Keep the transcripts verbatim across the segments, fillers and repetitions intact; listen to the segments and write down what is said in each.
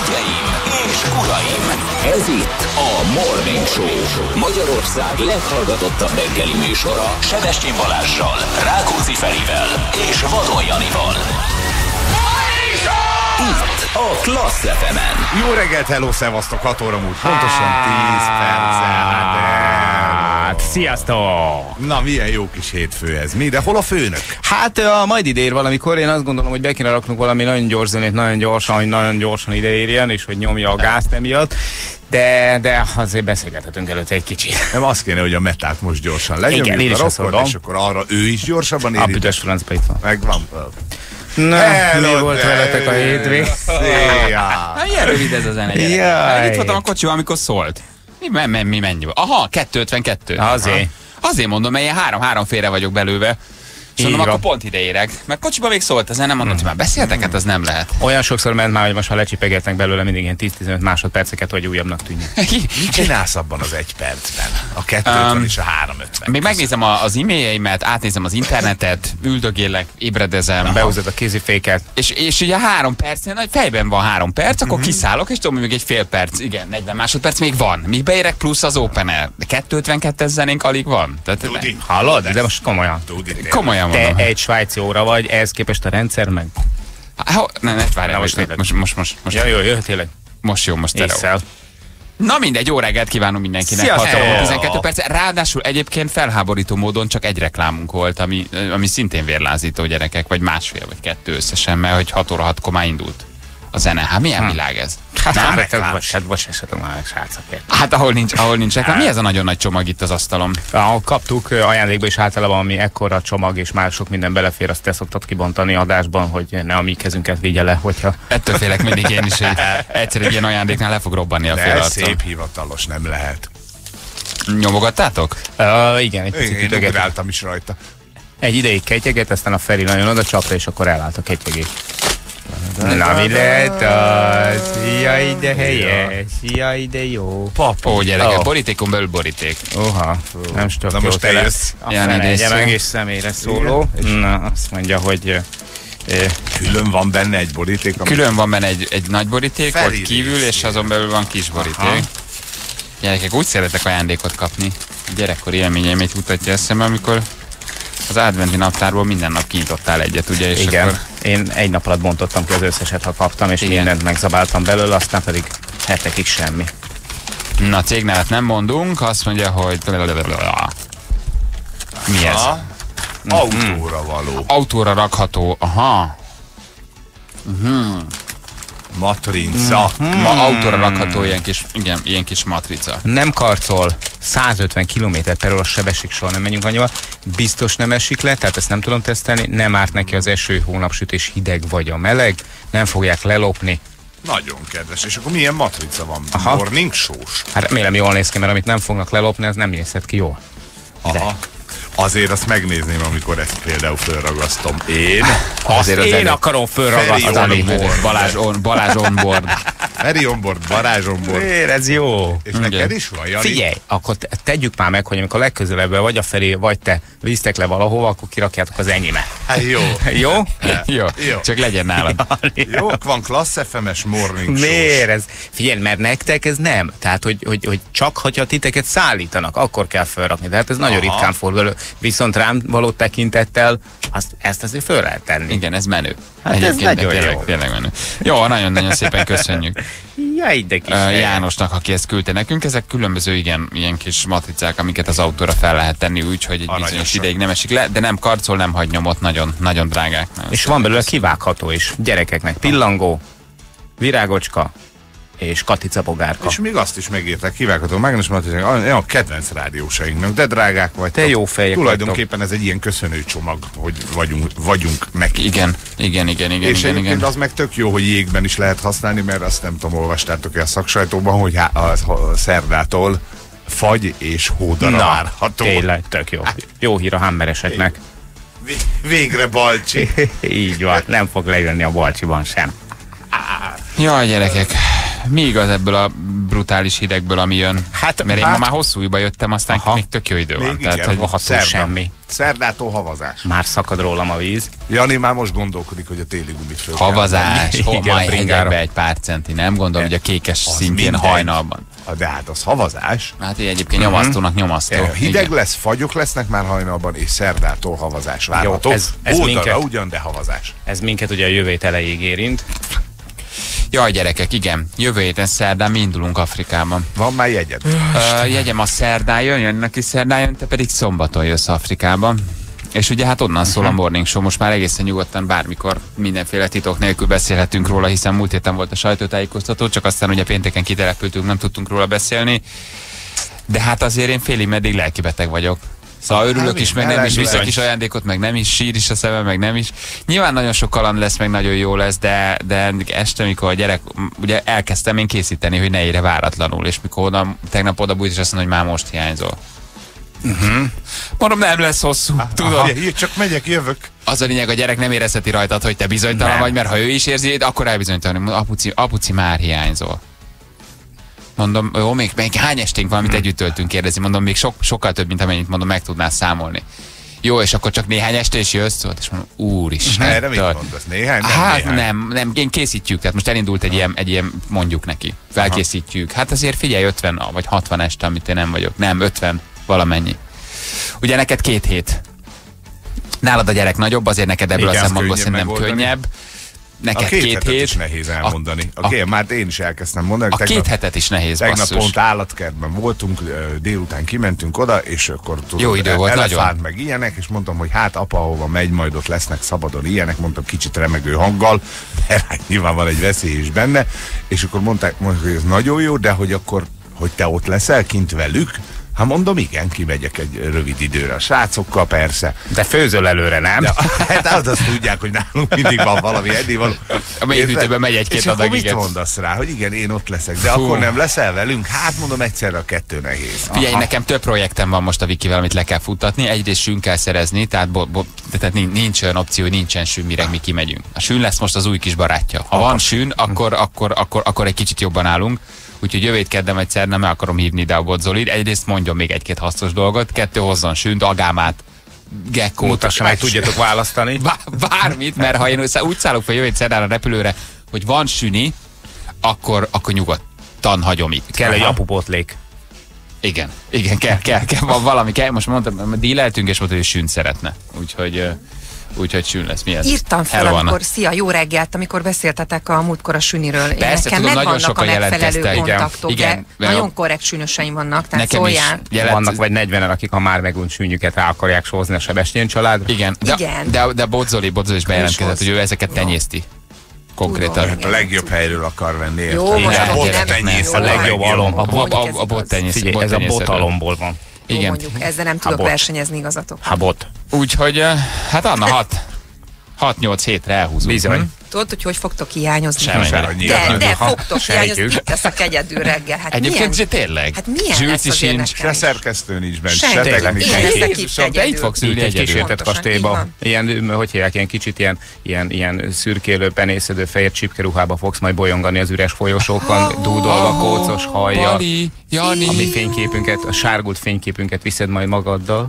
Hölgyeim és uraim, ez itt a Morning Show, Magyarország leghallgatottabb reggeli műsora Sebestyén Balázssal, Rákóczi Ferivel és Vadon Janival. Itt a Klassz ef emen. Jó reggelt, hello, szevasztok, hat óra múlt. Pontosan tíz perccel. Sziasztok! Na, milyen jó kis hétfő ez. Mi, de hol a főnök? Hát a majd ide ér valamikor, én azt gondolom, hogy be kéne raknunk valami nagyon gyors zenét, nagyon gyorsan, hogy nagyon gyorsan ide érjen, és hogy nyomja a gázt emiatt. De, de azért beszélgethetünk előtte egy kicsit. Nem, az kéne, hogy a metát most gyorsan legyen. Igen, én is azt mondom. És akkor arra ő is gyorsabban éri. A büdös francba itt van. Megvan. Na, hello, mi volt de veletek a hétvég? Szia! Milyen rövid ez a zene, gyerek. Jaj. Itt voltam a kocsival, amikor szólt. Mi, mi, mi, mi mennyi? Aha, kettő ötvenkettő. Azért. Azért mondom, mert ilyen három-három félre vagyok belőle. És mondom, Így akkor van. pont ide érek. Mert kocsiban még szólt a zene, mondom, hogy már beszéltek, hát az nem lehet. Olyan sokszor ment már, hogy most ha lecsipegetnek belőle mindig ilyen tíz-tizenöt másodperceket, hogy újabbnak tűnjön. Mit csinálsz abban az egy percben? A kettő ötven és a három ötven. Még megnézem a, az e-mailjeimet, átnézem az internetet, üldögélek, ébredezem. Behúzod a kéziféket. És, és ugye három percnél, nagy fejben van három perc, akkor uh-huh. kiszállok, és tudom, hogy még egy fél perc, igen, negyven másodperc még van. Míg beérek plusz az open-el. De kettő ötvenkettő zenénk alig van. Tehát, Tudi. Hallod? De most komolyan. Tudi, komolyan Te mondom. egy svájci óra vagy, ehhez képest a rendszer meg. Ha, ne, ne, várjál, most most, most, most, most, most, Ja, jó, jó, tényleg. most jó, most stereo. Észel. Na mindegy, jó reggelt kívánunk mindenkinek. Sziasztok! hat óra tizenkét perc. Ráadásul egyébként felháborító módon csak egy reklámunk volt, ami, ami szintén vérlázító, gyerekek, vagy másfél, vagy kettő összesen, mert hogy hat óra hatkor már indult a zene. Hát milyen hm. világ ez? Hát Nem? hát most esetem már srácok. Hát ahol nincs, ahol nincs reklám. Mi ez a nagyon nagy csomag itt az asztalon? Ahol kaptuk ajándékba is általában, ami ekkora csomag és már sok minden belefér, azt te szoktad kibontani adásban, hogy ne a mi kezünket vigye le, hogyha... Ettől félek mindig én is, hogy egyszer egy ilyen ajándéknál le fog robbanni a De fél ez arcom. szép hivatalos, nem lehet. Nyomogattátok? Uh, igen, egy Én, picit én ütöget. ugráltam is rajta. Egy ideig ketyeget, aztán a Feri nagyon oda csapta, és akkor elállt a ketyegés. Na mi lehet az? Jaj, de helyes, jaj, de jó. Papa. Ó, gyerekek, Oh. borítékon belül boríték. Oha, nem stop. Na most te jössz. A Jani fenegye Désző. meg és személyre szóló. Na, azt mondja, hogy... eh, Külön van benne egy boríték. ami- Külön van benne egy, egy nagy boríték, Feri ott kívül, részére. és azon belül van kis boríték. Aha. Gyerekek, úgy szeretek ajándékot kapni. A gyerekkori élményeimet mutatja eszembe, amikor az adventi naptárból minden nap kinyitottál egyet, ugye? És igen, akkor én egy nap alatt bontottam ki az összeset, ha kaptam, és Igen. mindent megzabáltam belőle, aztán pedig hetekig semmi. na, cégnevet nem mondunk, azt mondja, hogy... Mi ez? Ha? Autóra való. Autóra rakható, aha. Matrinca. Ma autóra rakható ilyen kis, igen, ilyen kis matrica. Nem karcol, száz ötven kilométer per óra sebesség, soha nem menjünk annyival, biztos nem esik le, tehát ezt nem tudom tesztelni, nem árt neki az eső, hónapsütés, hideg vagy a meleg, nem fogják lelopni. Nagyon kedves. És akkor milyen matrica van? Aha. Morning show-s? Hát remélem jól néz ki, mert amit nem fognak lelopni, az nem nézhet ki jól. Aha. Azért azt megnézném, amikor ezt például fölragasztom. Én. Azért az Én elő- akarom Feri fölragasztani. onboard. Balázs, on, Balázs onboard. Feri onboard, Balázs onboard. Miért ez jó? És neked is van, Jani? Figyelj, akkor te- tegyük már meg, hogy amikor legközelebb vagy a Feri, vagy te visztek le valahova, akkor kirakjátok az enyémet. Hát jó. Jó? Jó, Jó. csak legyen nálad. Jó, van Klassz ef em-es morning show. Miért ez? Figyelj, mert nektek ez nem. Tehát, hogy, hogy, hogy csak, hogyha titeket szállítanak, akkor kell felrakni. Tehát ez nagyon Aha. ritkán fordul elő. Viszont rám való tekintettel azt, ezt azért föl lehet tenni. Igen, ez menő. Hát ez Egyébként nagyon tényleg, jó. tényleg menő. Jó, nagyon-nagyon szépen köszönjük Jaj, de kis uh, helye. Jánosnak, aki ezt küldte nekünk. Ezek különböző igen, ilyen kis matricák, amiket az autóra fel lehet tenni úgy, hogy egy bizonyos Aranyosak. ideig nem esik le, de nem karcol, nem hagy nyomot, nagyon, nagyon drágák. Nagyon És szépen van belőle köszönjük. kivágható is. Gyerekeknek pillangó, virágocska és katica bogárka. És még azt is megírták, kivágható mágnes matricák, a, a kedvenc rádiósainknak, de drágák vagytok. Te jó fejek Tulajdonképpen ez egy ilyen köszönő csomag, hogy vagyunk, vagyunk neki. Igen, igen, igen, igen, És igen, egyébként igen. az meg tök jó, hogy jégben is lehet használni, mert azt nem tudom, olvastátok-e a szaksajtóban, hogy há- a, a szerdától fagy és hódara Na, várható. tényleg, tök jó. Jó hír a hammereseknek. Vé- Végre Balcsi. Így van, nem fog lejönni a Balcsiban sem. Jaj, gyerekek, mi igaz ebből a brutális hidegből, ami jön? Hát, Mert én hát- ma már hosszú újba jöttem, aztán Aha. még tök jó idő van. Még Tehát, igen, hogy Rohadtul Szerda. semmi. Szerdától havazás. Már szakad rólam a víz. Jani már most gondolkodik, hogy a téli gumit föl kell. Havazás, Igen, homaj bringára. hegyekbe egy pár centi, nem gondolom, hogy a kékes Az szintjén mindegy. hajnalban. De hát az havazás. Hát így egyébként nyomasztónak nyomasztó. Hideg Igen. lesz, fagyok lesznek már hajnalban, és szerdától havazás várható. Jó, ez- ez Oldalra minket- ugyan, de havazás. Ez minket ugye a jövő hét elejéig érint. Jaj, gyerekek, igen. Jövő héten szerdán mi indulunk Afrikában. Van már jegyed? Uh, jegyem a szerdán jön, jön neki szerdán jön, te pedig szombaton jössz Afrikába. És ugye hát onnan szól a Morning Show, most már egészen nyugodtan bármikor mindenféle titok nélkül beszélhetünk róla, hiszen múlt héten volt a sajtótájékoztató, csak aztán ugye pénteken kitelepültünk, nem tudtunk róla beszélni. De hát azért én félig meddig lelkibeteg vagyok. Szóval örülök is, meg nem is, viszek is ajándékot, meg nem is, sír is a szemem, meg nem is. Nyilván nagyon sok kaland lesz, meg nagyon jó lesz, de, de este, mikor a gyerek, ugye elkezdtem én készíteni, hogy ne érje váratlanul, és mikor oda, tegnap oda bújt, és azt mondja, hogy már most hiányzol. Uh-huh. Mondom, nem lesz hosszú, tudom. Aha, csak megyek, jövök. Az a lényeg, a gyerek nem érezheti rajtad, hogy te bizonytalan Nem. vagy, mert ha ő is érzi, akkor elbizonytalan. Apuci, apuci már hiányzol. Mondom, jó, még, még hány esténk van, amit együtt töltünk, kérdezi. Mondom, még sok, sokkal több, mint amennyit mondom, meg tudnál számolni. Jó, és akkor csak néhány este is jössz, szóval, és mondom, úristen. Erre mit tudod. mondasz? Néhány? Nem, Hát néhány. nem, nem, én készítjük, tehát most elindult egy ilyen, egy ilyen, mondjuk neki, felkészítjük. Hát azért figyelj, ötven vagy hatvan este, amit én nem vagyok. Nem, ötven, valamennyi. Ugye neked két hét. Nálad a gyerek nagyobb, azért neked ebből Igen, a az szempontból könnyebb szerintem megoldani. könnyebb. Neked A két, két, hetet hét. is nehéz elmondani. A, a- a két, már én is elkezdtem mondani. A tegnap, két hetet is nehéz, Tegnap basszus. pont állatkertben voltunk, ö, délután kimentünk oda, és akkor tudod, Jó idő volt, elefánt nagyon. meg ilyenek, és mondtam, hogy hát apa, ahova megy, majd ott lesznek szabadon ilyenek, mondtam kicsit remegő hanggal, mert hát nyilván van egy veszély is benne, és akkor mondták, mondták, hogy ez nagyon jó, de hogy akkor, hogy te ott leszel kint velük, hát mondom, igen, kimegyek egy rövid időre a srácokkal, persze. De főzöl előre, nem? De, hát az azt tudják, hogy nálunk mindig van valami ennivaló. A mélyfűtőben megy egy-két És akkor adag, mit igen. mondasz rá, hogy igen, én ott leszek, de Fú. akkor nem leszel velünk? Hát mondom, egyszerre a kettő nehéz. Figyelj, nekem több projektem van most a Vikivel, amit le kell futtatni. Egyrészt sűn kell szerezni, tehát, bo, bo, tehát nincs, nincs olyan opció, hogy nincsen sűn, mire mi kimegyünk. A sűn lesz most az új kis barátja. Ha van sűn, akkor, akkor, akkor, akkor egy kicsit jobban állunk. Úgyhogy jövő hét kedden egyszer nem el akarom hívni ide a Bodzolit. Egyrészt mondjon még egy-két hasznos dolgot, kettő hozzon sűnt, agámát, gekkót. Mutassa meg, tudjatok választani. Bá- bármit, mert ha én úgy szállok fel jövő hét szerdán a repülőre, hogy van süni, akkor, akkor nyugodtan hagyom itt. Kell egy Aha. apupotlék. Igen, igen, kell, kell, kell, van valami kell. Most mondtam, díleltünk, és mondta, hogy sűnt szeretne. Úgyhogy, ö, úgyhogy sűn lesz. Mi ez? Írtam fel, Hello, amikor, Anna. szia, jó reggelt, amikor beszéltetek a múltkor a süniről. Én Persze, nekem tudom, nagyon megvannak a sokan megfelelő jelentkeztek, igen. kontaktok, Igen, de de nagyon a- korrekt sűnöseim vannak, tehát Nekem is szóljál. jelent, Vannak vagy negyvenen, akik a már megunt sűnyüket rá akarják sózni a Sebestyén család. igen, de, Igen. de, de Bodzoli, Bodzoli is bejelentkezett, az. hogy ő ezeket tenyészti. Konkrétan. Tudom. Hát a legjobb helyről akar venni. érted? Jó, most Igen, akkor gyerekek, nem, tenyész, jó, A legjobb alom. A, A, bot, a, Mondjuk ez a, a bot igaz. tenyész. figyelj, bot ez a tenyészet. botalomból van. Jó, Igen. mondjuk, ezzel nem tudok bot. versenyezni, igazatok. Ha bot. Úgyhogy, ö, hát Anna, hat, hat-nyolc hétre elhúzunk. Bizony. Hm? Tudod, hogy hogy fogtok hiányozni? Semmennyire. Semmi. De, de Ha, fogtok hiányozni, sejtjük. itt leszek egyedül reggel. Hát Egyébként milyen? tényleg. Hát milyen Zsülci lesz azért sincs. nekem? Se szerkesztő nincs benne, Senki. se Tényleg. technikai. Én leszek itt Jézusom, de egyedül. itt fogsz Így ülni egy egyedül. kísértett Pontosan, így kastélyba. van. Ilyen, hogy hívják, ilyen kicsit ilyen, ilyen, ilyen szürkélő, penészedő, fehér csipkeruhába fogsz majd bolyongani az üres folyosókon, dúdolva, kócos hajjal. Bali, Jani. A mi fényképünket, a sárgult fényképünket viszed majd magaddal.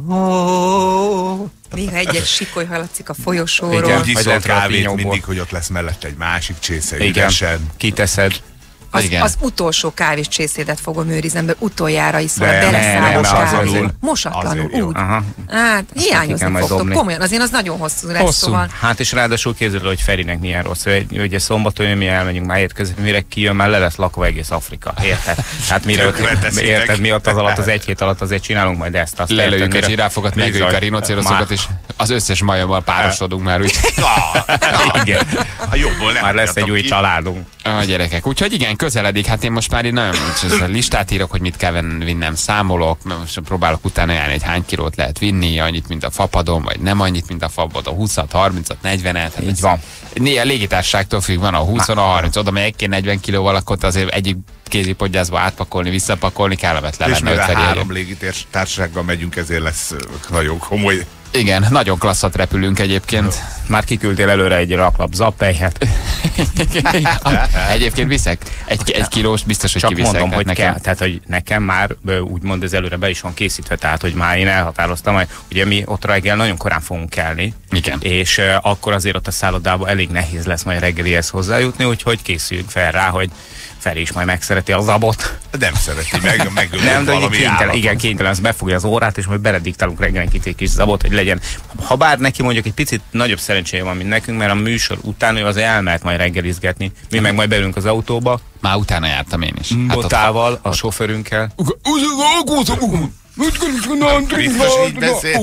Néha egy-egy sikoly hallatszik a folyosóról. Igen. Úgy Vagy iszol lehet rá a kávét pinyóból. mindig, hogy ott lesz mellett egy másik csésze, Igen, üresen. kiteszed. Az, Igen. az utolsó kávés csészédet fogom őrizni, mert utoljára iszol a Nem, beleszállós nem, az kávét. azért- Mosatlanul, azért jó. úgy. Aha. Hát, ki kell hiányozni majd fogtok, dobni. komolyan, azért az nagyon hosszú lesz, Hosszú. szóval. Hát és ráadásul képzeld, hogy Ferinek milyen rossz. Ő, ő ugye szombaton jön, mi elmegyünk már hétközben, mire kijön, már le lesz lakva egész Afrika. Érted? Hát mire, Tönkreteszitek. érted, mi ott az alatt, az egy hét alatt azért csinálunk majd ezt. Azt Lelőjük a érted, mire- zsiráfokat, Bizony. megöljük a rinocéroszokat, Már- és az összes majommal párosodunk már úgy. Igen. A jobból nem Már lesz egy hagyjatok új ki. családunk. A gyerekek. Úgyhogy igen, közeledik. Hát én most már így nagyon a listát írok, hogy mit kell vinnem, számolok, mert most próbálok utána járni, hogy hány kilót lehet vinni, annyit, mint a fapadon, vagy nem annyit, mint a fapadon, húszat, harmincat, negyvenet. Így van. Néha légitársaságtól függ, van a húszon, a harminc, oda megyek én negyven kilóval, akkor azért egyik kézipodgyászba átpakolni, visszapakolni, kellemetlen És lenne mivel ötven három jegyet. légitársasággal megyünk, ezért lesz ö, nagyon komoly. Igen, nagyon klasszat repülünk egyébként. Már kiküldtél előre egy raklap zappelyhet. Egyébként viszek? Egy, egy kilós biztos, hogy Csak kiviszek. mondom, hogy nekem. kell. Tehát, hogy nekem már úgymond ez előre be is van készítve, tehát, hogy már én elhatároztam, hogy ugye mi ott reggel nagyon korán fogunk kelni. Igen. És uh, akkor azért ott a szállodában elég nehéz lesz majd reggelihez hozzájutni, úgyhogy készüljünk fel rá, hogy Feri is majd megszereti a zabot. Nem szereti, meg, meg Nem, de ugye valami kénytelen, állatot. igen, kénytelen, az befogja az órát, és majd belediktálunk reggelenként egy kis zabot, hogy legyen. Ha bár neki mondjuk egy picit nagyobb szerencséje van, mint nekünk, mert a műsor után ő az elmehet majd reggelizgetni. Mi meg majd beülünk az autóba, Már utána jártam én is. Hát ott- botával, a sofőrünkkel. Biztos így beszél.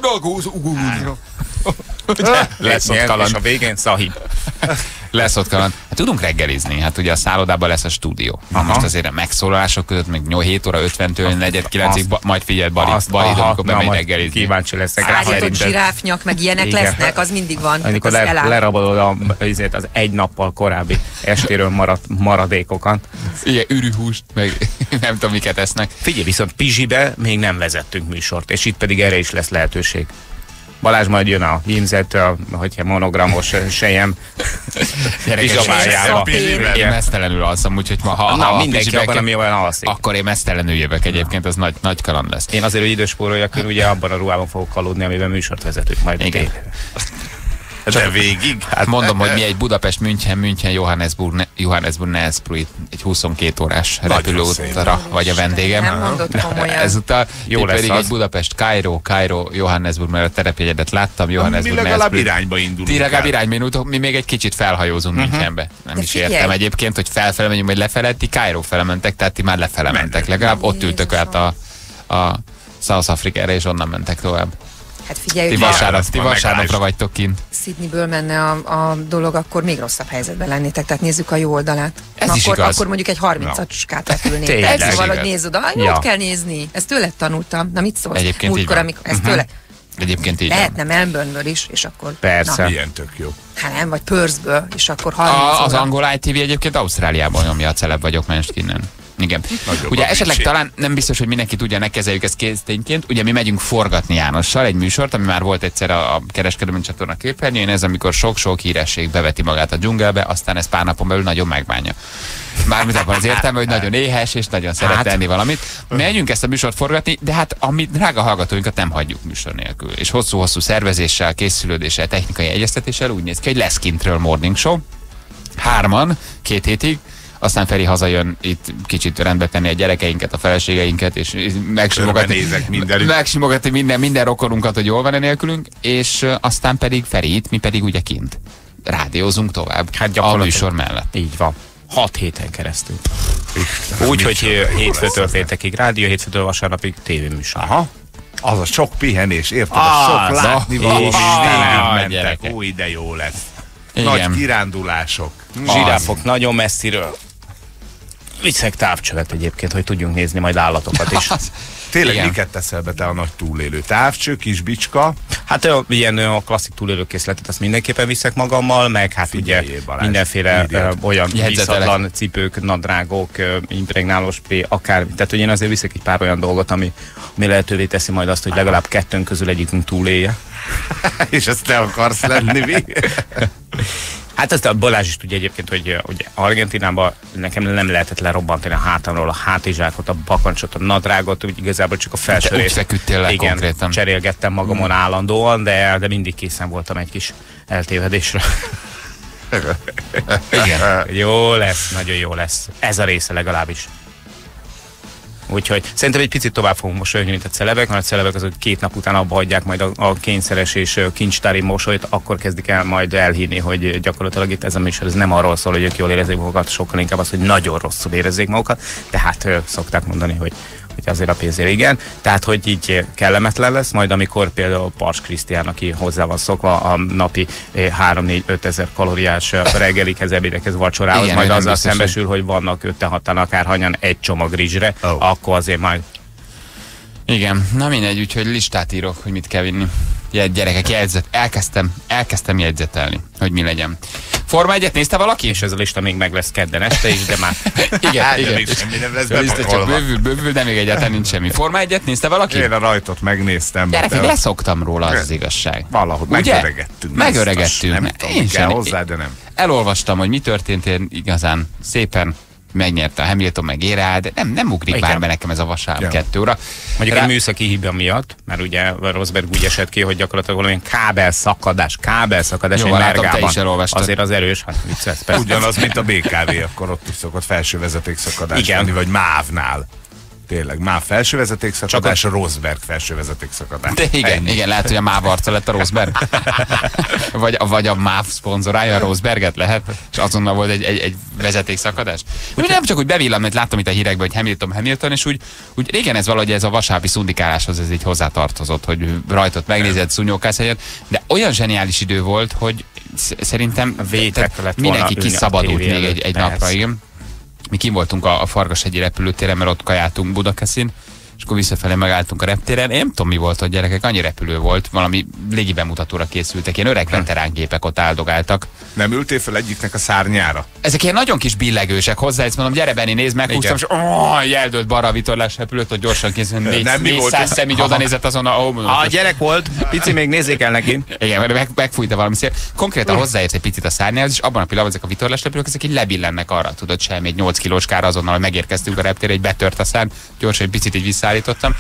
Lesz ott És kaland. a végén Szahib. Lesz ott kaland. Hát tudunk reggelizni, hát ugye a szállodában lesz a stúdió. Na most azért a megszólalások között még hét óra ötventől negyed kilencig, ba- majd figyeld Bari, Azt- Bari aha, amikor na, bemegy majd reggelizni. Kíváncsi leszek rá, Állított szerinted. zsiráfnyak, meg ilyenek Igen. lesznek, az mindig van. Tehát Amikor az le, eláll. lerabolod a, azért az egy nappal korábbi estéről maradt maradékokat. Igen, ürűhúst, meg nem tudom miket esznek. Figyelj, viszont Pizsibe még nem vezettünk műsort, és itt pedig erre is lesz lehetőség. Balázs majd jön a hímzett, a, hogyha monogramos sejem pizsabájába. Szapér. Én mesztelenül alszom, úgyhogy ma, ha, Na, ha a mindenki Pizsibe abban, ke- ami olyan alszik. akkor én mesztelenül jövök egyébként, az nagy, nagy kaland lesz. Én azért, hogy időspóroljak, én ugye abban a ruhában fogok aludni, amiben műsort vezetünk majd. Igen. délre. De végig. Hát mondom, hogy mi egy Budapest, München, München, Johannesburg, ne, Johannesburg, Nespruit, egy huszonkettő órás repülőútra vagy a vendégem. Nem mondod komolyan. Ezután Jó jó lesz pedig az. egy Budapest, Kairó, Kairó, Johannesburg, mert a terepjegyedet láttam, Mi Johannesburg, legalább Nespruit. irányba indulunk. Ti legalább el. irányba indultok, mi még egy kicsit felhajózunk uh-huh. Münchenbe. Nem De is figyelj. értem egyébként, hogy felfele megyünk, vagy lefele, ti Kairó fele mentek, tehát ti már lefele mentek. Legalább ott ültök át a, a South Afrikára, és onnan mentek tovább. Hát figyelj, Ti ha vasárnap, ti van vasárnapra megállás. vagytok kint. Sydneyből menne a, a dolog, akkor még rosszabb helyzetben lennétek, tehát nézzük a jó oldalát. Ez Na is akkor, igaz. akkor mondjuk egy harmincacskát repülnétek. Tényleg. Szóval, Ez hogy igaz. nézd oda, Ja. jót kell nézni. Ezt tőled tanultam. Na mit szólsz? Egyébként így Múltkor, van. amikor ezt tőle... Egyébként így van. Lehetne Melbourneből is, és akkor... Persze. Na, Ilyen tök jó. hát nem, vagy Perthből, és akkor harminc A, az óra. angol i té vé egyébként Ausztráliában nyomja a celeb vagyok most innen. Igen. Nagyobb Ugye a esetleg büdzsé. talán nem biztos, hogy mindenki tudja, ne kezeljük ezt késztényként. Ugye mi megyünk forgatni Jánossal egy műsort, ami már volt egyszer a, a kereskedelmi csatorna képernyőjén, ez amikor sok-sok híresség beveti magát a dzsungelbe, aztán ez pár napon belül nagyon megbánja. Mármint abban az értelme, hogy nagyon éhes és nagyon szeret Hát. tenni valamit. Megyünk ezt a műsort forgatni, de hát a mi drága hallgatóinkat nem hagyjuk műsor nélkül. És hosszú-hosszú szervezéssel, készülődéssel, technikai egyeztetéssel úgy néz ki, hogy lesz kintről morning show. Hárman, két hétig, aztán Feri hazajön itt kicsit rendbe tenni a gyerekeinket, a feleségeinket, és megsimogatni, Körbenézek mindenütt. megsimogatni minden, minden rokonunkat, hogy jól van-e nélkülünk, és ö, aztán pedig Feri itt, mi pedig ugye kint. Rádiózunk tovább Hát a gyakorlatilag. műsor mellett. Így van. Hat héten keresztül. Úgy, hogy hétfőtől péntekig rádió, hétfőtől vasárnapig tévéműsor. Aha. Az a sok pihenés, érted? A Az, sok látni a- való, Istenem, mentek. gyerekek. Ó, ide jó lesz. Igen. Nagy kirándulások. Zsiráfok nagyon messziről. Viszek távcsövet egyébként, hogy tudjunk nézni majd állatokat is. Tényleg Igen. miket teszel be te a nagy túlélő? Távcső, kis bicska, Hát ö, ilyen ö, a klasszik túlélőkészletet azt mindenképpen viszek magammal, meg hát Figyeljél, ugye Balázs, mindenféle írjad. ö, olyan Jegyzetelek. visszatlan cipők, nadrágok, ö, impregnálós spré, akár. Tehát hogy én azért viszek egy pár olyan dolgot, ami, ami lehetővé teszi majd azt, hogy legalább kettőnk közül egyikünk túlélje. és ezt te akarsz lenni, mi? Hát ezt a Balázs is tudja egyébként, hogy ugye Argentinában nekem nem lehetett lerobbantani a hátamról a hátizsákot, a bakancsot, a nadrágot, úgy igazából csak a felső Te úgy részt. feküdtél le Igen, konkrétan. cserélgettem magamon állandóan, de, de mindig készen voltam egy kis eltévedésre. Igen. Jó lesz, nagyon jó lesz. Ez a része legalábbis. Úgyhogy szerintem egy picit tovább fogunk mosolyogni, mint a celebek, mert a celebek azok két nap után abba hagyják majd a, a kényszeres és ö, kincstári mosolyt, akkor kezdik el majd elhinni, hogy gyakorlatilag itt ez a műsor, ez nem arról szól, hogy ők jól érezzék magukat, sokkal inkább az, hogy nagyon rosszul érezzék magukat, tehát ö, szokták mondani, hogy hogy azért a pénzért igen. Tehát, hogy így kellemetlen lesz, majd amikor például Pars Krisztián, aki hozzá van szokva a napi három-négy-öt ezer kalóriás reggelikhez, ebédekhez, vacsorához, Igen, majd nem biztos, azzal szembesül, hogy vannak ötten hatan akárhanyan egy csomag rizsre, Oh. akkor azért majd Igen. Na mindegy, úgyhogy listát írok, hogy mit kell vinni. Gyerekek, jegyzet, elkezdtem, elkezdtem jegyzetelni, hogy mi legyen. Forma egyet nézte valaki? És ez a lista még meg lesz kedden este is, de már... Igen, Hát, de igen. még semmi nem lesz A lista csak bepakolva. bővül, bővül, de még egyáltalán nincs semmi. Forma egyet nézte valaki? Én a rajtot megnéztem. Gyerekek, de leszoktam róla, az az igazság. Valahogy Ugye? megöregettünk. Megöregettünk. Nem tudom, Én mi kell sem. hozzá, de nem. Elolvastam, hogy mi történt, én igazán szépen megnyerte a Hamilton meg Gerard, de nem, nem ugrik Igen. már be nekem ez a vasárnap Ja. kettő óra. Mondjuk Rá- egy műszaki hiba miatt, mert ugye a Rosberg úgy esett ki, hogy gyakorlatilag valamilyen kábelszakadás, kábelszakadás Jó, egy látom, te mergában. is elolvastad. Azért az erős, hát viccelsz, persze. Ugyanaz, mint a bé ká vé, akkor ott is szokott felső vezetékszakadás Igen. lenni, vagy mávnál. Tényleg, MÁV felső vezetékszakadás, a Rosberg felső vezetékszakadás. De igen, Ennyi. igen, lehet, hogy a MÁV arca lett a Rosberg. vagy, vagy a MÁV szponzorálja a Rosberget lehet, és azonnal volt egy, egy, egy vezetékszakadás. Úgy nem csak úgy bevillam, mert láttam itt a hírekben, hogy Hamilton, Hamilton, és úgy, úgy régen ez valahogy ez a vasárnapi szundikáláshoz ez így hozzátartozott, hogy rajtot megnézed, szúnyókálsz egyet, de olyan zseniális idő volt, hogy sz- szerintem A vétek lett volna mindenki ülni a kiszabadult tévé még egy, előtt, egy persze. napra, igen. Mi kim voltunk a, a Farkashegyi repülőtéren, mert ott kajáltunk Budakeszin, és akkor visszafelé megálltunk a reptéren. Én nem tudom, mi volt, hogy gyerekek, annyi repülő volt, valami légi bemutatóra készültek, ilyen öreg veterángépek ott áldogáltak. Nem ültél fel egyiknek a szárnyára? Ezek ilyen nagyon kis billegősek hozzá, ezt mondom, gyere Benni, nézd meg, húztam, és oh, jeldőlt balra a vitorlás repülőt, hogy gyorsan készül, négy, Nem, mi volt? négyszáz szem így oda nézett azon, a, oh, mondom, A gyerek volt, pici, még nézzék el neki. igen, mert meg, megfújta valami szél. Konkrétan hozzáért egy picit a szárnyához, és abban a pillanatban ezek a vitorlás repülők, ezek így lebillennek arra, tudod, semmi, egy nyolc kilós kár azonnal, hogy megérkeztünk a reptérre, egy betört a szárny, gyorsan egy picit így visszaállítottam.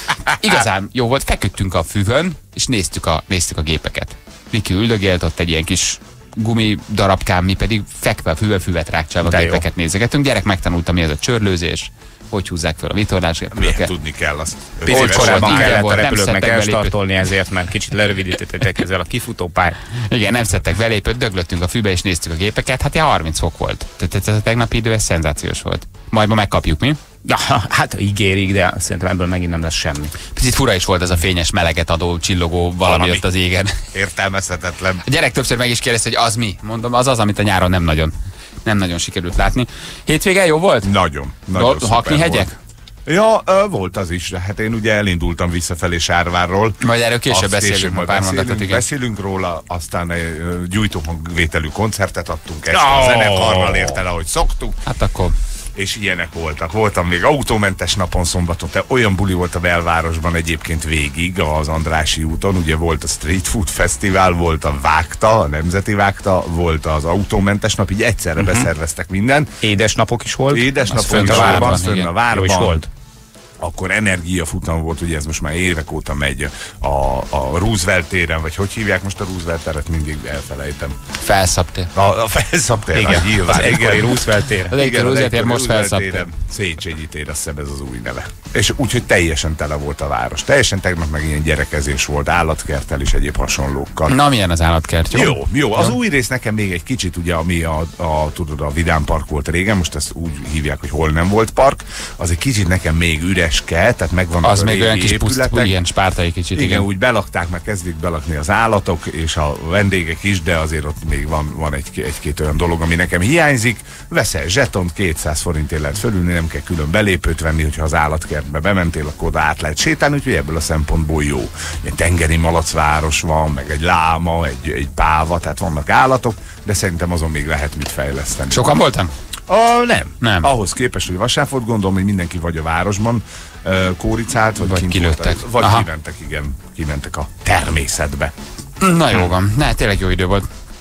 Igazán jó volt, feküdtünk a füvön, és néztük a, néztük a gépeket. Viki üldögélt, ott egy ilyen kis gumi darabkám, mi pedig fekve a füvön füvet rákcsálva De jó. gépeket nézegetünk. Gyerek megtanulta, mi ez a csörlőzés, hogy húzzák fel a vitorlás Miért repülőket. tudni kell azt? Öt Picit éves korábban volt, kellett volt, a nem repülőknek szedtek belépőt. elstartolni ezért, mert kicsit lerövidítettek ezzel a kifutópályát. Igen, nem szedtek belépőt, döglöttünk a fűbe és néztük a gépeket, hát ilyen harminc fok volt. Tehát ez a tegnapi idő, ez szenzációs volt. Majd ma megkapjuk, mi? Na, hát ígérik, de szerintem ebből megint nem lesz semmi. Picit fura is volt ez a fényes, meleget adó, csillogó valami, Valami. ott az égen. Értelmezhetetlen. A gyerek többször meg is kérdezte, hogy az mi? Mondom, az az, amit a nyáron nem nagyon, nem nagyon sikerült látni. Hétvége jó volt? Nagyon, nagyon Do- szuper Hakni hegyek? volt. Ja, ö, volt az is. Hát én ugye elindultam visszafelé Sárvárról. Majd erről később Azt beszélünk, majd pár beszélünk, mondatot, igen. beszélünk róla, aztán ö, gyújtóhangvételű koncertet adtunk este, Oh. a zenekarral ért el, ahogy szoktuk, Hát akkor és ilyenek voltak. Voltam még autómentes napon szombaton, de olyan buli volt a belvárosban egyébként végig, az Andrássy úton, ugye volt a Street Food Fesztivál, volt a Vágta, a Nemzeti Vágta, volt az autómentes nap, így egyszerre uh-huh. beszerveztek minden. Édes napok is volt. Édesnap Az volt fönt a a várban, várban, fönn igen. a Jó várban. is volt. Akkor energiafutam volt, ugye ez most már évek óta megy a, a Roosevelt téren, vagy hogy hívják most a Roosevelt teret, mindig elfelejtem. felszabtél. A, a felszabtér, Igen, nyilván. az egykori igen. Roosevelt tér. Az egykori Roosevelt tér most Roosevelt felszabtél. téren, Széchenyi tér, azt hiszem ez az új neve. És úgyhogy teljesen tele volt a város. Teljesen tegnap meg ilyen gyerekezés volt, állatkerttel és egyéb hasonlókkal. Na, milyen az állatkert, jó? Jó, jó. Az új rész nekem még egy kicsit, ugye, ami a, a, tudod, a Vidám Park volt régen, most ezt úgy hívják, hogy hol nem volt park, az egy kicsit nekem még üreske, tehát megvannak Az a még régi olyan kis puszt, épületek. ilyen spártai kicsit, Igen, igen. úgy belakták, meg kezdik belakni az állatok, és a vendégek is, de azért ott még van, van egy, egy-két olyan dolog, ami nekem hiányzik. Veszel zsetont, kétszáz forintért lehet fölülni, nem kell külön belépőt venni, hogyha az állatkertbe bementél, akkor oda át lehet sétálni, úgyhogy ebből a szempontból jó. Egy tengeri malacváros van, meg egy láma, egy, egy páva, tehát vannak állatok, de szerintem azon még lehet mit fejleszteni. Sokan voltam? A, nem. Nem. Ahhoz képest, hogy vasárnap volt, gondolom, hogy mindenki vagy a városban uh, kóricált, vagy, Vagy kint kilőttek. voltak, vagy Aha. kimentek, igen, kimentek a természetbe. Na jó van. Ne, tényleg jó idő volt.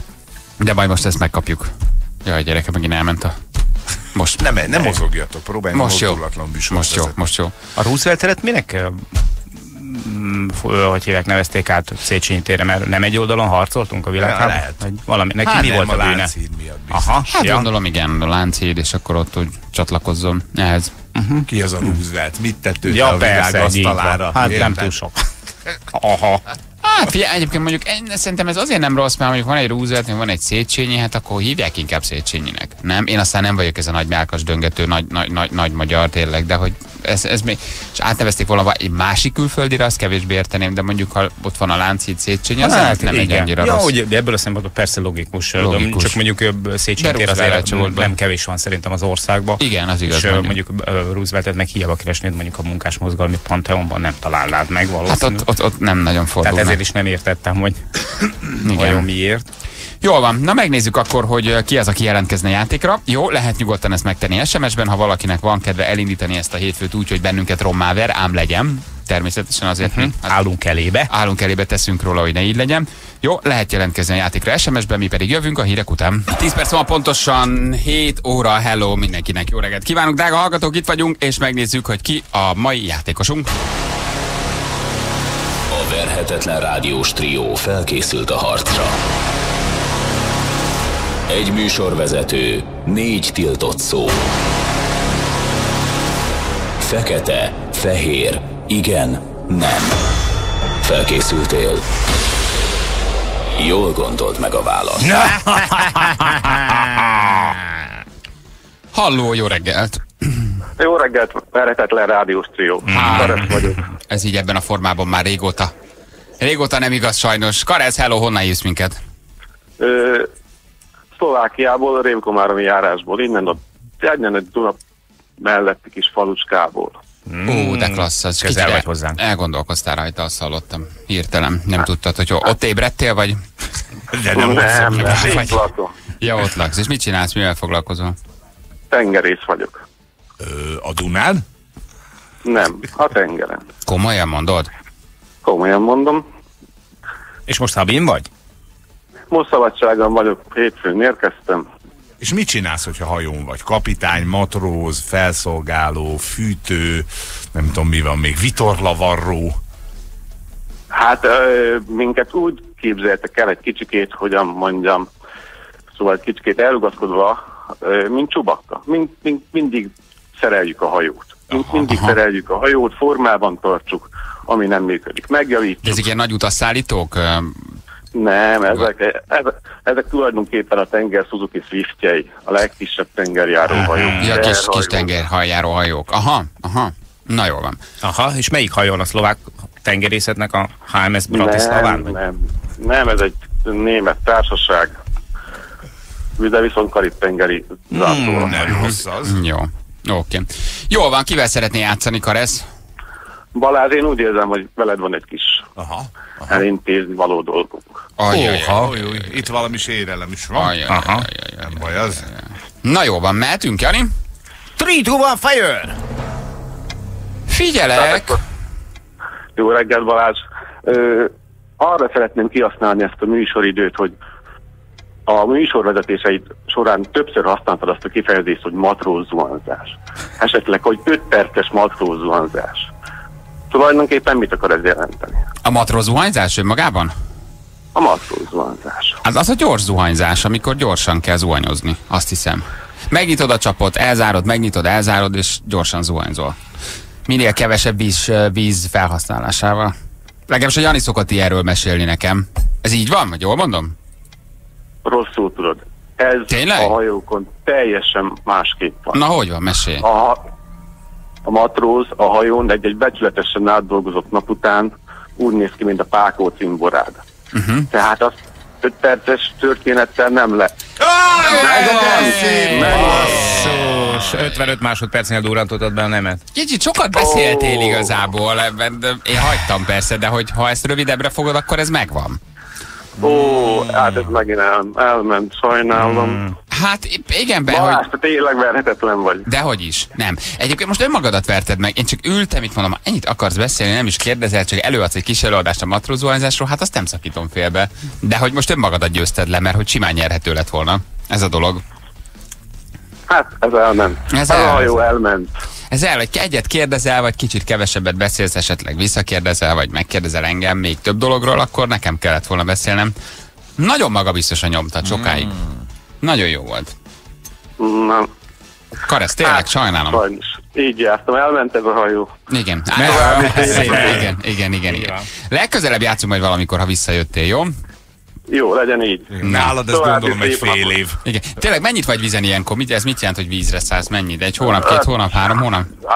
De majd most ezt megkapjuk. Jaj, gyerekem, megint elment a... Most. Nem, nem mozogjatok, próbálj Most jó. mozdulatlan műsort Most jó, vezetni. most jó. A Roosevelt teret minek, ö, mm, f- ö, hogy hívják, nevezték át Széchenyi térre, mert nem egy oldalon harcoltunk a világháború? lehet. Vagy valami, neki Hát mi nem, volt a bűne? Lánchíd miatt biztos. Aha, Hát ja. gondolom, igen, a Lánchíd, és akkor ott úgy csatlakozzon ehhez. Ki az a Roosevelt? Mit tett ő Ja, a világ persze, így van. asztalára? Hát nem Érted? túl sok. Aha. Hát figyelj, egyébként mondjuk én, szerintem ez azért nem rossz, mert mondjuk van egy Roosevelt, meg van egy Széchenyi, hát akkor hívják inkább Széchenyinek. Nem? Én aztán nem vagyok ez a nagy málkas döngető, nagy, nagy, nagy, nagy magyar tényleg, de hogy ez, ez még, és átnevezték volna egy másik külföldire, azt kevésbé érteném, de mondjuk ha ott van a Lánchíd Széchenyi, az hát, nem egy annyira ja, rossz. Úgy, ebből a szempontból persze logikus, logikus. Csak mondjuk Széchenyi tér azért nem kevés van szerintem az országban. Igen, az igaz. És mondjuk, mondjuk Rooseveltet meg hiába keresnéd mondjuk a munkásmozgalmi Pantheonban nem találnád meg valószínűleg. Hát ott, ott, ott nem nagyon fordulnak. Tehát ezért is nem értettem, hogy vajon miért. Jól van, na megnézzük akkor, hogy ki az, aki jelentkezne játékra. Jó, lehet nyugodtan ezt megtenni es em es-ben, ha valakinek van kedve elindítani ezt a hétfőt úgy, hogy bennünket rommá ver, ám legyen. Természetesen azért uh-huh. mi hát állunk elébe. Állunk elébe, teszünk róla, hogy ne így legyen. Jó, lehet jelentkezni a játékra es em es-ben, mi pedig jövünk a hírek után. tíz perc van pontosan, hét óra, hello mindenkinek, jó reggelt kívánunk, drága hallgatók, itt vagyunk, és megnézzük, hogy ki a mai játékosunk. A verhetetlen rádiós trió felkészült a harcra. Egy műsorvezető, négy tiltott szó. Fekete, fehér, igen, nem. Felkészültél? Jól gondold meg a választ. Halló, jó reggelt! Jó reggelt, verhetetlen rádiós trió. Karesz vagyok. Ez így ebben a formában már régóta. Régóta nem igaz sajnos. Karesz, hello, honnan hívsz minket? Ö, Szlovákiából, Révkomáromi járásból, innen a innen egy Duna melletti kis falucskából. Mm. Ó, de klassz, az közel vagy hozzánk. Elgondolkoztál rajta, azt hallottam. Hirtelen, nem hát. Tudtad, hogy ott ébredtél, vagy? De nem, nem, nem, itt lakom. Ja, ott laksz. És mit csinálsz, mivel foglalkozol? Tengerész vagyok. Ö, a Dunán? Nem, a tengeren. Komolyan mondod? Komolyan mondom. És most Habin vagy? Most szabadságon vagyok, hétfőn érkeztem. És mit csinálsz, hogyha hajón vagy? Kapitány, matróz, felszolgáló, fűtő, nem tudom mi van még, vitorlavarró? Hát ö, minket úgy képzeltek el egy kicsikét, hogyan mondjam, szóval egy kicsikét elrugaszkodva, ö, mint Csubakka. Mind, mind, mindig szereljük a hajót. Mind, aha, mindig aha. szereljük a hajót, formában tartsuk, ami nem működik. Megjavítjuk. De ezek ilyen nagy utasszállítók? Nem, ezek, ezek, ezek tulajdonképpen a tenger Suzuki Swiftjei, a legkisebb tengerjáró hajók. Ja, kis, kis tengerjáró hajók. Aha, aha. Na jól van. Aha, és melyik hajón a szlovák tengerészetnek a há em es Bratislaván? Nem, nem, nem, ez egy német társaság, de viszont karib-tengeri zászlóra. Hmm, nem rossz az. Jó, oké. Jól van, kivel szeretné játszani, Karesz? Balázs, én úgy érzem, hogy veled van egy kis aha, aha. elintézni való dolgunk. Ajajaj, itt valami sérelem is van. Ajajaj, aha, nem baj az. Na jó van, mehetünk, Jani? Three, two, one, fire! Figyelek! Jó reggelt, Balázs! Ö, arra szeretném kihasználni ezt a műsoridőt, hogy a műsorvezetéseid során többször használtad azt a kifejezést, hogy matróz zuhanzás. Esetleg, hogy öt perces matróz zuhanzás. Tulajdonképpen mit akar ez jelenteni? A matróz zuhanyzás önmagában? A matróz zuhanyzás. Az az a gyors zuhanyzás, amikor gyorsan kell zuhanyozni, azt hiszem. Megnyitod a csapot, elzárod, megnyitod, elzárod, és gyorsan zuhanyzol. Minél kevesebb víz, víz felhasználásával. Legalábbis a Jani szokott ilyenről mesélni nekem. Ez így van, vagy jól mondom? Rosszul tudod. Ez tényleg? A hajókon teljesen másképp van. Na, hogy van? Mesélj. A, a matróz a hajón egy-egy becsületesen átdolgozott nap után úgy néz ki, mint a Pákó cimborád. Uh-huh. Tehát azt öt perces történettel nem le. ötvenöt másodpercnél durrantottad be a nemet. Kicsit sokat beszéltél oh. igazából ebben, de én hagytam persze, de hogy ha ezt rövidebbre fogod, akkor ez megvan. Ó, oh, hát ez megint el, elment, sajnálom. Hmm. Hát igen, be, Balázs, hogy... te tényleg verhetetlen vagy. Dehogy is, nem. Egyébként most önmagadat verted meg, én csak ültem, itt mondom, ennyit akarsz beszélni, nem is kérdezel, csak előadsz egy kis előadást a matrózzuhanyzásról, hát azt nem szakítom félbe. De hogy most önmagadat győzted le, mert hogy simán nyerhető lett volna. Ez a dolog. Hát, ez elment. Ez el, a hajó elment. Ez el, hogy egyet kérdezel, vagy kicsit kevesebbet beszélsz, esetleg visszakérdezel, vagy megkérdezel engem még több dologról, akkor nekem kellett volna beszélnem. Nagyon magabiztosan nyomtad sokáig. Mm. Nagyon jó volt. Nem. Karesz, tényleg, hát, sajnálom. Sajnos. Így jártam, elment ez a hajó. Igen. Igen, igen, igen, igen. Legközelebb játszunk majd valamikor, ha visszajöttél, jó? Jó, legyen így. Nálad ez gondolom egy fél év. Igen. Tényleg mennyit vagy vízen ilyenkor? Ez mit jelent, hogy vízre szállsz? Mennyit? Egy hónap, két hónap, három hónap?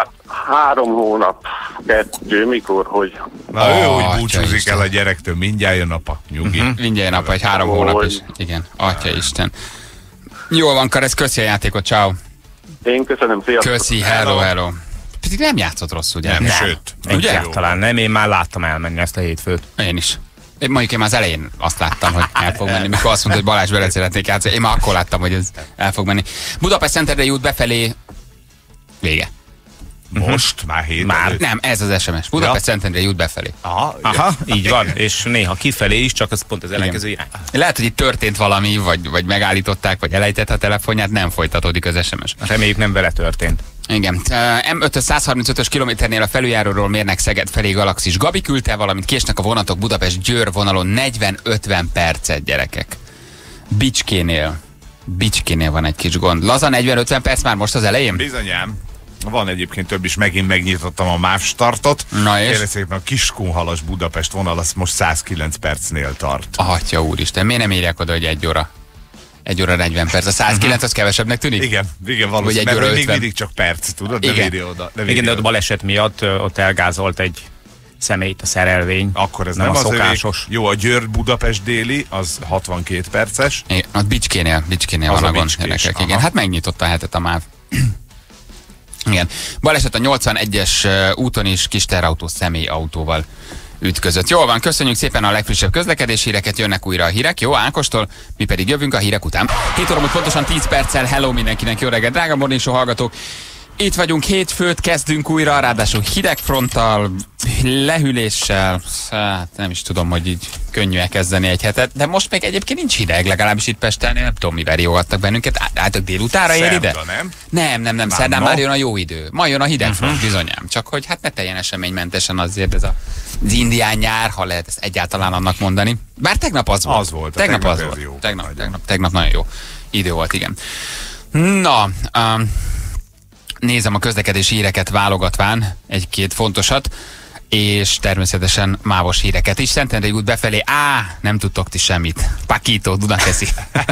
három hónap, kettő, mikor, hogy... Na, ő Atya úgy búcsúzik Isten. el a gyerektől, mindjárt jön apa, nyugi. Uh-huh. Mindjárt nap, egy három Hogy? hónap is. Igen, atya Isten. Jól van, Karesz, köszi a játékot, ciao. Én köszönöm, sziasztok! Köszi, hello, hello. Pedig nem játszott rosszul, ugye? Nem, sőt. Ugye? Egyáltalán nem, én már láttam elmenni ezt a hétfőt. Én is. Én mondjuk én már az elején azt láttam, hogy el fog menni. Mikor azt mondta, hogy Balázs veled szeretnék játszani, én már akkor láttam, hogy ez el fog menni. Budapest Centerre jut befelé. Vége. Most? Már hét Már előtt. Nem, ez az es em es. Budapest ja. Centerre jut befelé. Aha, Aha, így van, és néha kifelé is, csak az pont az ellenkező irány. Lehet, hogy itt történt valami, vagy, vagy megállították, vagy elejtett a telefonját, nem folytatódik az es em es. Reméljük nem vele történt. Igen. em öt száz harmincötös kilométernél a felüljáróról mérnek Szeged felé Galaxis. Gabi küldte, valamint késnek a vonatok Budapest-Győr vonalon negyven-ötven percet, gyerekek. Bicskénél. Bicskénél van egy kis gond. Laza negyven-ötven perc már most az elején? Bizonyám. Van egyébként több is, megint megnyitottam a MÁV startot. Na és? Kérlek szépen, a Kiskunhalas Budapest vonal az most száz kilenc percnél tart. Atya úristen, miért nem írják oda, hogy egy óra? Egy óra negyven perc. A száz kilenc az kevesebbnek tűnik? Igen, igen, Vagy egy valószínűleg, óra mert még ötven. mindig csak perc, tudod? Igen. Nem írja oda. Nem Igen, írja de ott oda. baleset miatt ö, ott elgázolt egy személyt a szerelvény. Akkor ez nem, nem, a az szokásos. övé. Jó, a Győr-Budapest déli, az hatvankét perces. Igen, ott Bicskénél, Bicskénél Az van a a gond, Bicskés, gyerekek. aha. Igen, hát megnyitotta a hetet a MÁV. Igen. Baleset a nyolcvanegyes úton is kis teherautó személyautóval ütközött. Jól van, köszönjük szépen a legfrissebb közlekedési híreket, jönnek újra a hírek, jó, Ákostól, mi pedig jövünk a hírek után. hét óra múlt pontosan tíz perccel, hello mindenkinek, jó reggelt, drága Morning Show hallgatók! Itt vagyunk, hétfőt kezdünk újra, ráadásul hidegfronttal, lehűléssel, hát nem is tudom, hogy így könnyű elkezdeni egy hetet, de most még egyébként nincs hideg, legalábbis itt Pesten, nem tudom, mivel riogattak bennünket, Á- álltok délutára ér ide? Szerda, nem? Nem, nem, nem, Már szerdán ma? már jön a jó idő. Ma jön a hidegfront, uh-huh. bizonyám. Csak hogy hát ne teljen eseménymentesen azért ez a, az indián nyár, ha lehet ezt egyáltalán annak mondani. Bár tegnap az volt. Az volt, a Tegnap, tegnap az ez volt. jó. Tegnap, Nagyon. tegnap, tegnap nagyon jó idő volt, igen. Na, um, nézem a közlekedési híreket válogatván, egy-két fontosat, és természetesen mávos híreket is. Szentendrei út befelé, á, nem tudtok ti semmit. Pakító, Dunakeszi.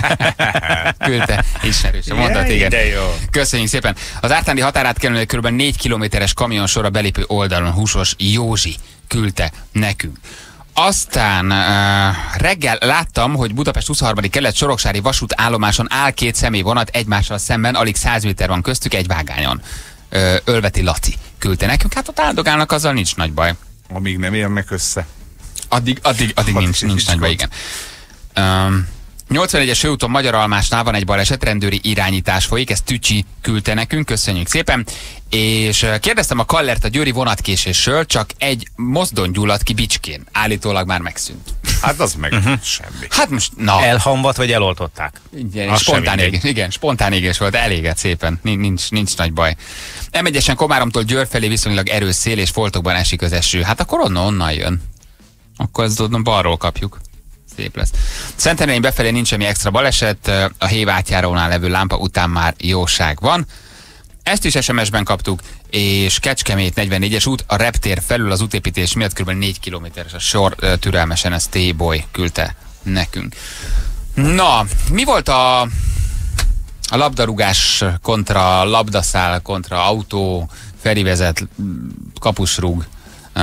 Küldte, ismerős a mondat, igen. De jó. Köszönjük szépen. Az ártándi határátkelőnél kb. négy kilométeres kamionsor a belépő oldalon Húsos Józsi küldte nekünk. Aztán uh, reggel láttam, hogy Budapest huszonharmadik kerület Soroksári vasútállomáson áll két személyvonat egymással szemben, alig száz méter van köztük egy vágányon. Uh, Ölveti Laci küldte nekünk, hát ott áldogálnak, azzal nincs nagy baj. Amíg nem érnek össze. Addig, addig, addig Addig nincs, nincs nincs nagy baj, igen. Um, nyolcvanegyes főúton Magyaralmásnál van egy baleset, rendőri irányítás folyik, ezt Tücsi küldte nekünk, köszönjük szépen. És uh, kérdeztem a Kallert a győri vonatkésésről, csak egy mozdony gyulladt ki Bicskén. Állítólag már megszűnt. Hát az meg Mhm. semmi. Hát most, na, Elhamvat vagy eloltották? igen, Az spontán sem mindegy. égés, igen, spontán égés volt, elégett szépen, nincs, nincs, nincs nagy baj. em egyesen Komáromtól Győr felé viszonylag erős szél és foltokban esik az eső. Hát akkor onnan, onnan jön. Akkor ezt onnan balról kapjuk. Szép lesz. Szentendrén befelé nincs semmi extra baleset, a Hév átjárónál levő lámpa után már jóság van. Ezt is es em es-ben kaptuk, és Kecskemét negyvennégyes út, a reptér felül az útépítés miatt kb. négy kilométeres a sor, türelmesen ezt T-Boy küldte nekünk. Na, mi volt a, a labdarúgás kontra labdaszál, kontra autó, Feri-vezet, kapusrúg, uh,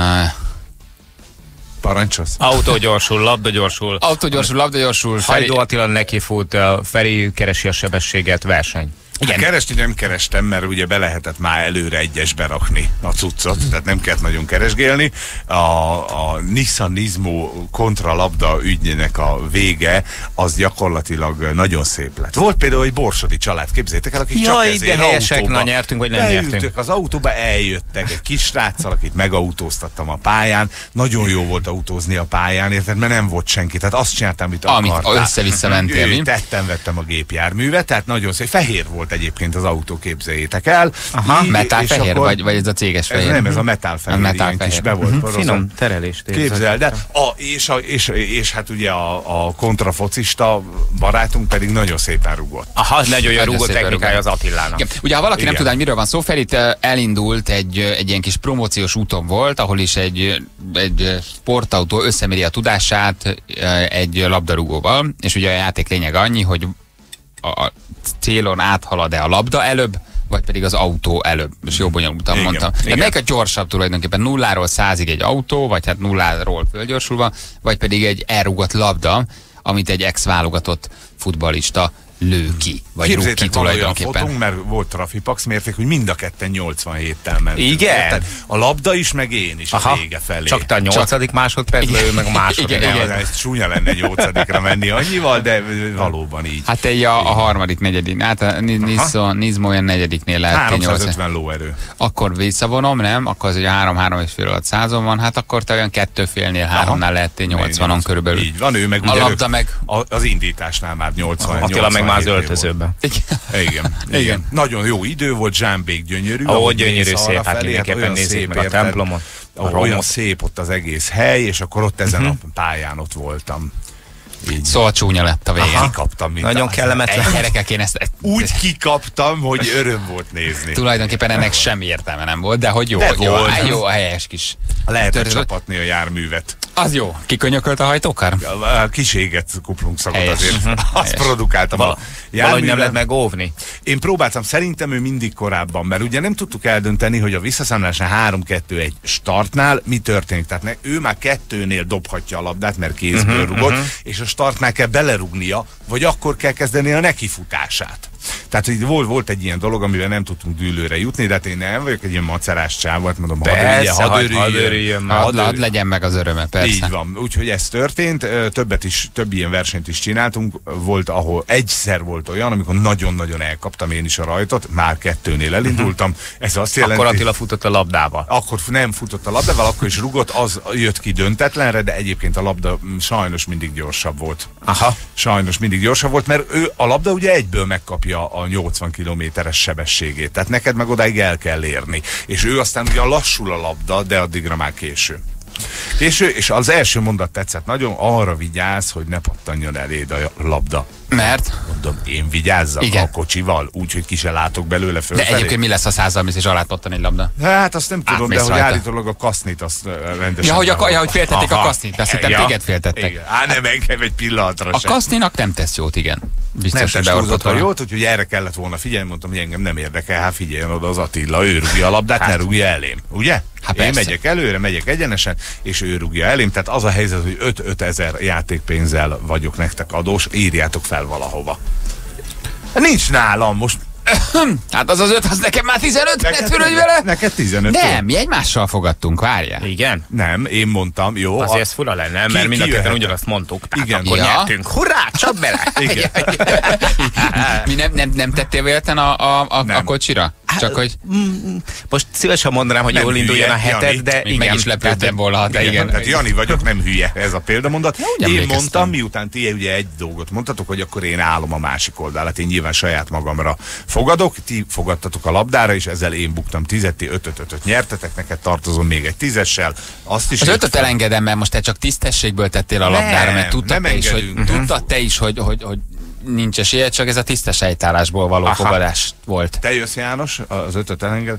Parancsolsz? Autó gyorsul, labda gyorsul. autó gyorsul, labda gyorsul, Feri... Hajdó Attila nekifut, Feri keresi a sebességet, verseny. Igen. Hát keresni nem kerestem, mert ugye be lehetett már előre egyesbe rakni a cuccot, tehát nem kellett nagyon keresgélni. A, a Nissan Nismo kontralabda ügyének a vége az gyakorlatilag nagyon szép lett. Volt például egy borsodi család, képzeljétek el, akik csak Jaj, ezért de helyesek, autóba na nyertünk, vagy nem beültök nyertünk. az autóba, eljöttek egy kis sráccal, akit megautóztattam a pályán. Nagyon jó volt autózni a pályán, érted, mert nem volt senki. Tehát azt csináltam, amit Amit akartál. össze-vissza mentél, mi? Tettem, vettem a gépjárművet, tehát nagyon szép. Fehér volt egyébként az autó, képzeljétek el. Aha, Így, metálfehér, és akkor- vagy, vagy ez a céges Ez fehér? nem, ez a metálfehér, A ilyen metálfehér. kis be volt Mhm. porozva. Finom terelést érzek. Képzeld, de a, és, a, és, és hát ugye a, a kontrafocista barátunk pedig nagyon szépen rugott. Aha, nagyon jó Nagyon rúgó szépen technikája az rúgott. Attilának. Igen. Ugye, ha valaki Igen. nem tudná, hogy miről van szó, fel itt eh, elindult egy, eh, egy ilyen kis promóciós úton volt, ahol is egy, egy eh, sportautó összeméri a tudását eh, egy labdarúgóval, és ugye a játék lényeg annyi, hogy a a célon áthalad-e a labda előbb, vagy pedig az autó előbb. És jó bonyolultan Igen, mondtam. igen. Tehát melyik a gyorsabb tulajdonképpen? Nulláról százig egy autó, vagy hát nulláról fölgyorsulva, vagy pedig egy elrúgott labda, amit egy ex-válogatott futballista lő ki, vagy rúg ki Képzétek, van olyan tulajdonképpen. fotónk, mert volt Trafipax mérték, hogy mind a ketten nyolcvanhéttel mentünk. Igen? Érted? A labda is, meg én is Aha. a vége felé. Csak te a nyolcadik másodpercben, ő meg a második. Igen, Igen, igen. ez csúnya lenne nyolcadikra menni annyival, de valóban így. Hát egy a, a harmadik, negyedik, hát a Nizmo olyan negyediknél lehet ki nyolc. háromszázötven lóerő. Akkor visszavonom, nem? Akkor az ugye három-három és fél alatt százon van, hát akkor te olyan kettő félnél, háromnál lehettél nyolcvanon körülbelül. Így van, ő meg A ugye labda meg... a- az indításnál már nyolcvan. Attila meg már az nyolcvanhét volt. öltözőben. Igen, igen, igen. Nagyon jó idő volt, Zsámbék gyönyörű. Ó, ahogy gyönyörű, mész szép, arra hát felé, mindenképpen olyan nézzék szép, meg a érted? templomot, a Olyan romot. szép ott az egész hely, és akkor ott ezen a pályán ott voltam. Így. Szóval csúnya lett a vége. Kikaptam, mint Nagyon az- kellemetlen. Egy gyerekek, én ezt... Úgy kikaptam, hogy öröm volt nézni. Tulajdonképpen ennek semmi értelme nem volt, de hogy jó, De jó, volt. hát jó a helyes kis. Lehet Történet- csapatni a járművet. Az jó. Kikönyökölt a hajtókár? A kis éget kuplunk szagot Helyes. azért. Mhm. Azt Helyes. produkáltam Val- a Valahogy nem járművel. lehet megóvni. Én próbáltam, szerintem ő mindig korábban, mert ugye nem tudtuk eldönteni, hogy a visszaszámlásnál három kettő egy startnál mi történik. Tehát ne, ő már kettőnél dobhatja a labdát, mert kézből uh-huh, rugott, uh-huh. és a startnál kell belerugnia, vagy akkor kell kezdeni a nekifutását. Tehát hogy volt, volt egy ilyen dolog, amivel nem tudtunk dűlőre jutni, de hát én nem vagyok egy ilyen macerás csávot, mondom, hadd örüljön, Persze, hadd hadd- örüljön, hadd örüljön már. hadd Hadd, hadd örüljön. legyen meg az öröme, persze. Így van, úgyhogy ez történt, Ö, többet is, több ilyen versenyt is csináltunk, volt, ahol egyszer volt olyan, amikor nagyon-nagyon elkaptam én is a rajtot, már kettőnél elindultam, ez azt jelenti... Akkor Attila futott a labdával. Akkor nem futott a labdával, akkor is rugott, az jött ki döntetlenre, de egyébként a labda mm, sajnos mindig gyorsabb volt. Aha. Sajnos mindig gyorsabb volt, mert ő a labda ugye egyből megkapja a nyolcvan kilométeres sebességét, tehát neked meg odáig el kell érni. És ő aztán ugye lassul a labda, de addigra már késő. Késő, és az első mondat tetszett nagyon, arra vigyázz, hogy ne pattanjon eléd a labda. Mert? Mondom, én vigyázzak Igen. a kocsival, úgyhogy ki se látok belőle De fölfelé. egyébként mi lesz a százzal mész és alá pattan egy labda? Hát azt nem tudom, Átmész de hogy rajta. állítólag a kasznit azt ö, rendesen... Ja, hogy, a, behol- ja, hogy féltették a Aha. kasznit, azt hittem Ja. téged féltettek. Igen. Á, nem engem egy pillanatra A sem. kaszninak nem tesz jót, igen. Biztos, Nem hogy tesz beoltott túlzottan volna. jót, úgyhogy erre kellett volna figyelni, mondtam, hogy engem nem érdekel, hát figyeljen oda az Attila, ő rúgja a labdát, hát, ne rúgja elém, ugye? Hát Én persze. megyek előre, megyek egyenesen, és ő rúgja elém, tehát az a helyzet, hogy öt ezer játékpénzzel vagyok nektek adós, írjátok fel valahova. Nincs nálam most. Hát az az öt, az nekem már tizenöt, ne Neked, törődj vele! neked tizenöt. Nem, mi egymással fogadtunk, várjál. Igen? Nem, én mondtam, jó. Azért a- ez fura lenne, Ki- mert mind a ki ketten jöhet? ugyanazt mondtuk. Tehát Igen. akkor Ja. nyertünk. Hurrá, csap bele! Igen. Mi nem, nem, nem tettél véletlen a, a, a, Nem. a kocsira? Csak hogy Most szívesen mondanám, hogy Nem jól induljon a hülye, heted, Jani. de még igen. meg is lepődtem tehát- volna, ha te Igen, igen. tehát Jani vagyok, nem hülye, ez a példamondat. úgy Én emlékeztem. mondtam, miután ti ugye egy dolgot mondtatok, hogy akkor én állom a másik oldalát, én nyilván saját magamra fogadok, ti fogadtatok a labdára, és ezzel én buktam tízet, ti ötöt ötöt nyertetek, neked tartozom még egy tízessel, azt is Az én- ötöt elengedem, mert most te csak tisztességből tettél a labdára, Nem, mert tudtad nem te is, hogy, engedünk. tudtad te is, hogy, hogy, hogy nincs esélye, csak ez a tisztes helytállásból való Aha. fogadás volt. Te jössz, János, az ötöt elenged?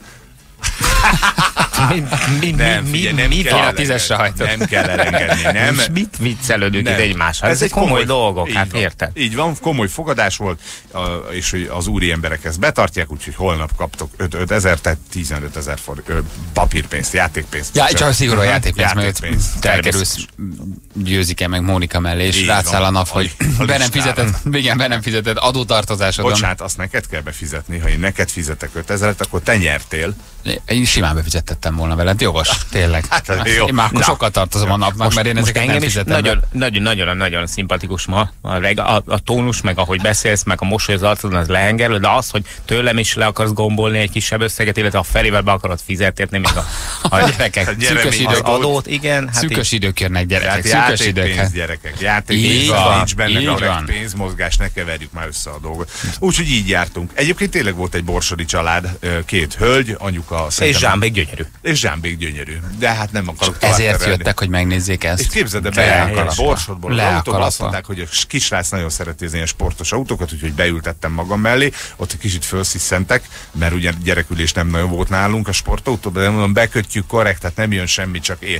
Mi, mi, Nem, mi, figyelj, mi, nem mi kell van? a tízesre elengedni. hajtod. Nem kell elengedni, nem. Most mit viccelődünk Nem. ide egymással? Ez egy komoly, dolgok, hát van. érted? Így van, komoly fogadás volt, a, és hogy az úri emberek ezt betartják, úgyhogy holnap kaptok öt ezer, tehát tizenöt ezer forint, ö, papírpénzt, játékpénzt. Ja, csak a szigorú Mhm. játékpénz, mert Játékpénz. te elkerülsz győzike meg Mónika mellé, és Így rátszáll a van. nap, hogy A- a be nem listára. fizetett, igen, be nem fizetett adótartozásodon. Bocsánat, azt neked kell befizetni, ha én neked fizetek ötezeret, akkor te nyertél. Én simán befizettettem volna veled, jogos, tényleg. Hát, jó. Én már akkor Na. sokat tartozom a napnak, mert én Most ezeket nem engem is fizetem be. nagyon, nagyon, nagyon, nagyon szimpatikus ma. A, reg, a, a tónus, meg ahogy beszélsz, meg a mosoly az arcodon, az lehengerlő, de az, hogy tőlem is le akarsz gombolni egy kisebb összeget, illetve a felével be akarod fizetni, még a, a gyerekek. Hát gyere, Szűkös még Az idők, adót. adót, igen. Hát szűkös idők jönnek, gyerekek, Tehát szűkös idők. játékpénz, hát. gyerekek, játékpénz, Így van, van, nincs benne így korrekt van. pénzmozgás, ne keverjük már össze a dolgot. Úgyhogy így jártunk. Egyébként tényleg volt egy borsodi család, ö, két hölgy, anyuka, és szerintem- Zsámbék gyönyörű. és Zsámbék gyönyörű. De hát nem akarok tovább Ezért terelni. jöttek, hogy megnézzék És ezt. képzeld el, Le a bejöttek a kalapba. Borsodból az Le a autóba, azt kalapba. mondták, hogy a kisrác nagyon szereti az ilyen sportos autókat, úgyhogy beültettem magam mellé, ott egy kicsit felsziszentek, mert ugye gyerekülés nem nagyon volt nálunk a sportautóban, de mondom, bekötjük korrekt, tehát nem jön semmi, csak én.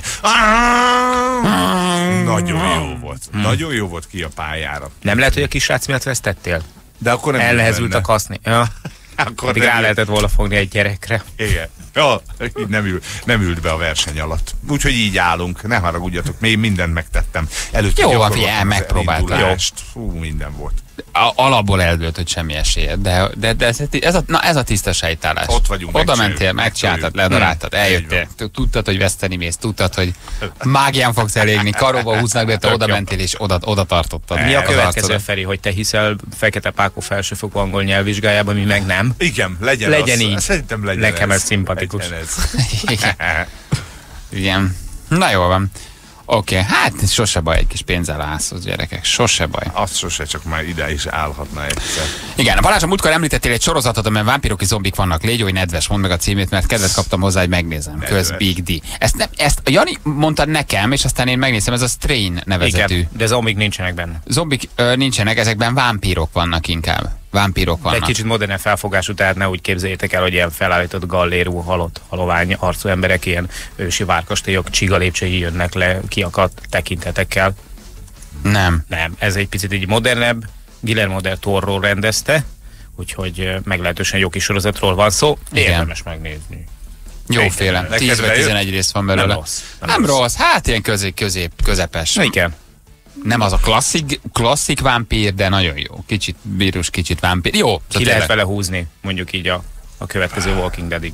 Nagyon jó volt. Nagyon jó volt ki a pályára. Nem lehet, hogy a kisrác miatt vesztettél? De akkor nem Elnehezült benne. a kaszni. Ja. Akkor Addig nem rá ült. lehetett volna fogni egy gyerekre. Igen. Ja, így nem, ül, nem ült be a verseny alatt. Úgyhogy így állunk. Ne haragudjatok, még mindent megtettem. Előtte Jó, gyakoroltam figyelj, az megpróbáltál. elindulást. Fú, minden volt. A, alapból eldőlt, hogy semmi esélyed, de, de, de ez, ez, a, na, ez a tisztes helytállás. Ott vagyunk, Oda megcsináljuk, mentél, megcsináltad, megcsináljuk. ledaráltad, Hmm, eljöttél. így Tudtad, hogy veszteni mész, tudtad, hogy mágián fogsz elégni, karóba húznak, de te Tök oda jó. mentél és oda, oda tartottad. Mi a az következő, arcodat. Feri, hogy te hiszel Fekete Pákó felsőfokú angol nyelvvizsgájában, mi meg nem? Igen, legyen, Legyen az. így. Szerintem legyen Nekem ez. ez szimpatikus. Legyen ez. Igen. Igen. Na jól van. Oké, okay. Hát sose baj egy kis pénzzel állsz, gyerekek, sose baj. Az sose, csak már ide is állhatna egyszer. Igen, Balázs, a múltkor említettél egy sorozatot, amiben vámpírok és zombik vannak. Légy oly nedves, mondd meg a címét, mert kedvet kaptam hozzá, hogy megnézem. Köz Nedves. Big D. Ezt, nem, ezt a Jani mondta nekem, és aztán én megnézem, ez a Strain nevezetű. Igen, de zombik nincsenek benne. Zombik ö, nincsenek, ezekben vámpírok vannak inkább. Vámpírok De vannak. egy kicsit modern felfogású, tehát ne úgy képzeljétek el, hogy ilyen felállított gallérú, halott, halovány arcú emberek, ilyen ősi várkastélyok, csiga lépcsői jönnek le kiakadt tekintetekkel. Nem. Nem, ez egy picit így modernebb. Guillermo del Toro rendezte, úgyhogy ö, meglehetősen jó kis sorozatról van szó. Igen. Érdemes megnézni. Jóféle. Neked tíz vagy bejött? tizenegy rész van belőle. Nem rossz. Nem, nem rossz. Hát ilyen közé, közép, közepes. Igen. Nem az a klasszik, klasszik vámpír, de nagyon jó. Kicsit vírus, kicsit vámpír. Jó. Ki szóval lehet tényleg. vele húzni, mondjuk így a, a következő Walking Deadig.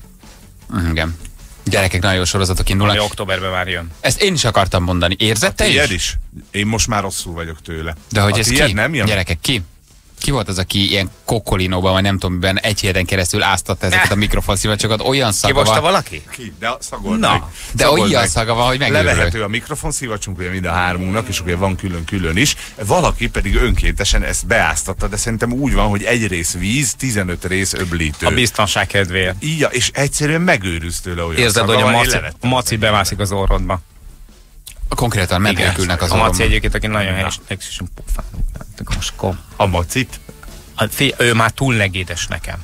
Igen. Gyerekek, nagyon jó sorozatok Ami indulnak. októberben már jön. Ezt én is akartam mondani. Érzed te Tiéd is? is? Én most már rosszul vagyok tőle. De hogy a ez tiéd ki? nem jön? Gyerekek, ki? Ki volt az, aki ilyen kokolinóban, vagy nem tudom miben, egy héten keresztül áztatta ezeket a mikrofonszivacsokat? Olyan szaga Kivosta van, valaki? Ki? De szagold Na, meg. de Szagold olyan meg. szaga van, hogy megőrülök. Levehető a mikrofonszívacsunk, ugye mind a hármunknak, és ugye van külön-külön is. Valaki pedig önkéntesen ezt beáztatta, de szerintem úgy van, hogy egy rész víz, tizenöt rész öblítő. A biztonság kedvéért. Így, és egyszerűen megőrülsz tőle olyan Érzed, szaga hogy a van, én maci, levettem. a maci bemászik az orrodba. Konkrétan medvékülnek az A maci orromban. egyébként, aki nagyon helyes, és pofán. Most kom. A macit? A fi, ő már túl negédes nekem.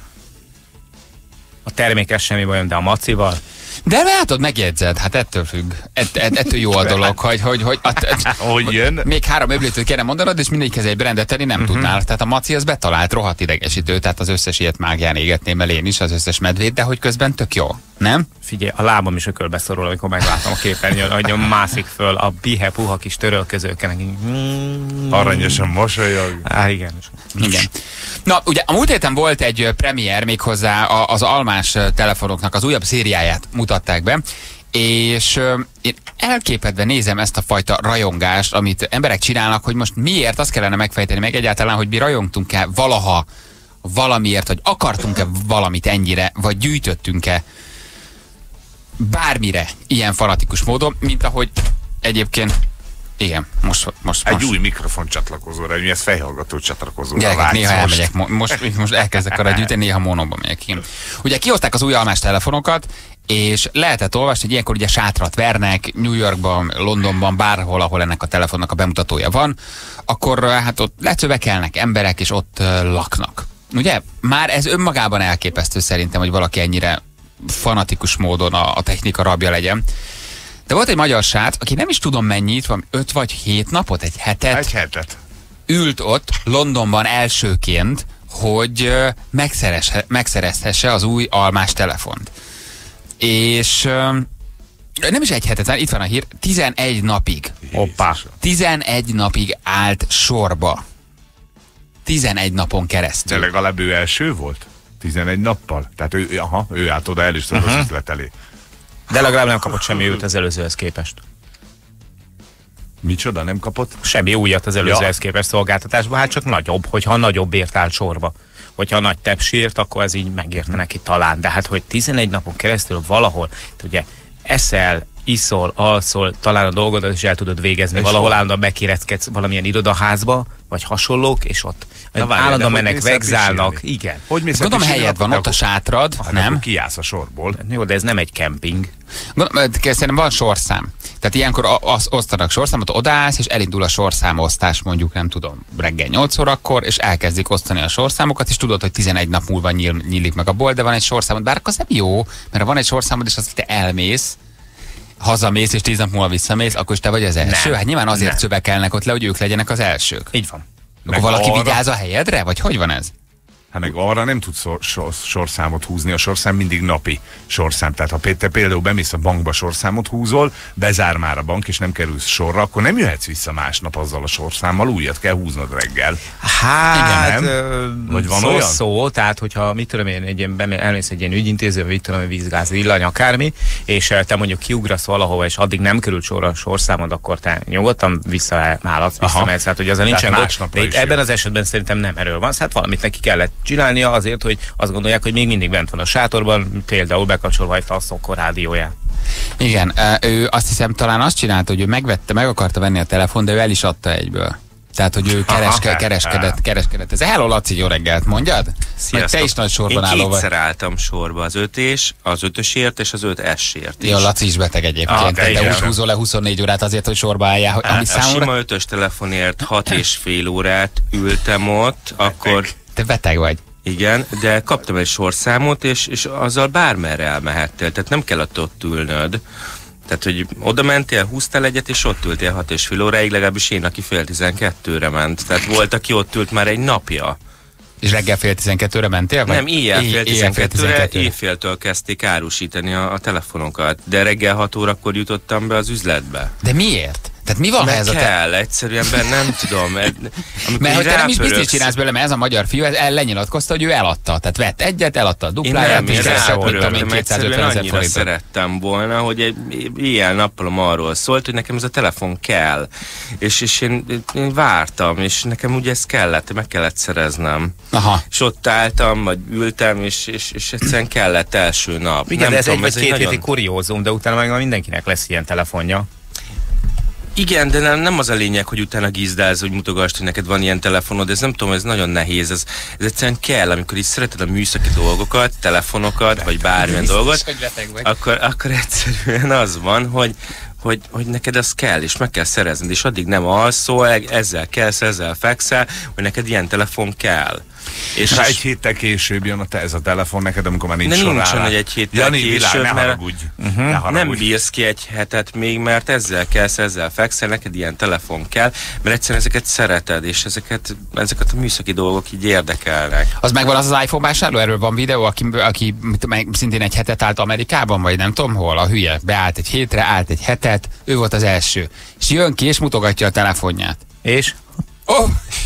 A termékes semmi bajom, de a macival. De látod, megjegyzed, hát ettől függ. Ett, ett, ettől jó a dolog, hogy, hogy, hogy att, att, Hogy jön? még három öblítőt kéne mondanod, és mindegyikhez egy brandet tenni nem uh-huh. tudnál. Tehát a maci az betalált, rohadt idegesítő, tehát az összes ilyet mágián égetném el én is, az összes medvét, de hogy közben tök jó, nem? Figyelj, a lábam is ökölbe szorul, amikor meglátom a képernyőn, hogy mászik föl a bihe puha kis törölközőken. Aranyosan mosolyog. Á, igen. Igen. Na, ugye a múlt héten volt egy ö, premier, méghozzá a- az almás ö, telefonoknak az újabb szériáját mutatták be, és ö, én elképedve nézem ezt a fajta rajongást, amit emberek csinálnak, hogy most miért, azt kellene megfejteni meg egyáltalán, hogy mi rajongtunk-e valaha valamiért, vagy akartunk-e valamit ennyire, vagy gyűjtöttünk-e bármire ilyen fanatikus módon, mint ahogy egyébként igen, most, most, Egy most. új mikrofon csatlakozóra, mi ez fejhallgató csatlakozóra Gyerekek, vágysz néha most. elmegyek, mo- most, most elkezdek arra gyűjteni, néha monóba megyek ki. Ugye kihozták az új almás telefonokat, és lehetett olvasni, hogy ilyenkor ugye sátrat vernek, New Yorkban, Londonban, bárhol, ahol ennek a telefonnak a bemutatója van, akkor hát ott lecövekelnek emberek, és ott uh, laknak. Ugye? Már ez önmagában elképesztő szerintem, hogy valaki ennyire fanatikus módon a, a technika rabja legyen. De volt egy magyar srác, aki nem is tudom mennyit, van öt vagy hét napot, egy hetet, Egy hetet. ült ott Londonban elsőként, hogy ö, megszerezhe, megszerezhesse az új almás telefont. És ö, nem is egy hetet, itt van a hír, tizenegy napig, Hoppá. tizenegy napig állt sorba. tizenegy napon De keresztül. legalább ő első volt? tizenegy nappal? Tehát ő, aha, ő állt oda el is tudott uh-huh. üzlet elé. De legalább nem kapott semmi újat az előzőhez képest. Micsoda, nem kapott? Semmi újat az előzőhez Ja. képest szolgáltatásban, hát csak nagyobb, hogyha nagyobb ért állt sorba. Hogyha nagy tepsért, akkor ez így megérte neki talán. De hát, hogy tizenegy napon keresztül valahol, ugye eszel, iszol, alszol, talán a dolgodat is el tudod végezni. És Valahol hol? állandóan bekéreckedsz valamilyen irodaházba, vagy hasonlók, és ott Na várjál, állandóan de hogy mennek, mész el vegzálnak. pisilni? Igen. Hogy mész el Gondolom pisilni, helyed van, akkor- ott a sátrad, Hát nem? akkor kiállsz a sorból. Jó, de ez nem egy kemping. Gondolom, szerintem van sorszám. Tehát ilyenkor a- az, osztanak sorszámot, odaállsz, és elindul a sorszámosztás mondjuk, nem tudom, reggel nyolc órakor, és elkezdik osztani a sorszámokat, és tudod, hogy tizenegy nap múlva nyíl, nyílik meg a bolt, de van egy sorszámod, bár akkor az nem jó, mert ha van egy sorszámod, és azt te elmész, hazamész, és tíz nap múlva visszamész, akkor is te vagy az első. Nem. Hát nyilván azért Nem. szövekelnek ott le, hogy ők legyenek az elsők. Így van. Akkor Meg valaki arra- vigyáz a helyedre, vagy hogy van ez? Hát meg arra nem tudsz sor, sor, sorszámot húzni, a sorszám mindig napi sorszám. Tehát ha te például bemész a bankba, sorszámot húzol, bezár már a bank és nem kerülsz sorra, akkor nem jöhetsz vissza másnap azzal a sorszámmal, újat kell húznod reggel. Hát, igen, ö, vagy van szó, olyan? szó, tehát hogyha mit tudom én, egy ilyen, elmész egy ilyen ügyintéző, mit tudom, vízgáz, villany, akármi, és te mondjuk kiugrasz valahova, és addig nem került sorra a sorszámod, akkor te nyugodtan visszaállhatsz, visszamehetsz. Hát, hogy azért nincsen gond. De ebben az esetben szerintem nem erről van. Hát valamit neki kellett csinálnia azért, hogy azt gondolják, hogy még mindig bent van a sátorban, például bekapcsolva egy a Szokor rádióját. Igen, ő azt hiszem talán azt csinálta, hogy ő megvette, meg akarta venni a telefon, de ő el is adta egyből. Tehát, hogy ő kereske, kereskedett, kereskedett. Ez hello, Laci, jó reggelt, mondjad? Meg te is nagy sorban álló vagy. Én kétszer álltam sorba, az ötés, az ötösért és az öt S-ért is. Jó, Laci is beteg egyébként. Ah, te úgy húzol le huszonnégy órát azért, hogy sorba álljál. Hogy ami a számomra... sima ötös telefonért hat és fél órát ültem ott, akkor... Te beteg vagy. Igen, de kaptam egy sorszámot, és, és azzal bármerre elmehettél, tehát nem kellett ott ülnöd. Tehát, hogy oda mentél, húztál egyet, és ott ültél hat és fél óráig, legalábbis én, aki fél tizenkettőre ment. Tehát volt, aki ott ült már egy napja. És reggel fél tizenkettőre mentél? Vagy? Nem, éjjel fél tizenkettőre, éjféltől kezdték árusítani a, a telefonokat. De reggel hat órakor jutottam be az üzletbe. De miért? Tehát mi van, mert ez a te... kell, egyszerűen nem tudom. Mert hogy te nem is biztos csinálsz belőle, mert ez a magyar fiú ez lenyilatkozta, hogy ő eladta. Tehát vett egyet, eladta a dupláját, és rápöröltem, egyszerűen annyira szerettem volna, hogy egy éjjel-nappalom arról szólt, hogy nekem ez a telefon kell. És, és én, én vártam, és nekem ugye ez kellett, meg kellett szereznem. Aha. És ott álltam, vagy ültem, és, és, és egyszerűen kellett első nap. Igen, nem de ez tudom, egy vagy két nagyon... héti kuriózum, de utána meg mindenkinek lesz ilyen telefonja. Igen, de nem, nem az a lényeg, hogy utána gizdálsz, hogy mutogasd, hogy neked van ilyen telefonod, ez nem tudom, ez nagyon nehéz, ez, ez egyszerűen kell, amikor is szereted a műszaki dolgokat, telefonokat, vagy bármilyen dolgot, akkor, akkor egyszerűen az van, hogy, hogy, hogy neked az kell, és meg kell szerezned, és addig nem alszol, ezzel kelsz, ezzel fekszel, hogy neked ilyen telefon kell. És rá egy héttel később jön a te, ez a telefon neked, amikor már nincs sorálás. Nincsen, hogy egy héttel Jani, később, világ, ne mert haragudj. Uh-huh. Ne haragudj. Nem bírsz ki egy hetet még, mert ezzel kelsz, ezzel fekszel, neked ilyen telefon kell, mert egyszerűen ezeket szereted, és ezeket, ezeket a műszaki dolgok így érdekelnek. Az megvan az az iPhone vásárló, erről van videó, aki, aki szintén egy hetet állt Amerikában, vagy nem tudom hol, a hülye. Beállt egy hétre, állt egy hetet, ő volt az első. És jön ki, és mutogatja a telefonját. És? Oh!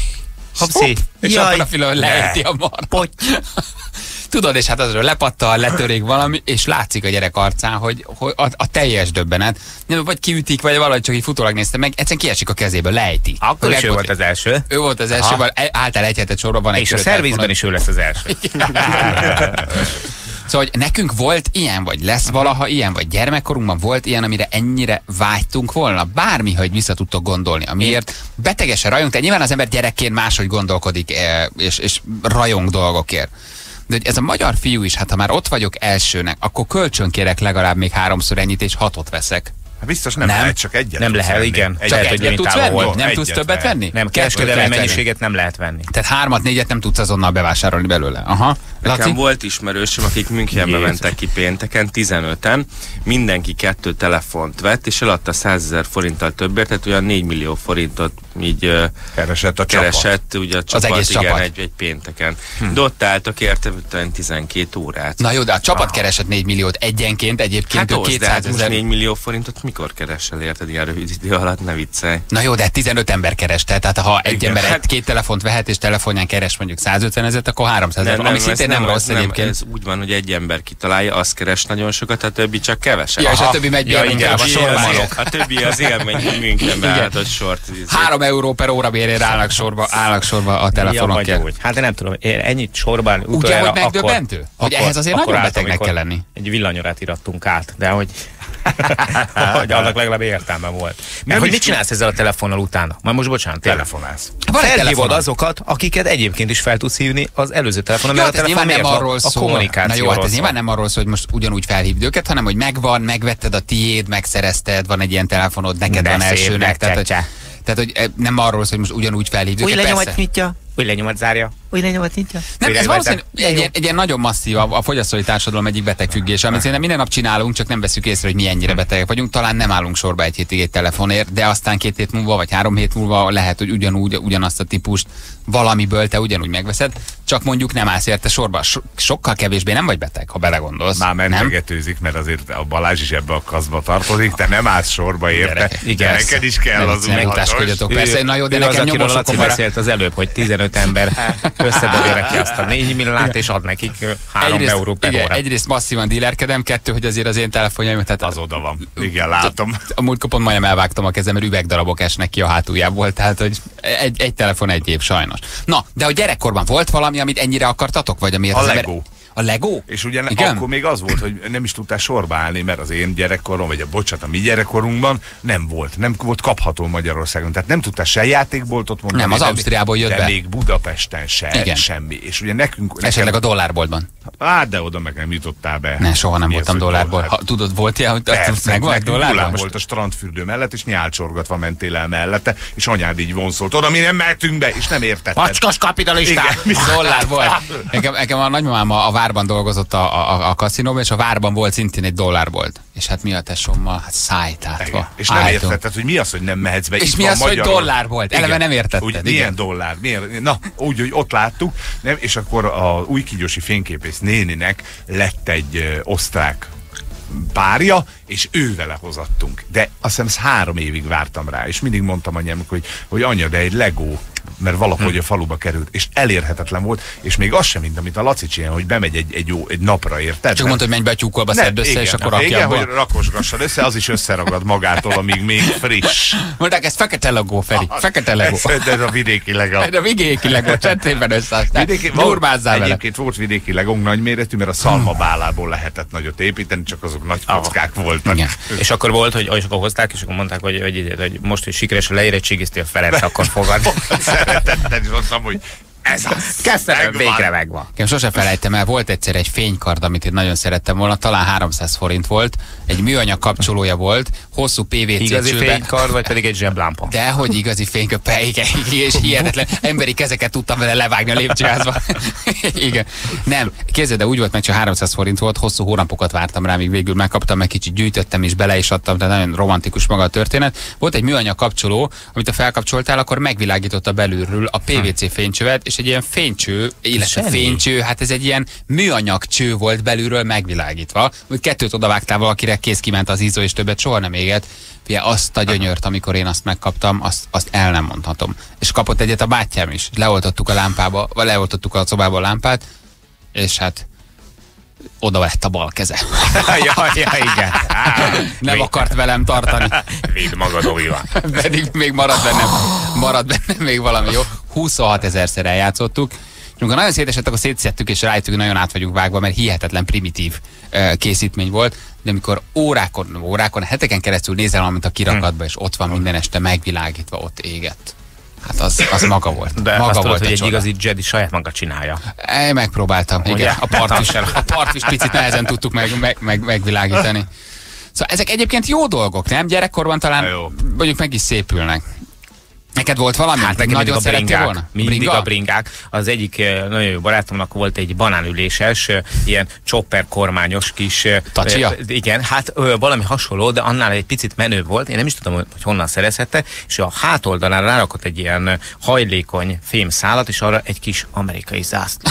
Hopszi. És abban a filmben lejti a marha. Tudod, és hát azról lepattal, letörik valami, és látszik a gyerek arcán, hogy, hogy a, a teljes döbbenet. Vagy kiütik, vagy valahogy csak így futólag nézte meg, egyszerűen kiesik a kezéből, lejti. Akkor is ő volt az első. Ő volt az első, által egy hetet sorban van egy. És a szervizben is ő lesz az első. Szóval, hogy nekünk volt ilyen, vagy lesz valaha ilyen, vagy gyermekkorunkban volt ilyen, amire ennyire vágytunk volna. Bármi, hogy vissza tudtok gondolni, amiért betegesen rajong, tehát nyilván az ember gyerekként máshogy gondolkodik, és, és rajong dolgokért. De hogy ez a magyar fiú is, hát ha már ott vagyok elsőnek, akkor kölcsönkérek legalább még háromszor ennyit, és hatot veszek. Hát biztos nem, nem lehet, csak egyet. Nem lehet, venni. Igen. Csak egyet, egyet tudsz venni? Volt. Nem tudsz többet venni? venni? Nem, kereskedelmi mennyiséget nem lehet venni. Tehát hármat, négyet nem tudsz azonnal bevásárolni belőle. Aha. Nekem Laci? volt ismerősöm, akik Münchenbe mentek ki pénteken, tizenöten, mindenki kettő telefont vett, és eladta százezer forinttal többért, tehát olyan négy millió forintot így keresett a keresett, csapat. ugye a csapat, az egész igen, csapat. Egy, egy pénteken. Hm. De ott álltak érte tizenkét órát. Na jó, de a csapat ah. keresett négy milliót egyenként, egyébként hát ő kétszázezer. négy millió forintot mikor keresel, érted ilyen rövid idő alatt, ne viccelj. Na jó, de tizenöt ember kereste, tehát ha egy igen, ember hát... egy, két telefont vehet, és telefonján keres mondjuk százötven ezeret, akkor háromszázezer, ami szintén nem, nem rossz nem, egyébként. Ez úgy van, hogy egy ember kitalálja, az keres nagyon sokat, a többi csak keveset. Ja, és a többi megy ja, inkább a sormalok. A többi az élmény, hogy Münchenbe állhatott sort. Három euró per óra bérért állnak sorba, állnak sorba a telefonokért. Ja, hát én nem tudom, én ennyit sorban utoljára. Ugye, hogy megdöbbentő? Akkor, hogy ehhez azért nagyon betegnek kell lenni. Egy villanyórát irattunk át, de hogy hogy annak legalább értelme volt. Mert hogy mit csinálsz ezzel a telefonnal utána? Már most bocsánat, telefonálsz. Felhívod azokat, akiket egyébként is fel tudsz hívni az előző telefonon, mert a telefon nem arról szól. A kommunikáció. Na jó, hát ez nyilván nem arról szól, hogy most ugyanúgy felhívd őket, hanem hogy megvan, megvetted a tiéd, megszerezted, van egy ilyen telefonod, neked van elsőnek. Tehát, hogy, tehát, hogy nem arról szól, hogy most ugyanúgy felhívd őket. Új lenyomat nyitja. Úgy lenyomat zárja, úgy lenyomat nyitja. Nem, ez valószínűleg egy, egy, egy ilyen nagyon masszív, a, a fogyasztói társadalom egyik betegfüggés, amit szerintem minden nap csinálunk, csak nem veszük észre, hogy mi ennyire betegek vagyunk. Talán nem állunk sorba egy hétig egy telefonért, de aztán két hét múlva, vagy három hét múlva lehet, hogy ugyanúgy, ugyanazt a típust valamiből te ugyanúgy megveszed, csak mondjuk nem állsz érte sorba. So, sokkal kevésbé nem vagy beteg, ha belegondolsz. Már mentegetőzik, mert azért a Balázs is ebbe a kaszba tartozik, te nem állsz sorba érte. Igen, neked is kell az ne utáskodjatok, persze, na jó, de ő nekem az, akiről nyomosok Laci beszélt az előbb, hogy tizenöt ember összedobja neki azt a négy millát, és ad nekik három egyrészt, euró per igen, óra. egyrészt masszívan dílerkedem, kettő, hogy azért az én telefonjaim, tehát Az oda van. Igen, látom. a múltkor pont majdnem elvágtam a kezem, mert üvegdarabok esnek ki a hátuljából, tehát hogy egy, egy telefon egy év sajnos. Na, de a gyerekkorban volt valami, amit ennyire akartatok, vagy amiért A az Lego. Ember... A Lego? És ugye Igen? akkor még az volt, hogy nem is tudtál sorba állni, mert az én gyerekkorom, vagy a bocsát, a mi gyerekkorunkban nem volt. Nem volt kapható Magyarországon. Tehát nem tudtál se játékboltot mondani. Nem, az de Ausztriából jött de be. még Budapesten se, Igen. semmi. És ugye nekünk... Esetleg nekem, a dollárboltban. Á, de oda meg nem jutottál be. Ne, soha nem Mi voltam az, hogy dollárból. dollár? Ha, tudod, volt ilyen, hogy Persze, meg vagy nekünk dollárból? nullán Most volt a strandfürdő mellett, és nyálcsorgatva mentél el mellette, és anyád így vonszolt. Oda mi nem mehetünk be, és nem értetted. Macskos kapitalisták! Igen, dollár volt. Nekem, nekem a nagymamám a, a várban dolgozott a, a, a kaszinóban, és a várban volt szintén egy dollárbolt. És hát mi a tesómmal? Hát szájtátva. És nem értetted, hogy mi az, hogy nem mehetsz be. És Itt mi van az, hogy Magyarország. dollár volt? Eleve nem értetted, Úgy, igen. milyen dollár? Milyen, na, úgy, hogy ott láttuk, nem, és akkor a újkigyosi fényképész néninek lett egy ö, osztrák párja, és ő vele hozattunk. De azt hiszem, három évig vártam rá, és mindig mondtam anyámnak, hogy, hogy anya, de egy Lego, mert valahogy a faluba került, és elérhetetlen volt, és még az sem, mint amit a Laci csinál, hogy bemegy egy, egy, jó, egy napra, érted? Csak mondta, hogy menj be a tyúkolba, szedd össze, igen, és akkor a rakja vége, abba. hogy rakosgassad össze, az is összeragad magától, amíg még friss. Mondták, ez fekete Lego, Feri. Fekete Lego. Ez, ez a vidéki Lego. De vidéki Lego, csettében össze, aztán gyurmázzál vele. Egyébként volt vidéki legónk nagyméretű, mert a szalmabálából lehetett nagyot építeni, csak azok nagy kockák voltak. Igen. És akkor volt, hogy, hogy akkor hozták, és akkor mondták, hogy, hogy, hogy most, hogy sikeresen leérettségiztél Ferenc, akkor fogad. Szeretettel is mondtam, hogy ez az. Kezdtem, Megvan. végre megvan. Én sose felejtem el, volt egyszer egy fénykard, amit én nagyon szerettem volna, talán háromszáz forint volt, egy műanyag kapcsolója volt, hosszú pé vé cé Igazi csőbe. fénykard, vagy pedig egy zseblámpa? De hogy igazi fényköpe, igen, és hihetetlen. Emberi kezeket tudtam vele levágni a lépcsőházba. Igen. Nem, képzeld, de úgy volt meg, csak háromszáz forint volt, hosszú hónapokat vártam rá, míg végül megkaptam, meg kicsit gyűjtöttem és bele is adtam, de nagyon romantikus maga a történet. Volt egy műanyag kapcsoló, amit a felkapcsoltál, akkor megvilágította belülről a pé vé cé fénycsövet, és egy ilyen fénycső, illetve Zseni. fénycső, hát ez egy ilyen műanyag cső volt belülről megvilágítva. Úgy kettőt odavágtál valakire, kész kiment az ízó, és többet soha nem égett. Fie, azt a gyönyört, amikor én azt megkaptam, azt, azt el nem mondhatom. És kapott egyet a bátyám is. Leoltottuk a lámpába, vagy leoltottuk a szobába a lámpát, és hát oda lett a bal keze. ja, ja, igen. Nem akart velem tartani. Vidd magad, Oviva. Pedig még marad bennem, marad bennem még valami jó. huszonhat ezerszer eljátszottuk. És amikor nagyon szétesett, akkor szétszedtük, és rájöttük, hogy nagyon át vagyunk vágva, mert hihetetlen primitív uh, készítmény volt. De amikor órákon, órákon, heteken keresztül nézel valamit a kirakatba, és ott van minden este megvilágítva, ott égett. Hát az, az maga volt. De maga azt tudod, volt hogy a egy csoda. igazi Jedi saját maga csinálja. Én megpróbáltam, Ugye? igen. A part is, a part is picit nehezen tudtuk meg, meg, meg, megvilágítani. Szóval ezek egyébként jó dolgok, nem? Gyerekkorban talán Jó. mondjuk meg is szépülnek. Neked volt valami? Hát nekem nagyon mindig a szerettél bringák. volna? Mindig Bringa? a bringák. Az egyik eh, nagyon jó barátomnak volt egy banánüléses, eh, ilyen chopper kormányos kis... eh, Tacsia? eh, Igen, hát ö, valami hasonló, de annál egy picit menőbb volt. Én nem is tudom, hogy honnan szerezhette, és a hátoldalán rárakott egy ilyen eh, hajlékony fémszálat, és arra egy kis amerikai zászló.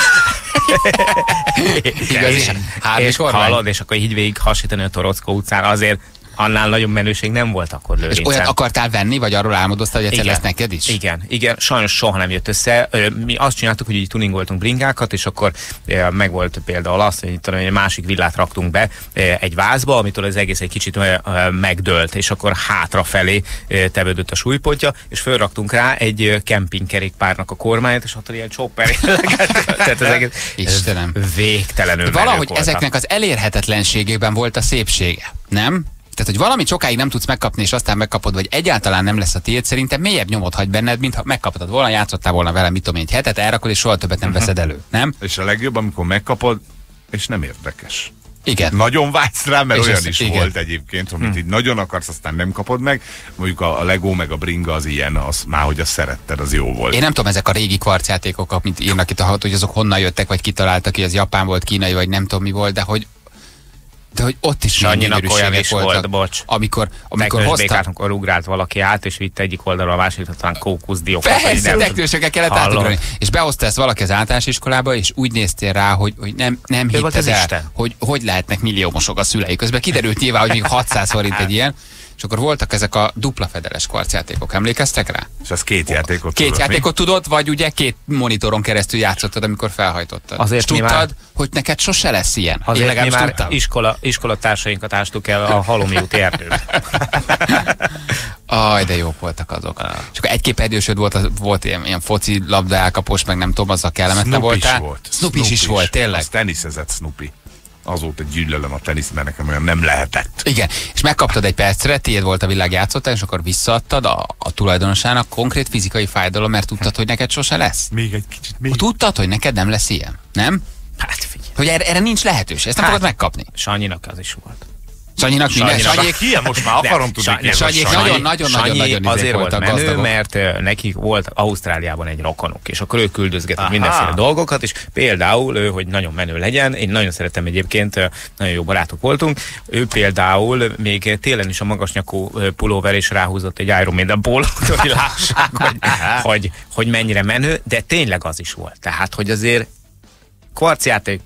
Igazi és, házi és kormány? hallod, és akkor így végig hasítani a Toroczko utcán, azért annál nagyobb menőség nem volt akkor És Lőrincen. olyat akartál venni, vagy arról álmodoztál, hogy egyszer lesz neked is? Igen, igen, sajnos soha nem jött össze. Ö, Mi azt csináltuk, hogy így tuningoltunk bringákat, és akkor ö, meg volt például azt, hogy talán egy másik villát raktunk be ö, egy vázba, amitől az egész egy kicsit ö, ö, megdőlt, és akkor hátrafelé ö, tevődött a súlypontja, és fölraktunk rá egy ö, kempingkerékpárnak a kormányát, és attól ilyen chopper. Tehát az egész Istenem. végtelenül De valahogy menők voltak. ezeknek az elérhetetlenségében volt a szépsége, nem? Tehát, hogy valami sokáig nem tudsz megkapni, és aztán megkapod, vagy egyáltalán nem lesz a tiéd, szerintem mélyebb nyomot hagy benned, mintha megkaptad volna, játszottál volna vele, mit tudom én, egy hetet, elrakod, és soha többet nem veszed elő, nem? És a legjobb, amikor megkapod, és nem érdekes. Igen. Nagyon vágysz rá, mert És olyan ez- is igen. volt egyébként, amit így nagyon akarsz, aztán nem kapod meg. Mondjuk a, a Lego meg a bringa az ilyen, az már hogy azt szeretted, az jó volt. Én nem tudom, ezek a régi kvarcjátékok, amit írnak itt a hat, hogy azok honnan jöttek, vagy kitaláltak ki, az japán volt, kínai, vagy nem tudom mi volt, de hogy de hogy ott is milyen Sanyinak olyan gyönyörűségek is voltak. volt, bocs. Amikor, amikor Teknős hoztak... békát, amikor ugrált valaki át, és vitte egyik oldalra a másikra, talán kókuszdiókat. vagy Persze, nem teknősökkel kellett Hallom. átugrani. És behozta ezt valaki az általános iskolába, és úgy néztél rá, hogy, hogy nem, nem Ő volt hitted az el, Isten. hogy hogy lehetnek milliómosok a szülei. Közben kiderült nyilván, hogy még hatszáz forint egy ilyen, és akkor voltak ezek a dupla fedeles kvarcjátékok. Emlékeztek rá? És az két játékot Két tudod, játékot tudod, vagy ugye két monitoron keresztül játszottad, amikor felhajtottad. Azért és mi tudtad, már- hogy neked sose lesz ilyen. Én Azért mi legalábbis már tudtam. iskola, iskolatársainkat ástuk el a Halomi úti erdőbe. Aj, de jók voltak azok. És akkor egy képernyősöd volt, az- volt ilyen, ilyen foci labda elkapós, meg nem tudom, azzal kellemetlen Snoopy is voltál. volt. Snoopy is volt, tényleg. Az teniszezett Snoopy. Azóta gyűlölöm a teniszt, mert nekem olyan nem lehetett. Igen, és megkaptad egy percre, tiéd volt a világ, játszottál, és akkor visszaadtad a, a tulajdonosának konkrét fizikai fájdalom, mert tudtad, hogy neked sose lesz. Még egy kicsit, még. Tudtad, hogy neked nem lesz ilyen, nem? Hát figyelj. Hogy erre, erre nincs lehetőség, ezt nem Hát. fogod megkapni. Sanyinak az is volt. Sanyinak minden, Sanyinak. Sanyiék, Ilyen most már akarom tudni. Sanyi- ki ez a Sanyiék Sanyi. nagyon, nagyon, nagyon, Sanyi nagyon izék azért volt voltak, menő, gazdagok. mert ö, nekik volt Ausztráliában egy rokonuk, és akkor ő küldözgetett Aha. mindenféle dolgokat, és például, ő, hogy nagyon menő legyen, én nagyon szeretem egyébként, ö, nagyon jó barátok voltunk, ő például még télen is a magasnyakú ö, pulóver és ráhúzott egy Iron Maiden pólót, hogy lássák, hogy, hogy, hogy mennyire menő, de tényleg az is volt. Tehát, hogy azért kvarcjáték,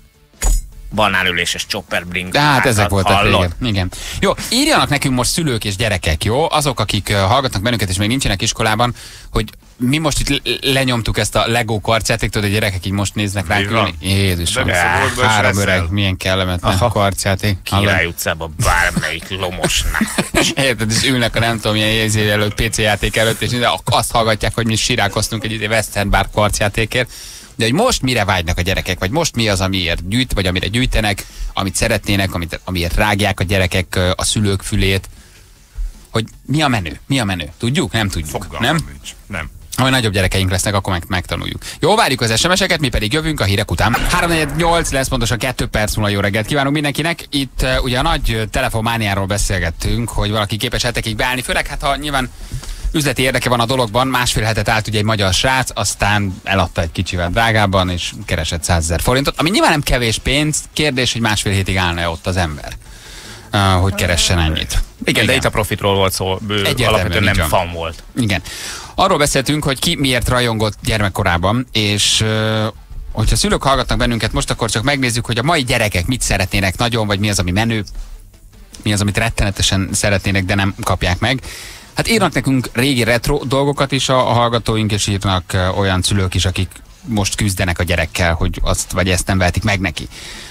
banánüléses chopper bring. De hát ezek voltak hallod? régen. Igen. Jó, írjanak nekünk most szülők és gyerekek, jó? Azok, akik uh, hallgatnak bennünket és még nincsenek iskolában, hogy mi most itt l- lenyomtuk ezt a Lego kvarcjátéktól, de a gyerekek így most néznek ránk van? ülni. Jézusom, De vissza volt, három veszel. öreg, milyen kellemetlen kvarcjáték. Király utcában bármelyik lomosnál. Érted, és ülnek a nem tudom milyen jegyzél előtt, pé cé játék előtt, és minden- azt hallgatják, hogy mi sirálkoztunk egy izé Western Bar kvarcjátékért. De hogy most mire vágynak a gyerekek, vagy most mi az, amiért gyűjt, vagy amire gyűjtenek, amit szeretnének, amit, amiért rágják a gyerekek ö, a szülők fülét, hogy mi a menő? Mi a menő? Tudjuk? Nem tudjuk. Fogalmam Nem? nincs. Nem. Ha nagyobb gyerekeink lesznek, akkor meg, megtanuljuk. Jó, várjuk az es em eseket, mi pedig jövünk a hírek után. három negyvennyolc lesz pontosan kettő perc múlva, jó reggelt kívánunk mindenkinek. Itt uh, ugye a nagy uh, telefonmániáról beszélgettünk, hogy valaki képes hetekig beállni, főleg hát ha nyilván üzleti érdeke van a dologban, másfél hetet állt ugye egy magyar srác, aztán eladta egy kicsivel drágában, és keresett százezer forintot, ami nyilván nem kevés pénz, kérdés, hogy másfél hétig állna ott az ember, uh, hogy keressen ennyit. Igen, de itt a profitról volt szó, ő Egyértelműen alapvetően így nem van. fan volt. Igen. Arról beszéltünk, hogy ki miért rajongott gyermekkorában, és uh, hogyha szülők hallgatnak bennünket most, akkor csak megnézzük, hogy a mai gyerekek mit szeretnének nagyon, vagy mi az, ami menő, mi az, amit rettenetesen szeretnének, de nem kapják meg. Hát írnak nekünk régi retro dolgokat is a, a hallgatóink, és írnak uh, olyan szülők is, akik most küzdenek a gyerekkel, hogy azt vagy ezt nem vehetik meg neki.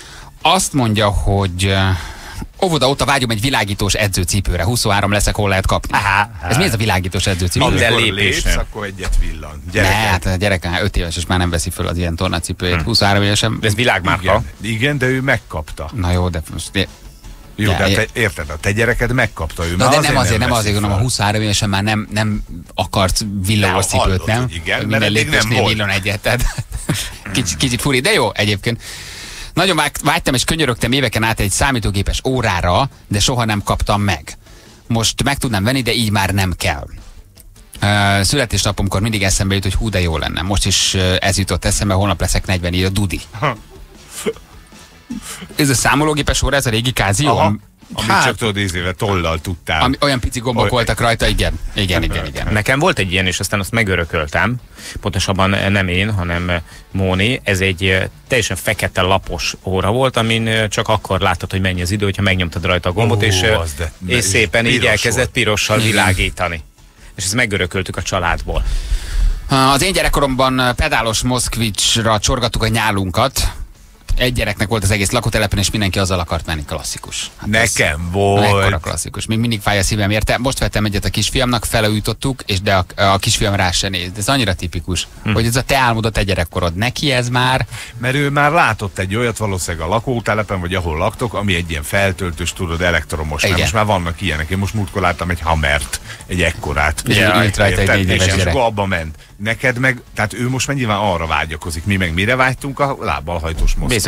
Azt mondja, hogy uh, óvoda-óta vágyom egy világítós edzőcipőre. huszonhárom leszek, hol lehet kapni. Aha. Ez mi ez a világítós edzőcipő? Minden Amikor lépésnél. lépsz, akkor egyet villan. Ne, Gyerekek. hát a gyerek már öt éves, és már nem veszi föl az ilyen tornacipőjét. Hm. huszonhárom évesen. De ez világmárka. Igen, igen, de ő megkapta. Na jó, de most... Jó, Ja, de é- te, érted, a te gyereked megkapta, ő Na, már de nem azért, nem veszi azért gondolom, a fel. huszonhárom évesen már nem, nem akart villogós De hallod, cipőt, nem? hogy igen, Hogy mert minden eddig nem lépésnél volt. villon egyet, tehát kicsit, kicsit furi, de jó egyébként. Nagyon vág- vágytam és könyörögtem éveken át egy számítógépes órára, de soha nem kaptam meg. Most meg tudnám venni, de így már nem kell. Uh, születésnapomkor mindig eszembe jut, hogy hú, de jó lenne. Most is uh, ez jutott eszembe, holnap leszek negyven, így a Dudi. Ez a számológépes óra, ez a régi Casio? Aha. Am- Amit Hát- csak tudod, tíz éve tollal tudtál. Ami, olyan pici gombok Oly- voltak rajta, igen. Igen, igen, igen. Nekem volt egy ilyen, és aztán azt megörököltem. Pontosabban nem én, hanem Móni. Ez egy eh, teljesen fekete lapos óra volt, amin eh, csak akkor láttad, hogy mennyi az idő, hogyha megnyomtad rajta a gombot, Ó, és, eh, az de- és szépen így piros elkezdett volt. pirossal világítani. És ezt megörököltük a családból. Az én gyerekkoromban pedálos Moszkvicsra csorgattuk a nyálunkat. Egy gyereknek volt az egész lakótelepen, és mindenki azzal akart menni. Klasszikus. Hát Nekem ez volt. mekkora klasszikus. Még mindig fáj a szívem érte. Most vettem egyet a kisfiamnak, felújítottuk, és de a, a kisfiam rá se néz. De ez annyira tipikus, hm. hogy ez a te álmodott egy gyerekkorod. Neki ez már... Mert ő már látott egy olyat valószínűleg a lakótelepen, vagy ahol laktok, ami egy ilyen feltöltős, tudod, elektromos. Igen. Nem, most már vannak ilyenek. Én most múltkor láttam egy Hammert, egy ekkorát. És ült rajta egy Érted? négy éves És gyerek. akkor abba ment. Neked meg, tehát ő most már nyilván arra vágyakozik. Mi meg mire vágytunk? A lábbal hajtós Moszkva.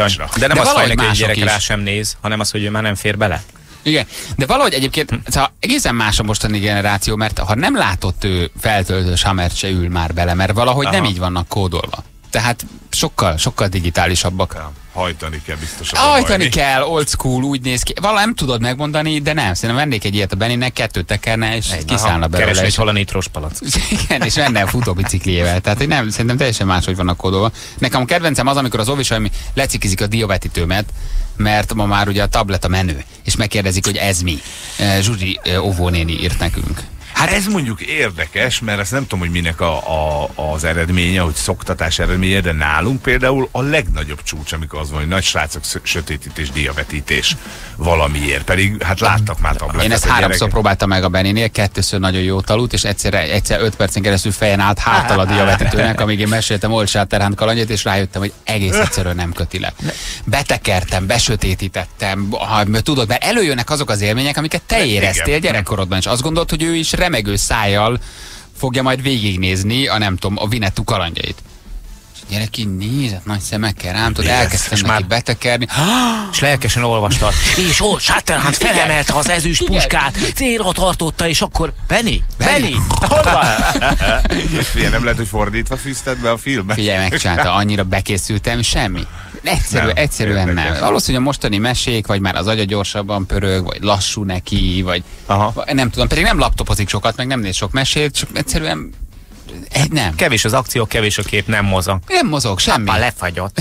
Kovácsra. De nem De az faj valahogy neki, hogy mások gyerek is. rá sem néz, hanem az, hogy ő már nem fér bele. Igen, de valahogy egyébként szóval egészen más a mostani generáció, mert ha nem látott ő feltöltős Hammert se ül már bele, mert valahogy Aha. nem így vannak kódolva. Tehát sokkal, sokkal digitálisabbak. Hajtani kell biztosan. Hajtani kell, old school, úgy néz ki. Valahogy nem tudod megmondani, de nem. Szerintem vennék egy ilyet a Bennynek, kettőt tekerne, és kiszállna belőle. Keresni, És hol a nitros palack. igen, és menne a futóbicikliével. Tehát hogy nem, szerintem teljesen máshogy vannak kódolva. Nekem a kedvencem az, amikor az óvisajmi lecikizik a diavetítőmet, mert ma már ugye a tablet a menő, és megkérdezik, hogy ez mi. Eh, Zsuzsi eh, óvónéni írt nekünk. Hát ez mondjuk érdekes, mert ezt nem tudom, hogy minek a, a, az eredménye, hogy szoktatás eredménye, de nálunk például a legnagyobb csúcs, amikor az van, hogy nagy srácok sötétítés, diavetítés valamiért. Pedig hát láttak már tabletet. Én ezt a háromszor gyerekek. próbáltam meg a Benninél, kettőször nagyon jó talut, és egyszer, egyszer öt percen keresztül fejen állt háttal a diavetítőnek, amíg én meséltem Old Shatterhand kalandját, és rájöttem, hogy egész egyszerűen nem köti le. Betekertem, besötétítettem, ha, tudod, mert előjönnek azok az élmények, amiket te éreztél gyerekkorodban, és azt gondolt, hogy ő is remegő szájjal fogja majd végignézni a nem tudom, a Vinetú kalandjait. És a gyerek így nézett nagy szemekkel rám, tudod, elkezdtem neki már- betekerni. És lelkesen olvastad. És Old Shatterhand felemelte az ezüst puskát, célra tartotta, és akkor Benny, Benny, hol van? Figyelj, nem lehet, hogy fordítva fűzted be a filmet? Figyelj, megcsinálta, annyira bekészültem, semmi. Egyszerű, Nem, egyszerűen érdekes. nem. Valószínűleg a mostani mesék, vagy már az agya gyorsabban pörög, vagy lassú neki, vagy Aha. vagy nem tudom, pedig nem laptopozik sokat, meg nem néz sok mesét, csak egyszerűen egy nem. Kevés az akció, kevés a kép, nem mozog. Nem mozog, semmi. Apa lefagyott.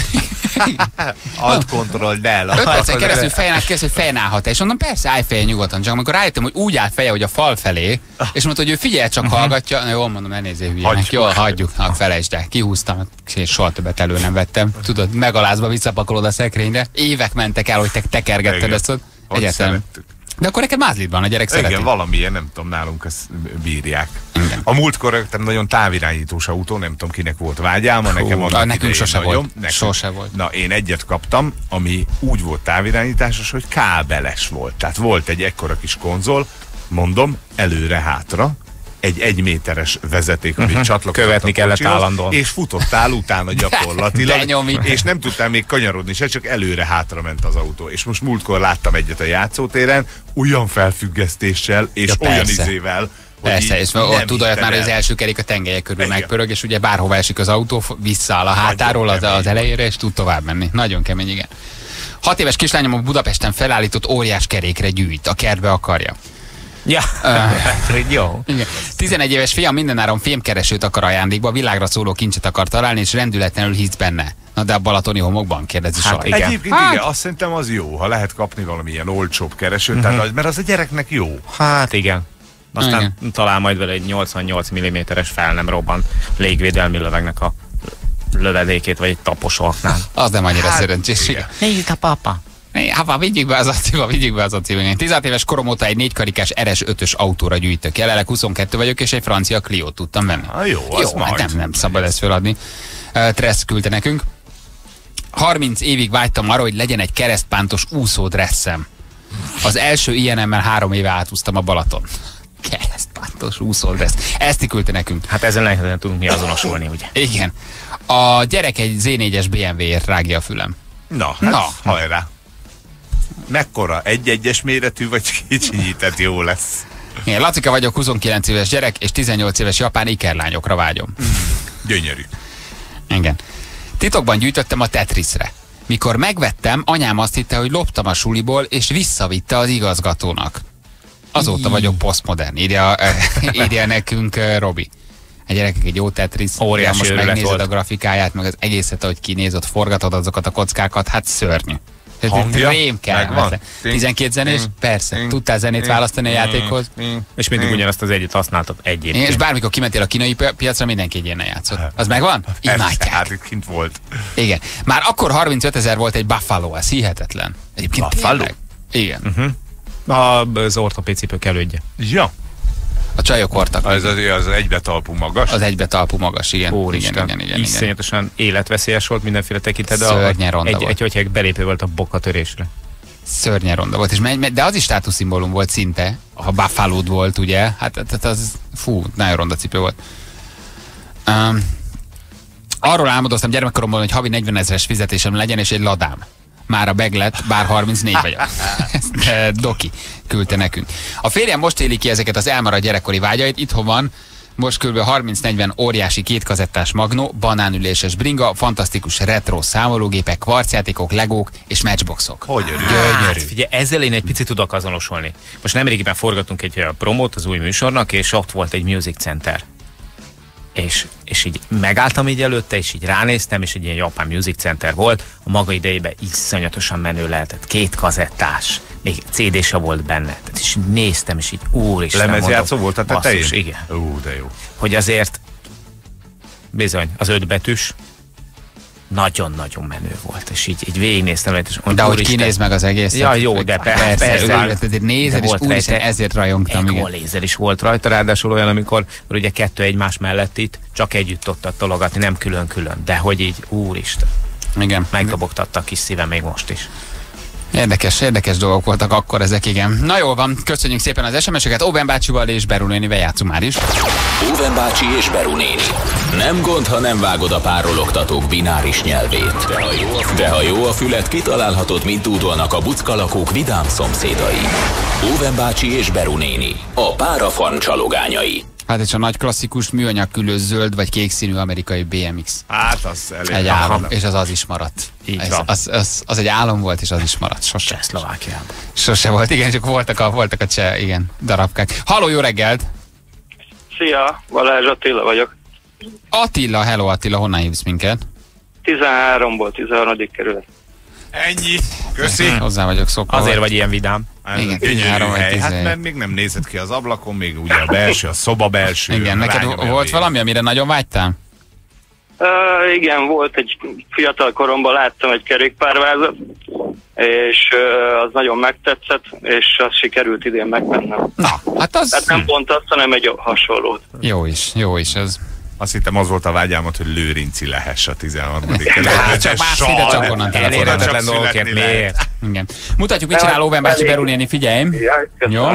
Alt kontrolld el. Öt percen keresztül fejen át kezdve, hogy fejen állhat, és mondom, persze, állj feje nyugodtan, csak amikor rájöttem, hogy úgy áll feje, hogy a fal felé, és mondta, hogy ő figyel, csak hallgatja, na jó, mondom, elnézzél hülyének, Hagyjuk. jó, hagyjuk, ha felejtsd el, kihúztam, és soha többet elő nem vettem, tudod, megalázva visszapakolod a szekrényre, évek mentek el, hogy te tekergetted Igen. ezt, ott. Hogy Egyáltalán. szerettük. De akkor neked mázlid van, a gyerek szereti. Igen, valamilyen, nem tudom, nálunk ezt bírják. Igen. A múltkor rögtön nagyon távirányítós autó, nem tudom kinek volt vágyálma, nekem Hú, annak nekünk idején sose nagyon, volt. nekünk- Sose volt. Na, én egyet kaptam, ami úgy volt távirányításos, hogy kábeles volt. Tehát volt egy ekkora kis konzol, mondom, előre-hátra, egy egyméteres vezeték, amit uh-huh. csatlakozott Követni a kellett kocsihoz, állandóan. és futottál utána gyakorlatilag, Benyomít. és nem tudtál még kanyarodni se, csak előre-hátra ment az autó. És most múltkor láttam egyet a játszótéren, olyan felfüggesztéssel, és Ja, olyan persze. izével, hogy Persze, így és nem ott tud olyat hitted már, hogy az el. első kerék a tengelye körül Igen. megpörög, és ugye bárhova esik az autó, f- visszaáll a hátáról az, az elejére, és tud tovább menni. Nagyon kemény, igen. Hat éves kislányom a Budapesten felállított óriás kerékre gyűjt, a kertbe akarja. Ja, jó. Igen. tizenegy éves fiam mindenáron fémkeresőt akar ajándékba, világra szóló kincset akar találni, és rendületlenül hisz benne. Na de a balatoni homokban kérdezi Hát Saj. igen. Egyébként Hát. igen, azt szerintem az jó, ha lehet kapni valamilyen olcsóbb keresőt, uh-huh. tehát, az- mert az a gyereknek jó. Hát igen. Aztán Igen. talál majd vele egy nyolcvannyolc milliméteres fel nem robbant légvédelmi lövegnek a lövedékét, vagy egy taposóaknál. Az nem annyira Hát, szerencsés. igen. Nézd a papa! Hát vigyük be az acciba, vigyük be az acciba. tizenhat éves korom óta egy négykarikás er es ötös autóra gyűjtök. Jelenleg huszonkettő vagyok, és egy francia Cliót tudtam venni. Ah, jó, az jó, hát majd. nem, nem szabad ezt föladni. Uh, Tressz küldte nekünk. harminc évig vágytam arra, hogy legyen egy keresztpántos úszódresszem. Az első ilyenemmel három éve átúztam a Balaton. Keresztpántos úszódressz. Ezt küldte nekünk. Hát ezzel nehezen tudunk mi azonosulni, ugye? Igen. A gyerek egy zé négyes bé em vé-ért rágja a fülem. Na, hát Na. hajrá. Mekkora? Egy-egyes méretű, vagy kicsinyített jó lesz? Én Lacika vagyok, huszonkilenc éves gyerek, és tizennyolc éves japán ikerlányokra vágyom. Gyönyörű. Igen. Titokban gyűjtöttem a Tetrisre. Mikor megvettem, anyám azt hitte, hogy loptam a suliból, és visszavitte az igazgatónak. Azóta vagyok posztmodern, írja, írja nekünk uh, Robi. A gyerekek egy jó Tetris. Óriási most őrület megnézed volt. a grafikáját, meg az egészet, ahogy kinézott, forgatod azokat a kockákat, hát szörnyű. Hangja? Rém kell. Megvan? tizenkét zenés? Persze. Tudtál zenét választani a játékhoz? És mindig ugyanazt az egyet használtad És egyébként. bármikor kimentél a kínai pi- piacra, mindenki egy ilyennel játszott. Az megvan? Persze, Imádják. hát itt kint volt. Igen. Már akkor harmincöt ezer volt egy Buffalo, ez hihetetlen. Egyébként Buffalo? tényleg. Igen. A, az ortopécipők elődje. Ja, A csajok hordtak. az az, az egybetalpú magas. Az egybetalpú magas, igen. Úristen, igen, igen, igen, igen. iszonyatosan életveszélyes volt mindenféle tekintetben. de a- Szörnyen ronda egy, volt. egy, hogy belépő volt a bokatörésre. Szörnyen ronda volt. És me- de az is státuszszimbólum volt szinte, ha Buffalo volt, ugye? Hát, hát az, fú, nagyon ronda cipő volt. Um, Arról álmodoztam gyermekkoromban, hogy havi negyven ezres fizetésem legyen, és egy ladám. Már a beg lett, bár harmincnégy vagyok. Ezt Doki küldte nekünk. A férjem most éli ki ezeket az elmaradt gyerekkori vágyait, itthon van most kb. harminc-negyven óriási kétkazettás magnó, banánüléses bringa, fantasztikus retro számológépek, kvarcjátékok, legók és matchboxok. Hogy örül? Hát, figyelj, ezzel én egy picit tudok azonosulni. Most nemrégiben forgatunk egy uh, promót az új műsornak, és ott volt egy Music Center. És, és így megálltam így előtte, és így ránéztem, és egy ilyen japán Music Center volt. A maga idejében iszonyatosan menő lehetett. Két kazettás. Még cé dé se volt benne. Tehát és néztem, és így úristen. Lemezjátszó volt a tetején? Igen. Ú, de jó. Hogy azért bizony, az ötbetűs nagyon-nagyon menő volt, és így, így végignéztem. És de hogy kinéz meg az egész. Ja, jó, de persze. persze, persze nézed, és úristen, ezért rajongtam. Ego lézer is volt rajta, ráadásul olyan, amikor ugye kettő egymás mellett itt csak együtt tudtad tologatni, nem külön-külön, de hogy így, úristen. Igen. Megdobogtatta a kis szívem még most is. Érdekes, érdekes dolgok voltak akkor ezek, igen. Na jól van, köszönjük szépen az es em es-eket. Óven bácsival és Beru nénivel játszunk már is. Óven bácsi és Beru néni. Nem gond, ha nem vágod a párologtatók bináris nyelvét. De ha jó a, De ha jó a fület, kitalálhatod, mint dúdolnak a buckalakók vidám szomszédai. Óven bácsi és Beru néni. A párafan csalogányai. Hát és a nagy klasszikus műanyagkülő zöld vagy kék színű amerikai bé em iksz. Hát az elég. Egy álom, és az az is maradt. Így Ez, van. Az, az, az egy álom volt, és az is maradt. Sose. Szlovákiában. Sose volt, igen, csak voltak a, voltak a cseh, igen, darabkák. Halló, jó reggelt! Szia, Balázs Attila vagyok. Attila, hello Attila, honnan hívsz minket? tizenháromból, tizenharmadik kerület. Ennyi. Köszi. Hozzá vagyok szokva. Azért vagy ilyen vidám. Igen, Gyönyörű vagy hely. tíz Hát év. mert még nem nézett ki az ablakon, még ugye a belső, a szoba belső. Igen, a neked lánya volt mellé. valami, amire nagyon vágytál? Uh, igen, volt egy fiatal koromban láttam egy kerékpárvázat, és uh, az nagyon megtetszett, és az sikerült idén megvennem. Na, hát az... Hát nem pont azt, hanem egy hasonlót. Jó is, jó is ez. Azt hittem, az volt a vágyámat, hogy Lőrinci lehess a tizenharmadik kerület. Hát, csak más ide, csak onnan elérhetetlen dolgokért miért? Igen. Mutatjuk, mit csinál Óven bácsi, Beru néni, figyelj. Jaj, Jó?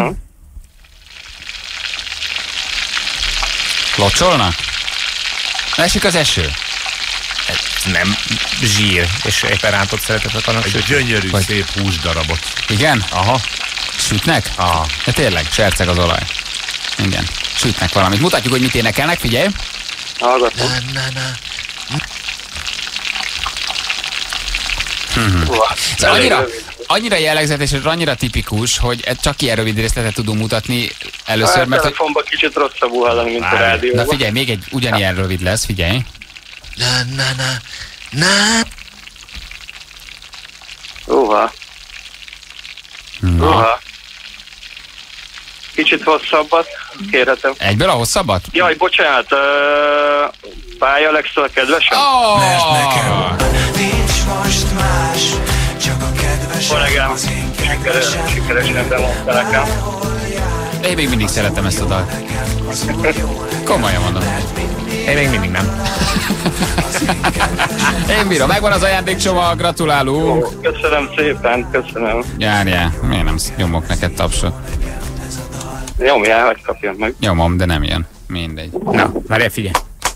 Locsolnak? Esik az eső. Nem zsír, és éppen rántott szeretetet annak Egy sütni. gyönyörű, Vagy- szép húsdarabot. Igen? Aha. Sütnek? Aha. De tényleg, serceg az olaj. Igen. Sütnek valamit. Mutatjuk, hogy mit énekelnek, figyelj. Hallgatom. Ez annyira, annyira jellegzetes és annyira tipikus, hogy ez csak ilyen rövid részletet tudunk mutatni először, A mert hogy... telefonban kicsit rosszabbul hallani, mint a Várj. Na rádióban. figyelj, még egy ugyanilyen rövid lesz, figyelj. Uha. Uha. Kicsit hosszabbat, kérhetem. Egyből a hosszabbat? Jaj, bocsánat, uh, Pálya Alextól kedvesem? Oh! Nincs most más, csak a kedves Kollégám, sikeres, sikeresen bemondta nekem. Én még mindig szeretem ezt a dalt. Komolyan mondom. Én még mindig nem. Én bírom, megvan az ajándékcsomag, gratulálunk. Köszönöm szépen, köszönöm. Járjál, miért nem nyomok neked tapsot? Nyomjál, hogy kapjam meg. Nyomom, de nem jön. Mindegy. Na, várjál, figyelj.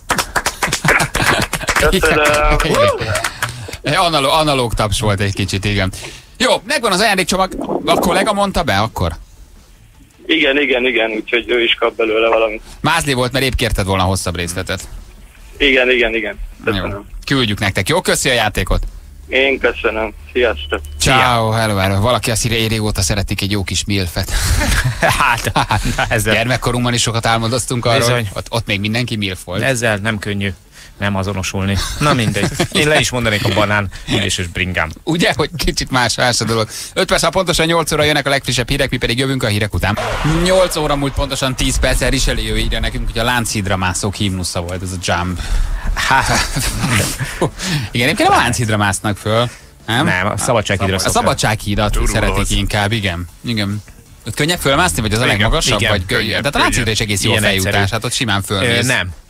Köszönöm. Analóg, analóg taps volt egy kicsit, igen. Jó, megvan az ajándékcsomag. A kollega mondta be akkor? Igen, igen, igen, úgyhogy ő is kap belőle valamit. Mázli volt, mert épp kérted volna hosszabb részletet. Igen, igen, igen. Jó. Köszönöm. Küldjük nektek. Jó, köszi a játékot. Én köszönöm. Sziasztok. Ciao, hello, hello. Valaki azt írja, én régóta szeretnék egy jó kis milfet. Hát, ezzel, Gyermekkorunkban is sokat álmodoztunk arról. Bizony. Ott, ott még mindenki milf volt. ezzel nem könnyű nem azonosulni. Na mindegy. Én le is mondanék a banán üléses bringám. Ugye, hogy kicsit más, más a dolog. öt perc, ha pontosan nyolc óra jönnek a legfrissebb hírek, mi pedig jövünk a hírek után. nyolc óra múlt pontosan tíz perccel Richelieu írja nekünk, hogy a Lánchídra mászók himnusza volt ez a jump. Hát, igen, egyébként nem a Lánchídra másznak föl. Nem? Nem, a Szabadsághídra A szokták. Szabadsághídat Turulóhoz. szeretik inkább, igen. Igen. Ott könnyebb fölmászni, vagy az a Igen, legmagasabb? igen, vagy könnyebb, Tehát a Lánchídra is egész jó a Ilyen feljutás, egyszerű. hát ott simán Ö, fölmész. nem.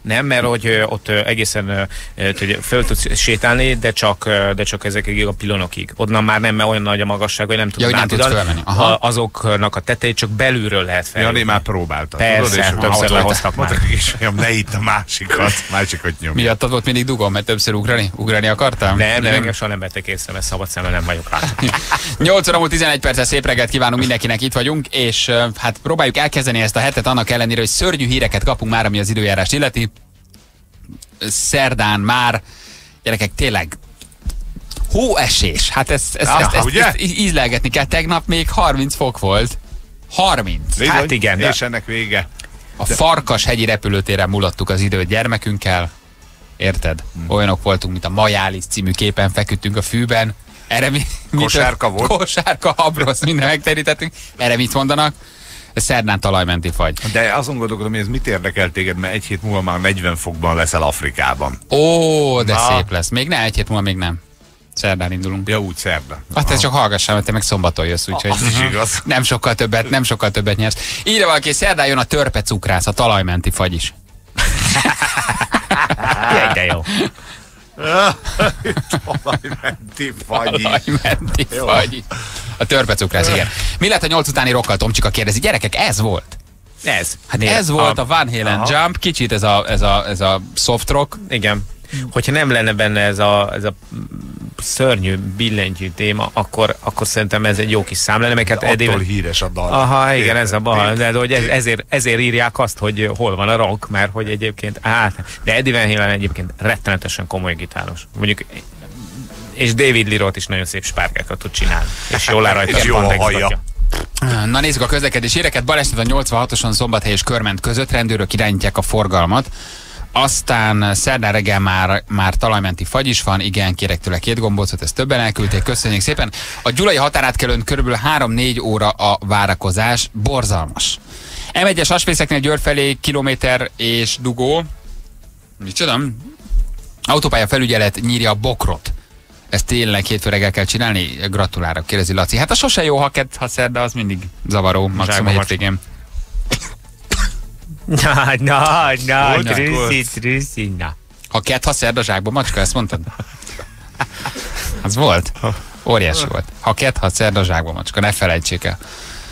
Nem, mert hogy ö, ott ö, egészen ö, ö, föl tudsz sétálni, de csak, ö, de csak ezekig a pilonokig. Onnan már nem, mert olyan nagy a magasság, hogy nem tudod Ja, hogy nem tudsz fölmenni. Aha. a, azoknak a tetejét csak belülről lehet fel. Jani már próbálta. Persze, tudod, többször lehoztak már. Mondták is, hogy ne itt a másikat, másikat nyomja. Miattad volt mindig dugom, mert többször ugrani? Ugrani akartál? Nem, nem, engem soha nem vettek észre, mert szabad szemmel nem vagyok rá. nyolc óra múlt tizenegy perccel szép reggelt kívánunk mindenkinek, itt vagyunk, és uh, hát próbáljuk elkezdeni ezt a hetet annak ellenére, hogy szörnyű híreket kapunk már, ami az időjárást illeti. Szerdán már, gyerekek, tényleg hóesés. Hát ezt, ezt, Ah, ezt, ezt, ugye? ezt ízlelgetni kell. Tegnap még harminc fok volt. harminc. Bizony, Hát igen, de- és ennek vége. A Farkashegyi repülőtéren mulattuk az időt gyermekünkkel. Érted? Olyanok voltunk, mint a Majális című képen feküdtünk a fűben. Erre mi, Kosárka volt? Kosárka, habrosz, minden megterítettünk. Erre mit mondanak? Ez szerdán talajmenti fagy. De azon gondolkodom, hogy ez mit érdekel téged, mert egy hét múlva már negyven fokban leszel Afrikában. Ó, de Na. szép lesz. Még ne, egy hét múlva még nem. Szerdán indulunk. Ja, úgy szerda. Hát te csak hallgassál, mert te meg szombaton jössz, úgyhogy Az is igaz. nem sokkal többet, nem sokkal többet nyersz. Írja valaki, szerdán jön a törpe cukrász, a talajmenti fagy is. Jaj, de jó. Talajmenti fagy. Talajmenti Jó. fagy. A törpe cukrász, igen. Mi lett a nyolc utáni rokkal? Tomcsika kérdezi. Gyerekek, ez volt. Ez. Hát ez volt a Van Halen Aha. Jump, kicsit ez a, ez a, ez a soft rock. Igen. Hogyha nem lenne benne ez a, ez a szörnyű, billentyű téma, akkor, akkor szerintem ez egy jó kis szám lenne, meg hát Attól Eddie... híres a dal. Aha, igen, Érted? ez a bal, de hogy ez, ezért, ezért írják azt, hogy hol van a rock, mert hogy egyébként, hát, de Eddie Van Halen egyébként rettenetesen komoly gitáros. Mondjuk, és David Lee Roth is nagyon szép spárgákat tud csinálni, és jól áll rajta És jó a Pantex haja. dotja. Na nézzük a közlekedés híreket. Baleset a nyolcvanhatoson Szombathely és Körment között, rendőrök irányítják a forgalmat. Aztán szerdán reggel már, már talajmenti fagy is van, igen, kérek tőle két gombócot, ezt többen elküldték, köszönjük szépen. A Gyulai határátkelőn körülbelül három-négy óra a várakozás, borzalmas. em egyes Asfészeknél Győr felé kilométer és dugó. Micsoda? Autópálya felügyelet nyírja a bokrot. Ezt tényleg hétfő reggel kell csinálni? Gratulálok, kérdezi Laci. Hát a sose jó, ha kedd, ha szerda, az mindig zavaró, maximum hétvégén. Na, na, na, Volt, Trüsszi, volt. Trüsszi, na. Ha kedd, ha szerda, zsákba macska, ezt mondtad? Az volt? Óriási volt. Ha kedd, ha szerda, zsákba macska, ne felejtsék el.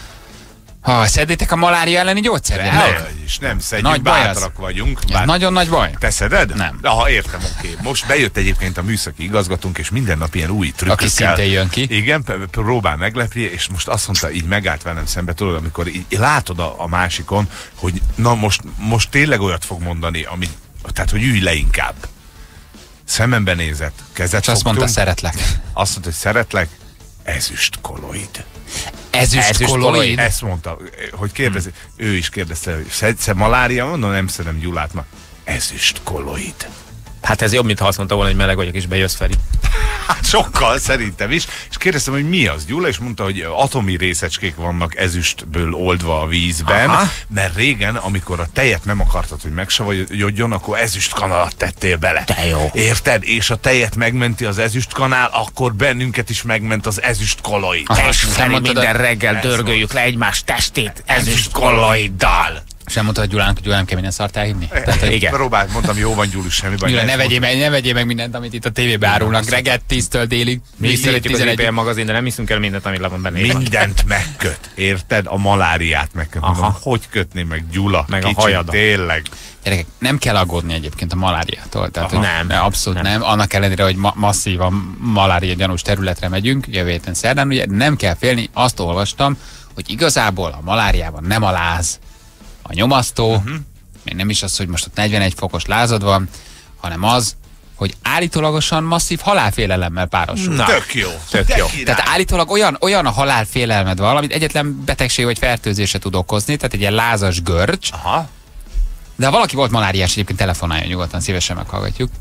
Ha szedétek a malária elleni gyógyszert? Nem, is nem szedjük, Nagy baj az. bátrak vagyunk. Ez Bár... nagyon nagy baj. Te szeded? Nem. Aha, értem, oké. Most bejött egyébként a műszaki igazgatónk, és minden nap ilyen új trükkökkel. Aki szintén jön ki. Igen, p- próbál meglepni, és most azt mondta, így megállt velem szembe, tudod, amikor így látod a, a másikon, hogy na most, most tényleg olyat fog mondani, ami, tehát, hogy ülj le inkább. Szemembe nézett, kezet És azt fogtunk. mondta, szeretlek. Azt mondta, hogy szeretlek, ezüst kolloid. Ezüst kolloid. Ezt mondta, hogy kérdezi, hmm. ő is kérdezte, hogy szedsz-e malária? Mondom, nem szedem Gyulát, ma ezüst kolloid. Hát ez jobb, mint ha azt mondta volna, hogy meleg vagyok, és bejössz Feri. Hát sokkal szerintem is. És kérdeztem, hogy mi az, Gyula, és mondta, hogy atomi részecskék vannak ezüstből oldva a vízben, Aha. mert régen, amikor a tejet nem akartad, hogy megsavadjon, akkor ezüstkanalat tettél bele. De jó. Érted? És a tejet megmenti az ezüstkanál, akkor bennünket is megment az ezüstkoloid. Aha. És nem Feri, mondtad, minden de- reggel Ez dörgöljük le egymás testét ezüst kolloiddal. Sem mondta, hogy Gyulának, hogy Gyula nem kell minden szart elhinni. Tehát, igen. Próbált, mondtam, jó van, Gyuli, semmi baj. Gyula, nem ne ezt vegyél, meg, ne vegyél meg mindent, amit itt a tévébe árulnak. Reggel tíztől délig. Mi is szeretjük az tizenegy. i pé em magazin, de nem hiszünk el mindent, amit le van benne. írva. Mindent megköt, érted? A maláriát megköt. Aha. Mondom, hogy kötné meg Gyula? Meg a Kicsit, hajadat. Tényleg. Gyerekek, nem kell aggódni egyébként a maláriától. Tehát, Aha. hogy Nem. ne, abszolút nem. nem. Annak ellenére, hogy ma- masszívan malária gyanús területre megyünk, jövő héten szerdán, ugye nem kell félni. Azt olvastam, hogy igazából a maláriában nem a láz, a nyomasztó, uh-huh. még nem is az, hogy most ott negyvenegy fokos lázad van, hanem az, hogy állítólagosan masszív halálfélelemmel párosul. Na. Tök jó. Tök De jó. király. Tehát állítólag olyan, olyan a halálfélelmed van, amit egyetlen betegség vagy fertőzése tud okozni, tehát egy ilyen lázas görcs. Aha. De ha valaki volt maláriás, egyébként telefonáljon nyugodtan, szívesen meghallgatjuk.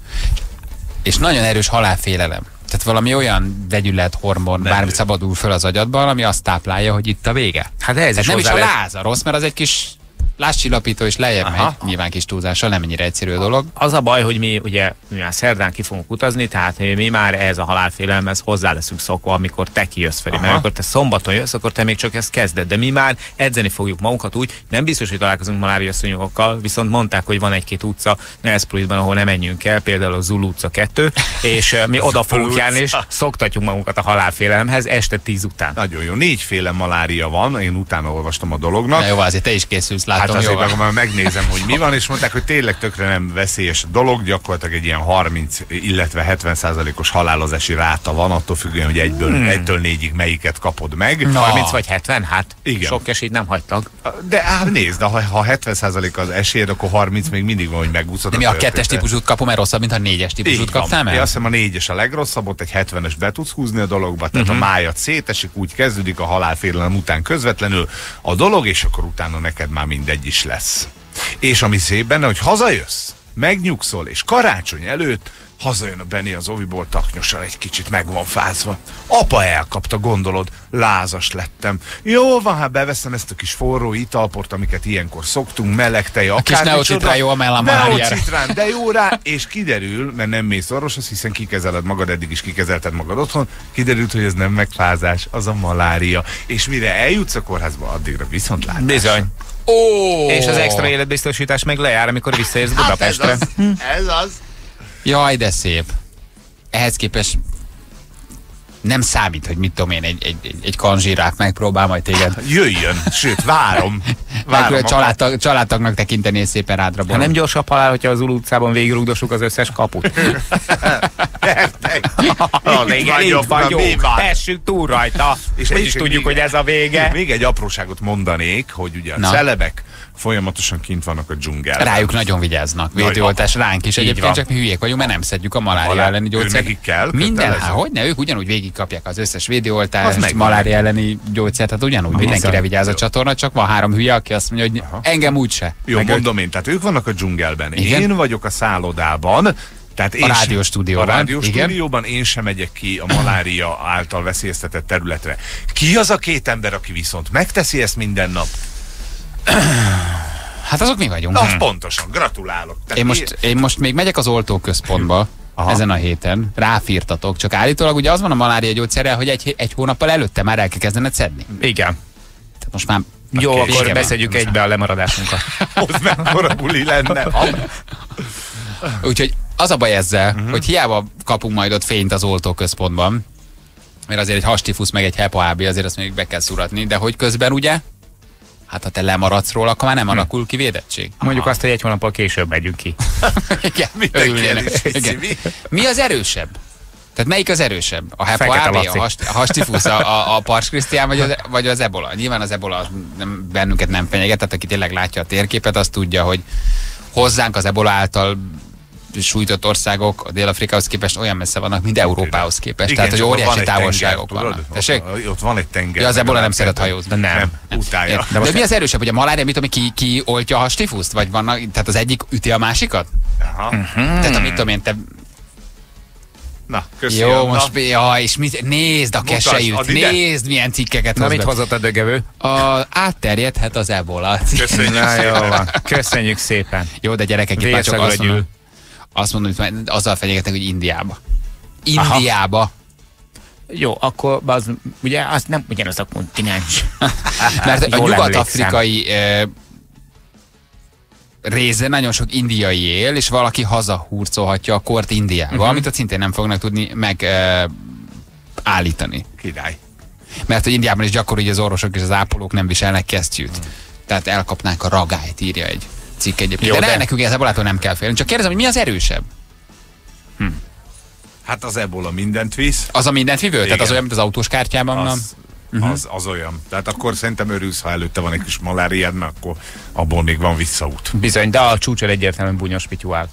És nagyon erős halálfélelem. Tehát valami olyan vegyület, hormon, Nem bármi ő. szabadul föl az agyadban, ami azt táplálja, hogy itt a vége. Hát de ez Tehát is nem is a hozzá lehet- láz a rossz, mert az egy kis lázcsillapító és lejjebb Aha. megy, nyilván kis túlzással, nem ennyire egyszerű a dolog. Az a baj, hogy mi ugye mi már szerdán ki fogunk utazni, tehát mi már ehhez a halálfélelmez hozzá leszünk szokva, amikor te kijössz, Feri, mert akkor te szombaton jössz, akkor te még csak ezt kezded, de mi már edzeni fogjuk magunkat úgy, nem biztos, hogy találkozunk malária szúnyogokkal, viszont mondták, hogy van egy-két utca Nespruitban, ahol nem menjünk el, például a Zulu utca kettő, és uh, mi oda fogunk járni, és szoktatjuk magunkat a halálfélelemhez este tíz után. Nagyon jó. Négyféle malária van, én utána olvastam a dolognak. Na jó, azért te is készülsz, látom, Hát azért jó. meg, már megnézem, hogy mi van, és mondták, hogy tényleg tökre nem veszélyes a dolog, gyakorlatilag egy ilyen harminc, illetve hetven százalékos halálozási ráta van, attól függően, hogy egyből, hmm. egytől négyig melyiket kapod meg. harminc vagy hetven? Hát igen. Sok esélyt nem hagytak. De hát nézd, ha, ha hetven százalék az esélyed, akkor harminc még mindig van, hogy megúszod. De mi a kettes típusút kapom, mert rosszabb, mint a négyes típusút kaptál meg? Én azt hiszem a négyes a legrosszabb, ott egy hetvenes be tudsz húzni a dologba, tehát uh-huh. a májat szétesik, úgy kezdődik a halálfélelem után közvetlenül a dolog, és akkor utána neked már mindegy is lesz. És ami szép benne, hogy hazajössz, megnyugszol, és karácsony előtt hazajön a Benni az oviból taknyosan, egy kicsit meg van fázva. Apa elkapta, gondolod, lázas lettem. Jó van, hát beveszem ezt a kis forró italport, amiket ilyenkor szoktunk, meleg tej, akár. A kis neocitrán jó a mellamaláriára. Neocitrán, de jó rá, és kiderül, mert nem mész orvoshoz, hiszen kikezeled magad, eddig is kikezelted magad otthon, kiderült, hogy ez nem megfázás, az a malária. És mire eljutsz a kórházba, addigra viszontlátás. Bizony. Ó! És az extra életbiztosítás meg lejár, amikor visszaérsz Budapestre. Hát ez az. Ez az. Jaj, de szép. Ehhez képest nem számít, hogy mit tudom én, egy, egy, egy, egy kanzsírák megpróbál majd téged. Jöjjön, sőt, várom. várom családtag, családtagnak tekintenél szépen rádra. Ha nem gyorsabb halál, hogyha az Zulu utcában végigrugdossuk az összes kaput. Igen, így van, jó, essünk túl rajta. És mi is tudjuk, hogy ez a vége. Még egy apróságot mondanék, hogy ugye a celebek folyamatosan kint vannak a dzsungelben. Rájuk nagyon vigyáznak. Védőoltás ránk is. Egyébként csak mi hülyék vagyunk, mert nem szedjük a malária elleni gyógyszert. Nekik kell. Minden, hát hogyne, ők ugyanúgy végigkapják az összes védőoltást, malária elleni gyógyszert, tehát ugyanúgy mindenkire vigyáz a csatorna, csak van három hülye, aki azt mondja, hogy aha. engem úgyse. Jó, meg mondom én, tehát ők vannak a dzsungelben. Igen? Én vagyok a szállodában. Tehát a rádióstúdióban. A rádióstúdióban én sem megyek ki a malária által veszélyeztetett területre. Ki az a két ember, aki viszont megteszi ezt minden nap? Hát azok mi vagyunk. Na, hmm. pontosan, gratulálok. Én most, én most még megyek az oltóközpontba aha. ezen a héten, ráfírtatok, csak állítólag ugye az van a malária gyógyszerrel, hogy egy, egy hónappal előtte már el kell kezdened szedni. Igen. Tehát most már jó, akkor igen, beszedjük van. Egybe a lemaradásunkat. Az mekkora buli lenne. Úgyhogy az a baj ezzel, uh-huh. hogy hiába kapunk majd ott fényt az oltóközpontban, mert azért egy hastifusz meg egy hepa á bé azért azt még be kell szuratni, de hogy közben ugye, hát ha te lemaradsz róla, akkor már nem alakul ki védettség. Mondjuk azt, hogy egy hónappal később megyünk ki. Igen, Igen. Mi az erősebb? Tehát melyik az erősebb? A hepa á bé, a, hast, a hastifusz, a, a, a Pars Krisztián, vagy az, vagy az ebola? Nyilván az ebola nem, bennünket nem fenyeget, tehát aki tényleg látja a térképet, az tudja, hogy hozzánk az ebola által sújtott országok a Dél-Afrikához képest olyan messze vannak, mint Európához képest. Igen, tehát, hogy óriási távolságok vannak. Ott, ott van egy tenger. Ja, az ebola nem szeret hajózni. Nem, nem, nem. Utálja. De, de mi az erősebb, hogy a malária, mit tudom, ki, ki oltja a hastifuszt? Vagy vannak, tehát az egyik üti a másikat? Aha. Uh-huh. Tehát amit tudom én, te... Na, köszönöm. Jó, most, ja, és mit, nézd a keselyűt, nézd milyen cikkeket hoz. Na, mit hozott a dögevő? A, átterjedhet az ebola. Köszönjük Na, jó van. Köszönjük szépen. Jó, de gyerekek, itt már csak azt mondom, azt mondom, hogy azzal fenyegetnek, hogy Indiába. Indiába. Aha. Jó, akkor az, ugye, az nem ugyanaz a kontinens. Mert a nyugat-afrikai e, része nagyon sok indiai él, és valaki hazahurcolhatja a kort Indiába, uh-huh. amit ott szintén nem fognak tudni megállítani. E, Király. Mert hogy Indiában is gyakori, hogy az orvosok és az ápolók nem viselnek kesztyűt. Uh-huh. Tehát elkapnák a ragályt, írja egy cikk egyébként. Jó, de, de nekünk ez ebolától nem kell félni. Csak kérdezem, hogy mi az erősebb? Hm. Hát az ebola mindent visz. Az a mindent vivő? Tehát az olyan, mint az autós kártyában az, van? Uh-huh. Az, az olyan. Tehát akkor szerintem örülsz, ha előtte van egy kis maláriád, mert akkor abból még van visszaút. Bizony, de a csúcson egyértelműen Bunyos Pityu áll.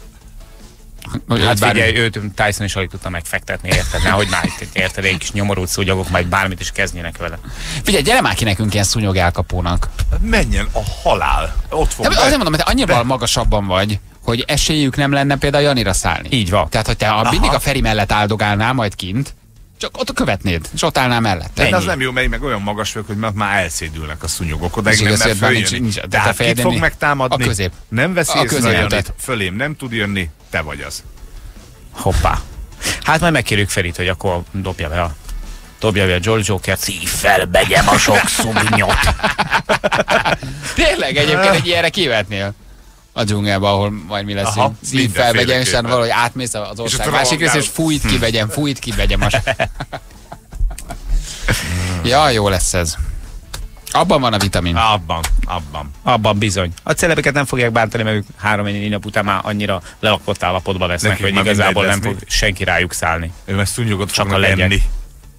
Hát figyelj, őt Tyson is alig tudta megfektetni, érted? Nehogy már itt érted, egy kis nyomorult szúnyogok, majd bármit is kezdjenek vele. Figyelj, gyere már ki nekünk ilyen szúnyog elkapónak. Menjen a halál. Ott fog. Azért mondom, hogy te annyira be... magasabban vagy, hogy esélyük nem lenne például Janira szállni. Így van. Tehát, hogy te a, mindig a Feri mellett áldogálnál majd kint, Csak ott követnéd, és ott állnál mellette. De az nem jó, mert meg olyan magas vagyok, hogy már elszédülnek a szúnyogok oda, És nem igaz, mer hogy már nincs- följönni. nincs- de Tehát te kit fog fejedni- megtámadni? a közép. Nem veszi A észre, középutat. hogy fölém nem tud jönni, te vagy az. Hoppá. Hát majd megkérjük Ferit, hogy akkor dobja be a dobja be a Jolly Jokert, szív fel, begyem a sok szúnyot. Tényleg egyébként egy ilyenre kivetnél a dzsungelbe, ahol majd mi leszünk. Aha, Szív fel, vegyem, és mindenféleképpen. valahogy átmész az ország ott másik részén, és rohangálod. fújt ki, vegyem, fújt ki, vegyem. A... Ja, jó lesz ez. Abban van a vitamin. Abban, abban. Abban bizony. A celebeket nem fogják bántani, mert ők három-négy nap után már annyira lelakott állapotban lesznek, Nekik hogy már igazából mindegy nem lesz, fog senki rájuk szállni. Ő ezt szúnyogot Csak a fognak legyek. enni.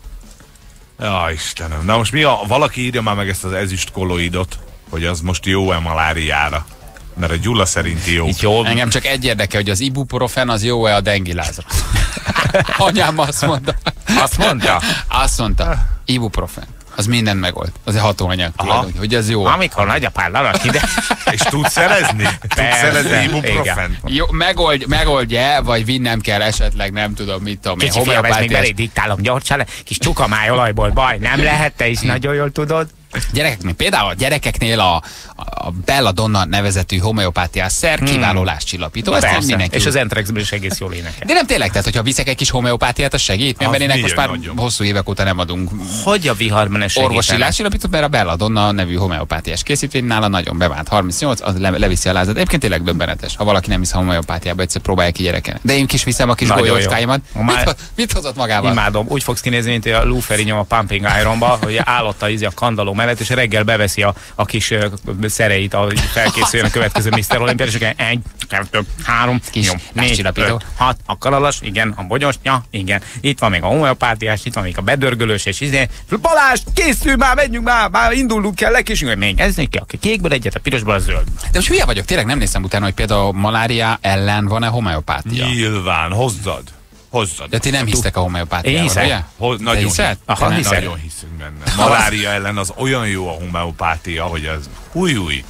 Ja, Istenem. Na most mi a, valaki írja már meg ezt az ezüst kolloidot, hogy az most jó-e maláriára. Mert a Gyula szerinti jó. Így jól. Engem csak egy érdekel, hogy az ibuprofen az jó-e a dengilázra. Anyám azt mondta. Azt mondta? Azt mondta. Ibuprofen. Az minden megold. Az egy hatóanyag. Tulajdon, hogy ez jó. Amikor nagyapád lanak ide. És tudsz szerezni? Tudsz Persze, szerezni ibuprofen? Jó, megold, megoldja, vagy vinnem kell esetleg, nem tudom, mit tudom én. Kicsi fiam, ezt még homeopátiás- belé diktálom gyorsan, kis csukamájolajból baj, nem lehet, te is nagyon jól tudod. Gyerekeknél, például a gyerekeknél a, a Belladonna nevezetű homeopátiás szer kiváló lázcsillapító. Ezt nem Persze. mindenki. És az Entrexből is egész jól énekel. De nem tényleg, tehát hogyha viszek egy kis homeopátiát, az segít? Mert Az ennek most már nagyon. hosszú évek óta nem adunk Hogy a viharmenes orvosi lázcsillapítót, mert a Belladonna nevű homeopátiás készítmény nála nagyon bevált. harmincnyolc, az le, leviszi a lázat. Egyébként tényleg döbbenetes. Ha valaki nem hisz a homeopátiába, egyszer próbálja ki gyereken. De én is viszem a kis Nagyon jó. golyócskáimat. Ha már- Mit, ho- mit hozott magával? Imádom. Úgy fogsz kinézni, mint a Lou Ferrigno a Pumping Ironba, hogy állotta ízi a kandalló mellett, és reggel beveszi a, a kis uh, szereit, ahogy felkészüljön a következő miszter Olympia, és akkor egy, kettő, három, Kis jó, négy, lázcsillapító. öt, hat, a karalas, igen, a bogyosnya, igen. Itt van még a homeopátiás, itt van még a bedörgölős, és izé. Balázs, készül már, menjünk már, már indulunk kell, lekésünk, hogy még ez neki, a kékből egyet, a pirosból a zöld. De most hülye vagyok, tényleg nem néztem utána, hogy például malária ellen van-e homeopátia. Nyilván, hozzad. Hozzad. De ti nem hisztek a homeopátiával, Én hiszek. ugye? Hoz, Te nagyon, hiszed? Aha, Te hiszek. nagyon hiszünk benne. Malária ellen az olyan jó a homeopátia, hogy az új-új.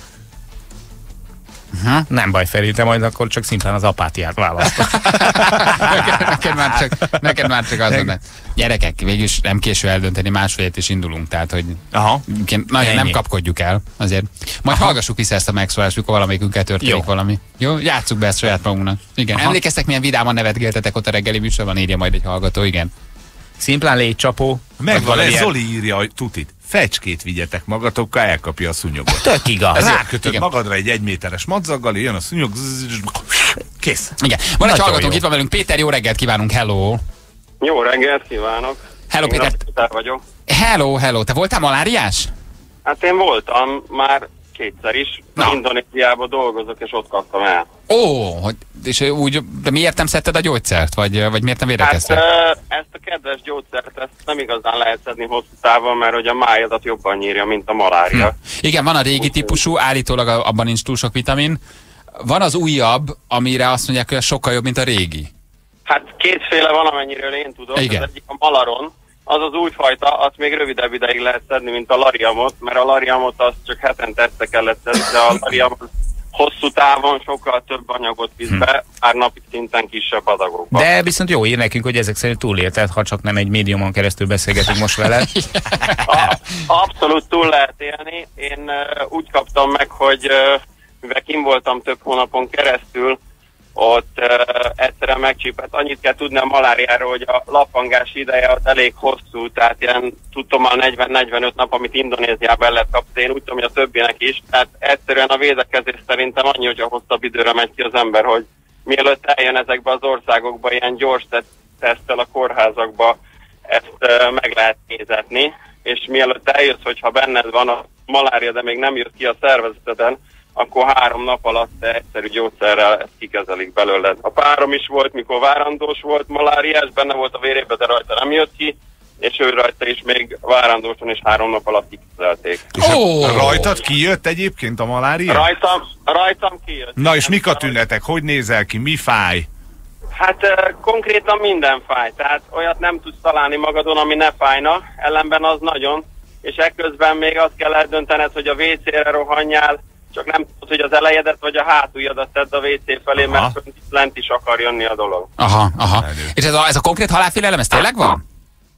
Uh-huh. Nem baj, Feri, te majd akkor csak szimplán az apátiát választod. neked, neked, már csak, neked már csak az mondani. Gyerekek, végülis nem késő eldönteni, másfél is indulunk, tehát hogy Aha. nagyon nem Ennyi. kapkodjuk el azért. Majd Aha. hallgassuk vissza ezt a megszólást, mikor valamelyikünkkel történik Jó. valami. Jó, játsszuk be ezt saját magunknak. Igen. Aha. Emlékeztek, milyen vidáman nevetgéltetek ott a reggeli műsorban, írja majd egy hallgató, igen. Szimplán légycsapó. Megvan, vagy ez valamilyen- Zoli írja, hogy tutit. Fecskét vigyetek magatokkal, elkapja a szúnyogot. Tök igaz. Rákötöd Igen. magadra egy egyméteres madzaggal, jön a szúnyog, zzz, kész. Igen. Van egy Nagyon hallgatónk, jó. itt van velünk. Péter, jó reggelt kívánunk, hello. Jó reggelt kívánok! Hello, Én Péter. Péter vagyok. Hello, hello. Te voltál maláriás? Hát én voltam már kétszer is. Na. Indonéziában dolgozok, és ott kaptam el. Ó, hogy, és úgy, de miért nem szedted a gyógyszert? Vagy, vagy miért nem Hát védekeztél? ö, ezt a kedves gyógyszert ezt nem igazán lehet szedni hosszú távon, mert hogy a májadat jobban nyírja, mint a malária. Hm. Igen, van a régi típusú, állítólag a- abban nincs túl sok vitamin. Van az újabb, amire azt mondják, hogy az sokkal jobb, mint a régi. Hát kétféle van, amennyiről én tudom. Igen. Az egyik a malaron, az az újfajta, azt még rövidebb ideig lehet szedni, mint a lariamot, mert a lariamot azt csak hetente egyszer kellett szedni, de a lariam hosszú távon sokkal több anyagot visz be, már napi szinten kisebb adagokban. De viszont jó ír nekünk, hogy ezek szerint túlélted, ha csak nem egy médiumon keresztül beszélgetünk most veled. A, abszolút túl lehet élni. Én uh, úgy kaptam meg, hogy uh, mivel kim voltam több hónapon keresztül, ott uh, egyszerűen megcsípett. Annyit kell tudni a maláriáról, hogy a lappangás ideje az elég hosszú, tehát ilyen tudom a negyven-negyvenöt nap, amit Indonéziában el lehet kapni, én úgy tudom, hogy a többinek is. Tehát egyszerűen a védekezés szerintem annyi, hogy a hosszabb időre megy ki az ember, hogy mielőtt eljön ezekbe az országokba, ilyen gyors teszttel a kórházakba, ezt uh, meg lehet nézetni, és mielőtt eljössz, hogyha benned van a malária, de még nem jött ki a szervezeteden, akkor három nap alatt te egyszerű gyógyszerrel ezt kikezelik belőled. A párom is volt, mikor várandós volt maláriás, benne volt a vérében, de rajta nem jött ki, és ő rajta is még várandóson és három nap alatt kikezelték. És Ó! hát rajtad kijött egyébként a malária? Rajtam, rajtam kijött. Na és mik a tünetek? Hogy nézel ki? Mi fáj? Hát uh, konkrétan minden fáj, tehát olyat nem tudsz találni magadon, ami ne fájna, ellenben az nagyon, és ekközben még azt kell eldöntened, hogy a vécére rohanjál, csak nem tudod, hogy az elejedet vagy a hátuljadat tedd a vécé felé, Aha. mert fönt lent is akar jönni a dolog. Aha, aha. Elő. És ez a, ez a konkrét halálfélelem, ez tényleg van?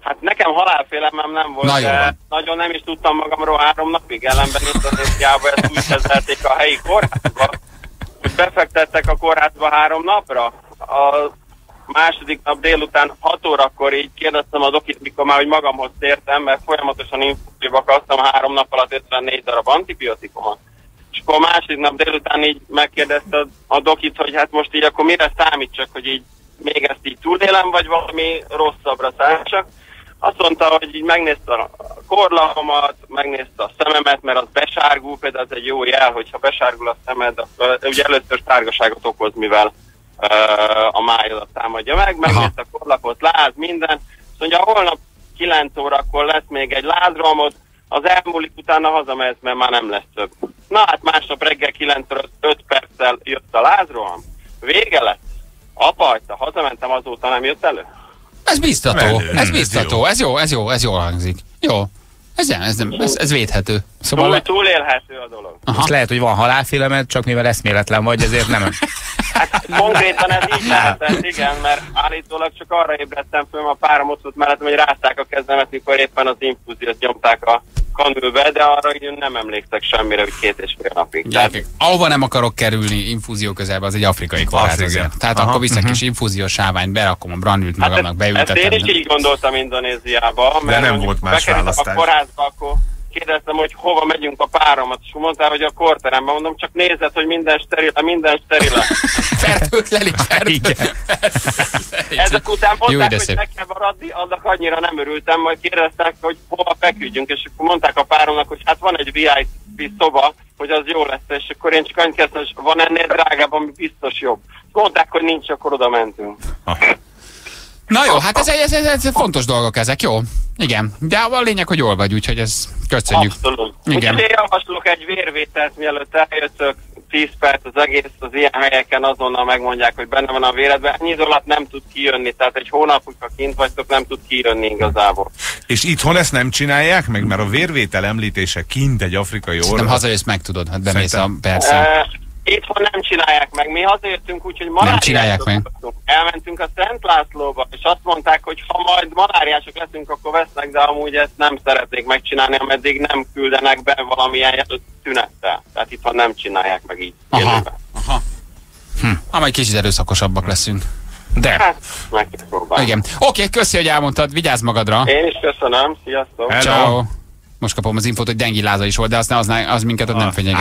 Hát nekem halálfélelmem nem volt, Na, de nagyon nem is tudtam magamról három napig, ellenben Indonéziában ezt úgy kezelték a helyi kórházba, hogy befektettek a kórházba három napra. A második nap délután hat órakor így kérdeztem a dokit, mikor már hogy magamhoz tértem, mert folyamatosan infúzióba kaptam három nap alatt ötvennégy darab antibiotikumot. És akkor a második nap délután így megkérdezte a dokit, hogy hát most így akkor mire számítsak, hogy így még ezt így túlélem, vagy valami rosszabbra számítsak. Azt mondta, hogy így megnézte a korlahomat, megnézte a szememet, mert az besárgul, például ez egy jó jel, hogyha besárgul a szemed, akkor ugye először sárgaságot okoz, mivel uh, a májodat támadja meg, megnézte a korlapot, láz, minden. Azt mondja, holnap kilenc órakor lesz még egy lázromod, az elmúlik, utána hazamehetsz, mert már nem lesz több. Na hát másnap reggel kilenc óra öt perccel jött a lázroham, vége lett. Apa, ha hazamentem, azóta nem jött elő. Ez biztató, Menő. ez biztató, ez jó, ez jó, ez jól hangzik. Jó. Ez nem, ez, nem, ez, ez védhető. Szóval Túl, le, túlélhető a dolog. most lehet, hogy van halálfélemed, csak mivel eszméletlen vagy, ezért nem. Hát konkrétan ez így lehetett, igen, mert állítólag csak arra ébredtem föl, a párom ott volt mellettem, hogy rázták a kezemet, mikor éppen az infúziót nyomták a kanülbe, de arra így nem emlékszek semmire, hogy két és fél napig. Gyerekek, ahova nem akarok kerülni infúzió közelbe, az egy afrikai kórház azért. Tehát Aha. akkor viszek kis infúziós sáványt, berakom a brandült magamnak, Hát ezt beültetem. én is így gondoltam Indonéziába, mert nem mondjuk volt más bekerültem választás. a kórházba, akkor kérdeztem, hogy hova megyünk a páromat, és mondtál, hogy a korteremben. Mondom, csak nézed, hogy minden steril, minden steril. Fertőtlenik, fertőtlenik. Ezek után Jó, mondták, de hogy szép. meg kell maradni, annak annyira nem örültem, majd kérdeztek, hogy hova feküdjünk, és akkor mondták a páromnak, hogy hát van egy vé i pé szoba, hogy az jó lesz, és akkor én csak annyit kezdtem, hogy van ennél drágább, ami biztos jobb. Mondták, hogy nincs, akkor oda mentünk. Na jó, hát ez, ez, ez, ez fontos dolgok ezek, jó? Igen, de a lényeg, hogy jól vagy, úgyhogy ez köszönjük. Abszolút. Igen. Úgyhogy én javaslok egy vérvételt, mielőtt eljöttök, tíz perc az egész, az ilyen helyeken azonnal megmondják, hogy benne van a véredben. Ennyi idő alatt nem tud kijönni, tehát egy hónapig, ha kint vagytok, nem tud kijönni igazából. És itthon ezt nem csinálják meg, mert a vérvétel említése kint egy afrikai Nem orvos. hazajössz, meg tudod, hát bemész a Szerintem. persze. Uh, itthon nem csinálják meg. Mi hazajöttünk úgy, hogy maláriások csinálják meg. voltunk. Elmentünk a Szent Lászlóba, és azt mondták, hogy ha majd maláriások leszünk, akkor vesznek, de amúgy ezt nem szeretnék megcsinálni, ameddig nem küldenek be valamilyen jelölt tünettel. Tehát itthon nem csinálják meg így. Aha, élőben. aha. Hm. Ha majd kicsit erőszakosabbak leszünk. De. Hát, meg kell próbálni. Igen. Oké, köszi, hogy elmondtad, vigyázz magadra. Én is köszönöm, sziasztok! Hello. Ciao. Most kapom az infót, hogy dengi láza is volt, de azt, ne, az, ne, az minket ott nem fenyeget.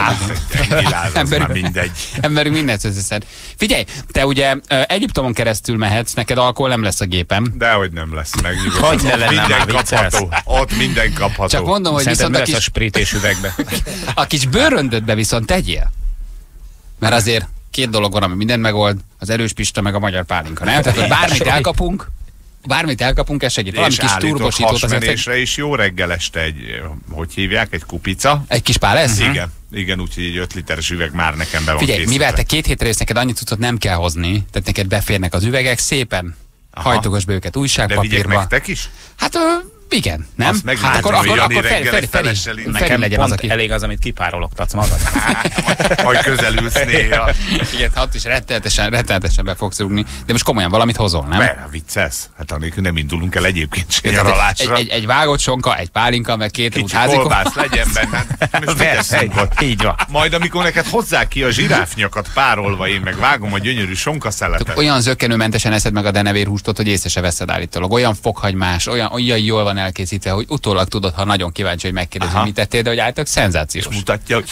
Az már mindegy. Emberünk mindent összeszed. Figyelj, te ugye uh, Egyiptomon keresztül mehetsz, neked alkohol nem lesz a gépem. Dehogy nem lesz meg. nyugodtan. Hogy ne lenne, Minden már viccelsz? kapható. Ott minden kapható. Csak mondom, hogy Szerinted viszont mi a lesz a kis, sprit és üvegbe? a kis bőröndödbe viszont tegyél. Mert azért két dolog van, ami mindent megold, az erős Pista meg a magyar pálinka, nem? Tehát, hogy bármit elkapunk, bármit elkapunk, ez segít. Valami És kis állítok, turbosítót azért. hasmenésre is jó reggel este egy, hogy hívják, egy kupica. Egy kis pál lesz? Igen, igen, úgyhogy egy öt literes üveg már nekem be van Figyelj, készítve. mivel te két hétre jössz, neked annyit cuccot nem kell hozni, tehát neked beférnek az üvegek, szépen Aha. hajtogos be őket De vigyek újságpapírba. nektek is? Hát ö, igen, nem? Azt meg- hát hát, akkor, hogy akkor, Jani akkor Feri, reggel Feri, egy Feri, felessel indul. Feri Nekem legyen az, pont aki... elég az, amit kipárologtatsz magad. Majd közelülsz néha. Igen, ott is rettenetesen, rettenetesen be fogsz rúgni. De most komolyan valamit hozol, nem? Mert viccelsz. Hát annélkül nem indulunk el egyébként se Tehát egy, nyaralásra. egy, egy vágott sonka, egy pálinka, meg két út Kicsi házikó. kolbász legyen benne. Most mit teszünk ott? Így van. Majd amikor neked hozzák ki a zsiráfnyakat párolva, én meg vágom a gyönyörű sonkaszeletet. Olyan zökkenőmentesen eszed meg a denevérhústot, hogy észre se veszed állítólag. Olyan fokhagymás, olyan, olyan jól van elkészítve, hogy utólag tudod, ha nagyon kíváncsi, hogy megkérdezi, Aha. mit tettél, de hogy állítólag szenzációs. Mutatja, hogy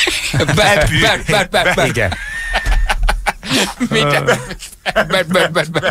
Ber, ber, ber, ber, ber. Igen. Minden. Ber, ber, ber, ber.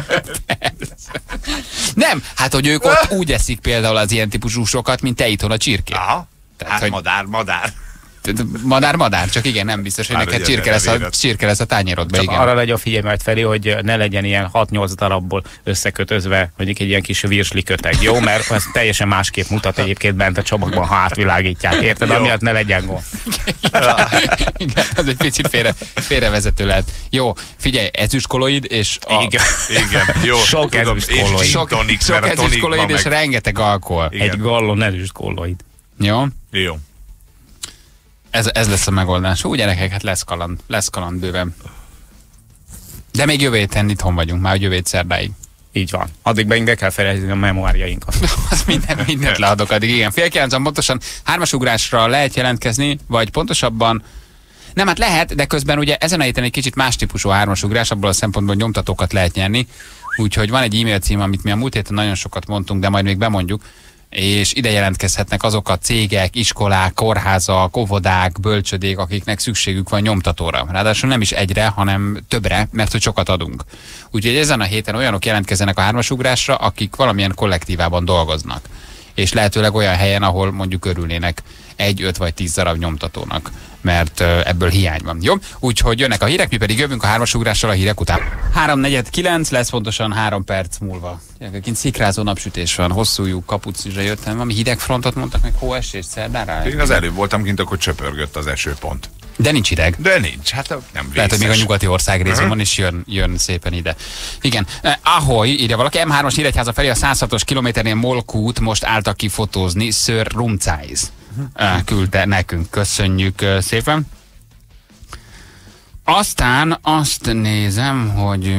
Nem, hát hogy ők ott úgy eszik például az ilyen típusú sokat, mint te itthon a csirkét. aha, Tehát, hát hogy- madár, madár. Madár, madár, csak igen, nem biztos, hogy Már neked ugye csirke lesz, a, denevéret. csirke lesz a tányérodba, Csak igen. arra legyen figyelmet felé, hogy ne legyen ilyen hat-nyolc darabból összekötözve, mondjuk egy ilyen kis virsli köteg, jó? Mert ez teljesen másképp mutat egyébként bent a csomagban, ha átvilágítják, érted? Jó. Amiatt ne legyen gond. Igen, az egy picit félre, félrevezető lehet. Jó, figyelj, ezüstkoloid és a... Igen. Igen, jó. Sok tudom, ezüst és kolloid. gin Sok, tonic, sok mert a ezüstkoloid tonikban és meg... rengeteg alkohol. Igen. Egy gallon ezüst kolloid. Jó? Jó. Ez, ez lesz a megoldás. Úgy gyerekek, hát lesz kaland, lesz kaland bőven. De még jövő héten itthon vagyunk, már jövő hét szerdáig. Így van. Addig meg be kell fejezni a memoárjainkat. Az minden, mindent leadok addig, igen. Fél kilencen pontosan hármasugrásra lehet jelentkezni, vagy pontosabban nem, hát lehet, de közben ugye ezen a héten egy kicsit más típusú hármasugrás, abból a szempontból nyomtatókat lehet nyerni. Úgyhogy van egy e-mail cím, amit mi a múlt héten nagyon sokat mondtunk, de majd még bemondjuk, és ide jelentkezhetnek azok a cégek, iskolák, kórházak, óvodák, bölcsödék, akiknek szükségük van nyomtatóra. Ráadásul nem is egyre, hanem többre, mert hogy sokat adunk. Úgyhogy ezen a héten olyanok jelentkezzenek a hármasugrásra, akik valamilyen kollektívában dolgoznak. És lehetőleg olyan helyen, ahol mondjuk örülnének egy, öt vagy tíz darab nyomtatónak, mert ebből hiány van. Jó? Úgyhogy jönnek a hírek, mi pedig jövünk a hármasugrással a hírek után. három negyven kilenc lesz pontosan három perc múlva. Kint szikrázó napsütés van, hosszú lyuk, kapucnizsra jöttem, valami hideg frontot mondtak, meg hóesés szerdára. Én az előbb voltam kint, akkor csöpörgött az esőpont. De nincs hideg. De nincs, hát nem vészes. Lehet, hogy még a nyugati ország részén uh-huh. van, és jön, jön szépen ide. Igen. Ahoy, írja valaki, em hármas Nyíregyháza felé a száz hatos kilométernél Molkút most álltak ki fotózni, Sir Rumcáiz. Uh-huh. Küldte nekünk, köszönjük uh, szépen. Aztán azt nézem, hogy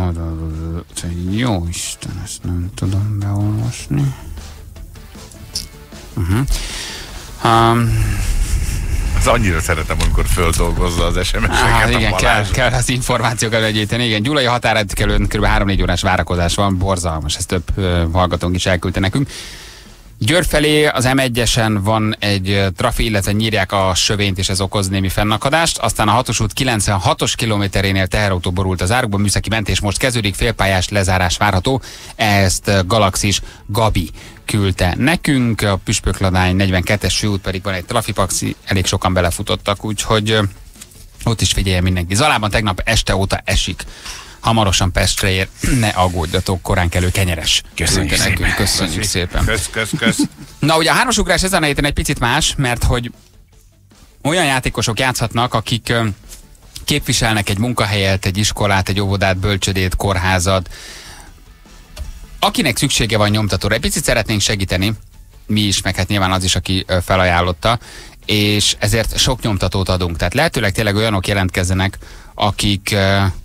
jó Isten, ezt nem tudom beolvasni. Uh-huh. Um, Az annyira szeretem, amikor földolgozza az es em es-eket. Ah, igen, kell, kell az információkat egyéteni. Igen, gyulai határátkelőn kb. három-négy órás várakozás van, borzalmas, ezt több uh, hallgatónk is elküldte nekünk. Győr felé az em egyesen van egy trafi, illetve nyírják a sövényt, és ez okoz némi fennakadást. Aztán a hatos út kilencvenhatos kilométerénél teherautó borult az árokban, műszaki mentés most kezdődik, félpályás lezárás várható. Ezt Galaxis Gabi küldte nekünk. A Püspökladány negyvenkettes főút pedig van egy trafipaxi, elég sokan belefutottak, úgyhogy ott is figyeljen mindenki. Zalában tegnap este óta esik. Hamarosan Pestre ér, ne aggódjatok, korán kelő kenyeres. Köszönjük szépen. Nekünk. Köszönjük szépen. Kösz, kösz, kösz. Na ugye a hármasugrás ezen a héten egy picit más, mert hogy olyan játékosok játszhatnak, akik képviselnek egy munkahelyet, egy iskolát, egy óvodát, bölcsödét, kórházat. Akinek szüksége van nyomtatóra, egy picit szeretnénk segíteni, mi is, meg hát nyilván az is, aki felajánlotta, és ezért sok nyomtatót adunk. Tehát lehetőleg tényleg olyanok jelentkezzenek, akik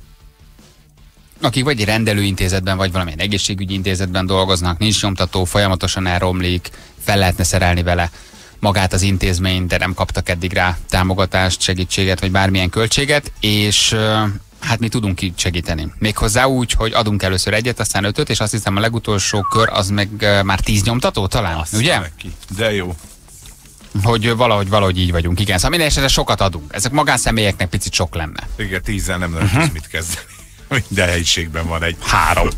akik vagy egy rendelőintézetben, vagy valamilyen egészségügyi intézetben dolgoznak, nincs nyomtató, folyamatosan elromlik, fel lehetne szerelni vele magát az intézményt, de nem kaptak eddig rá támogatást, segítséget, vagy bármilyen költséget, és hát mi tudunk így segíteni. Méghozzá úgy, hogy adunk először egyet, aztán ötöt, és azt hiszem a legutolsó kör az meg már tíz nyomtató talán, azt ugye? Neki. De jó. Hogy valahogy, valahogy így vagyunk, igen. Szóval minden esetre sokat adunk. Ezek magánszemélyeknek picit sok lenne. Igen, tízzel nem lehet uh-huh. mit kezdeni. Minden helyiségben van egy. Három.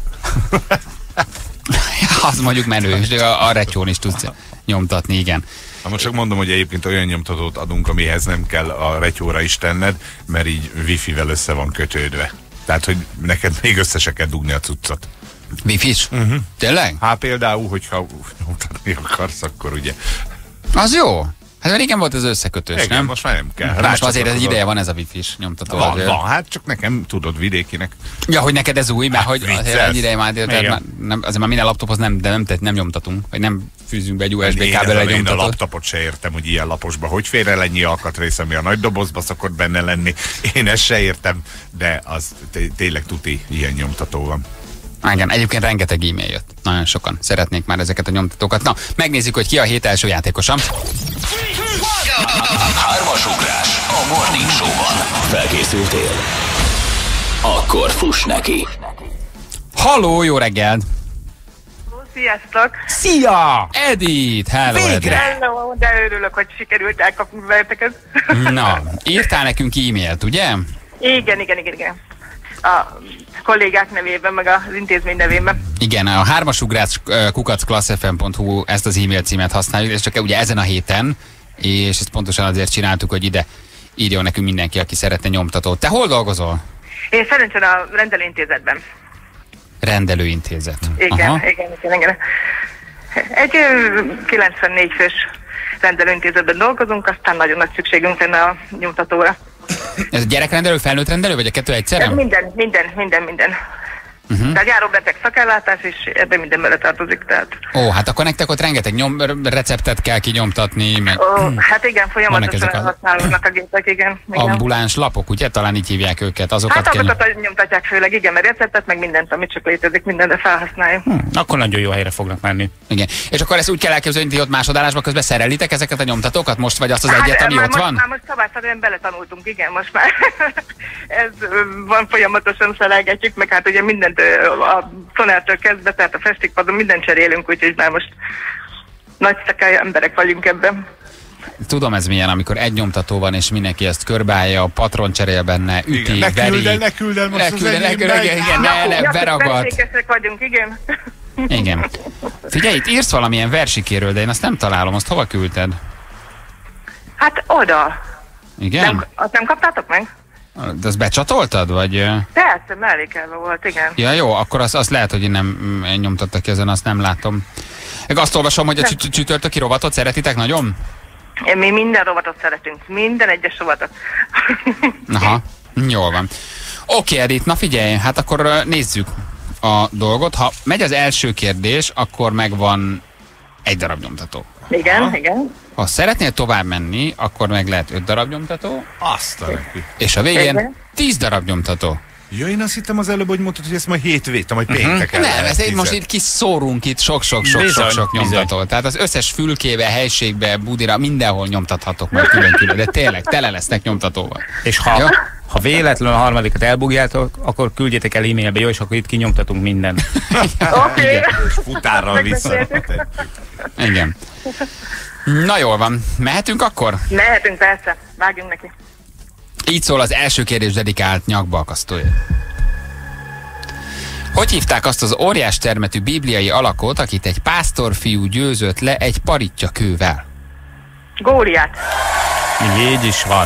Az mondjuk menő, de a, a retyón is tudsz nyomtatni, igen. Ha most csak mondom, hogy egyébként olyan nyomtatót adunk, amihez nem kell a retyóra is tenned, mert így wifi-vel össze van kötődve. Tehát, hogy neked még össze se kell dugni a cuccot. Wifi-s? Uh-huh. Tényleg? Hát például, hogyha nyomtatni akarsz, akkor ugye. Az jó. Hát régen volt az összekötős, igen, nem? most már nem kell. Hát most azért egy ideje van ez a wifi-s nyomtató. Van, azért. van, hát csak nekem tudod vidékinek. Ja, hogy neked ez új, mert hát, hogy azért egy ideje már, már nem, azért már minden laptophoz nem, de nem, nem nyomtatunk, vagy nem fűzünk be egy u es bé kábellel egy nyomtatót. Én a laptopot se értem, hogy ilyen laposba, hogy félre lennyi alkatrész, ami a nagy dobozba szokott benne lenni. Én ezt se értem, de az tényleg tuti ilyen nyomtató van. Igen, egyébként rengeteg e-mail jött. Nagyon sokan szeretnék már ezeket a nyomtatókat. Na, megnézzük, hogy ki a hét első játékosa. Hármasugrás a Morning Show-ban. Felkészültél? Akkor fuss neki! Halló, jó reggelt! Sziasztok! Szia! Edith! Hello, Végre! Hello, de örülök, hogy sikerült elkapni veleteket. Na, írtál nekünk e-mailt, ugye? Igen, igen, igen, igen. A kollégák nevében, meg az intézmény nevében. Igen, a hármasugrás kukac klasszfm pont hu ezt az e-mail címet használjuk, és csak ugye ezen a héten, és ezt pontosan azért csináltuk, hogy ide írjon nekünk mindenki, aki szeretne nyomtatót. Te hol dolgozol? Én szerintem a rendelőintézetben. Rendelőintézet. Igen, Aha. igen, igen, igen. Egy kilencvennégy fős rendelőintézetben dolgozunk, aztán nagyon nagy szükségünk lenne a nyomtatóra. Ez a gyerekrendelő, felnőtt rendelő, vagy a kettő egyszerre? Minden, minden, minden, minden. Uh-huh. Tehát járóbeteg szakellátás, és ebben minden bele tartozik. Tehát. Ó, hát akkor nektek ott rengeteg nyom, receptet kell kinyomtatni, meg... Ó, hát igen, folyamatosan használnak a gépek, igen. igen. Ambuláns lapok, ugye? Talán így hívják őket. Azokat hát kell... azokat nyomtatják főleg, igen, mert receptet, meg mindent, amit csak létezik, mindenre felhasználjuk. Hm, akkor nagyon jó helyre fognak menni. Igen. És akkor ezt úgy kell elképzelni, hogy ott másodállásban közben szerelitek ezeket a nyomtatókat most, vagy azt az hát, egyet, ami már ott most, van? Már most szabályszerűen beletanultunk, igen, most már ez van, folyamatosan szerelgetjük, meg hát ugye mindent a szonártól kezdve, tehát a festékpadon mindent cserélünk, úgyhogy már most nagy szakály emberek vagyunk ebben. Tudom, ez milyen, amikor egy nyomtató van, és mindenki ezt körbeállja, a patron cserél benne, üti, igen, veri. Neküld el, neküld el, most neküld el, az neküld el, igen, ne, ne, beragad. vagyunk, igen. Igen. Figyelj, itt írsz valamilyen versikéről, de én azt nem találom, azt hova küldted? Hát oda. Igen? Nem, azt nem kaptátok meg? De azt becsatoltad, vagy? Persze, mellékelve volt, igen. Ja, jó, akkor azt, azt lehet, hogy én nem én nyomtattak ki ezen, azt nem látom. Meg azt olvasom, hogy a csü csütörtöki rovatot szeretitek nagyon? Mi minden rovatot szeretünk, minden egyes rovatot. Aha, jól van. Oké, Edith, na figyelj, hát akkor nézzük a dolgot. Ha megy az első kérdés, akkor megvan egy darab nyomtató. Igen, Aha. igen. Ha szeretnél tovább menni, akkor meg lehet öt darab nyomtató. Azt a neki. És a végén igen. tíz darab nyomtató. Ja, én azt hittem az előbb, hogy mondtad, hogy ezt majd hétvéten, majd pénteken. Nem, ez egy most itt kiszórunk itt sok-sok-sok-sok nyomtatót. Tehát az összes fülkébe, helységbe, budira, mindenhol nyomtathatok majd külön-külön, de tényleg tele lesznek nyomtatóval. És ha, ja? ha véletlenül a harmadikat elbugjátok, akkor küldjétek el e-mailbe, jó, és akkor itt kinyomtatunk mindent. Oké. És futárral vissza. Igen. Na jól van, mehetünk akkor? Mehetünk, persze, vágjunk neki. Így szól az első kérdés dedikált nyakbalkasztója. Hogy hívták azt az óriás termetű bibliai alakot, akit egy pásztorfiú győzött le egy paritja kővel? Góliát. Így is van.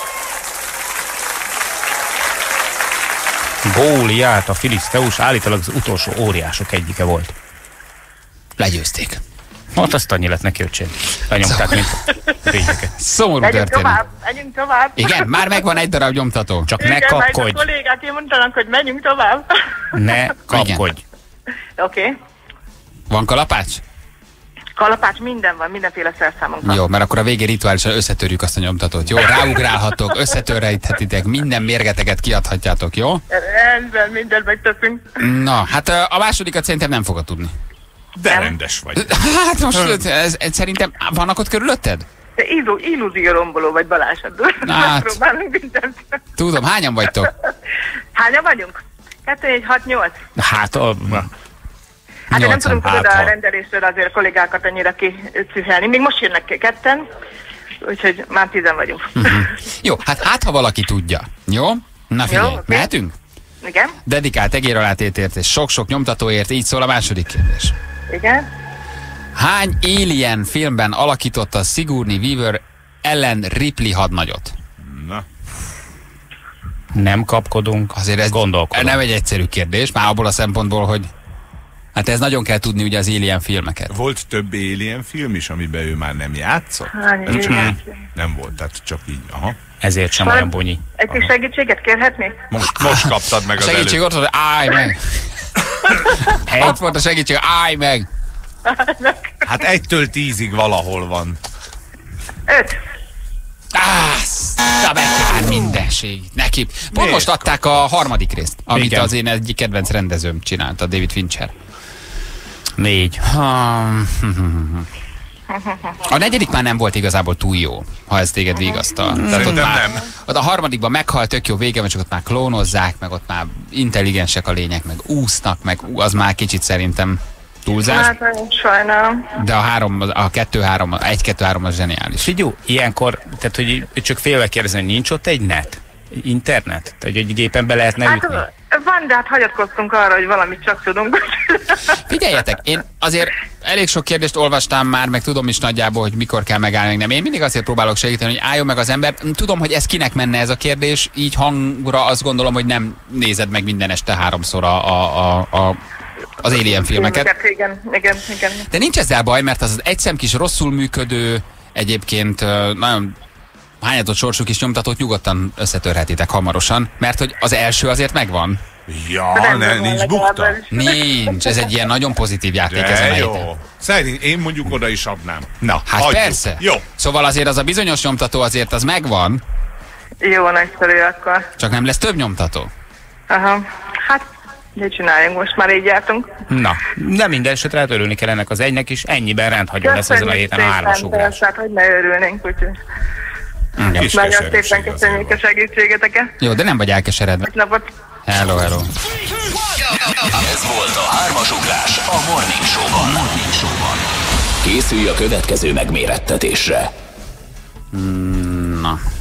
Góliát, a filiszteus állítólag az utolsó óriások egyike volt. Legyőzték. Hát azt annyi lett neki, öcsém. Lenyomták, mint rényeket. Szomorú Megyünk történet. tovább, megyünk tovább. Igen, már megvan egy darab nyomtató. Csak igen, ne kapkodj. a kollégák én mondanak, hogy menjünk tovább. Ne kapkodj. Oké. Okay. Van kalapács? Kalapács, minden van, mindenféle szerszámunk van. Jó, mert akkor a végén rituálisan összetörjük azt a nyomtatót, jó? Ráugrálhatok, összetörhethetitek, minden mérgeteket kiadhatjátok, jó? Rendben, mindent megteszünk. Na, hát a másodikat szerintem nem fogod tudni. De rendes vagy. Hát most ez, ez szerintem vannak ott körülötted? Te illúzió romboló vagy, Balázs. Hát, próbálunk mindent. Tudom, hányan vagytok? Hányan vagyunk? kettő, négy, hat, nyolc. Hát, a... Hát nem tudunk hát, tudod a ha. rendelésről azért a kollégákat annyira kicühelni. Még most jönnek ketten, úgyhogy már tizen vagyunk. Uh-huh. Jó, hát hát ha valaki tudja. Jó? Na figyelj, Jó, okay. Mehetünk? Igen. Dedikált egéralátétért és sok-sok nyomtatóért, így szól a második kérdés. Igen. Hány Alien filmben alakította Sigourney Weaver Ellen Ripley hadnagyot? Na. Nem kapkodunk, azért ez gondolkodunk. Nem egy egyszerű kérdés, már abból a szempontból, hogy hát ez nagyon kell tudni ugye az Alien filmeket. Volt több Alien film is, amiben ő már nem játszott? Hány Ez csak Alien így nem volt, tehát csak így. Aha. Ezért sem olyan bonyi. Egy kis segítséget kérhetnék? Most, most kaptad meg A az segítség előtt. ott volt, hogy állj meg! Ott volt a segítség, állj meg! Hát egytől tízig valahol van. Öt. Ász, a bekár mindenség. Neki. Pont Miért most adták a harmadik részt, amit Igen. az én egyik kedvenc rendezőm csinálta, David Fincher. Négy. A negyedik már nem volt igazából túl jó, ha ez téged vigasztal. Tehát ott Szerintem már, nem. ott a harmadikban meghalt, tök jó vége, mert csak ott már klónozzák, meg ott már intelligensek a lények, meg úsznak, meg ú, az már kicsit szerintem túlzás. Hát nagyon sajnálom. De a három, a kettő-három, a egy-kettő-három az zseniális. Figyú, ilyenkor, tehát hogy csak félve kérdezni, hogy nincs ott egy net? Internet? Tehát, hogy egy gépen be lehetne Hát ütni? van, de hát hagyatkoztunk arra, hogy valamit csak tudunk. Figyeljetek, én azért elég sok kérdést olvastam már, meg tudom is nagyjából, hogy mikor kell megállni, meg nem. Én mindig azért próbálok segíteni, hogy álljon meg az ember. Tudom, hogy ez kinek menne ez a kérdés, így hangra azt gondolom, hogy nem nézed meg minden este háromszor a, a, a, a az Alien filmeket. Igen, igen, igen. De nincs ezzel baj, mert az az egyszem kis rosszul működő, egyébként nagyon hányatott sorsú kis nyomtatót nyugodtan összetörhetitek hamarosan, mert hogy az első azért megvan. Ja, rendben ne, van nincs legalább bukta. ez is. Nincs, ez egy ilyen nagyon pozitív játék ezen De a jó. héten. Szerint én mondjuk oda is adnám. Na, Hát adjuk. persze. Jó. Szóval azért az a bizonyos nyomtató azért az megvan, Jó, nagyszerű akkor. csak nem lesz több nyomtató. Aha. Hát, mit csináljunk? Most már így jártunk. Na, de minden esetre hát örülni kell ennek az egynek is, ennyiben rendhagyó lesz ezen a héten a hármas ugrás. Hát, hogy ne örülnénk, úgyhogy Kis nagyon keserűség szépen azért köszönjük van. a segítségeteket. Jó, de nem vagy elkeseredve. Egy napot. Hello, hello. Ez volt a hármas ugrás a Morning Show-ban. Morning Show-ban. Készülj a következő megmérettetésre. Na.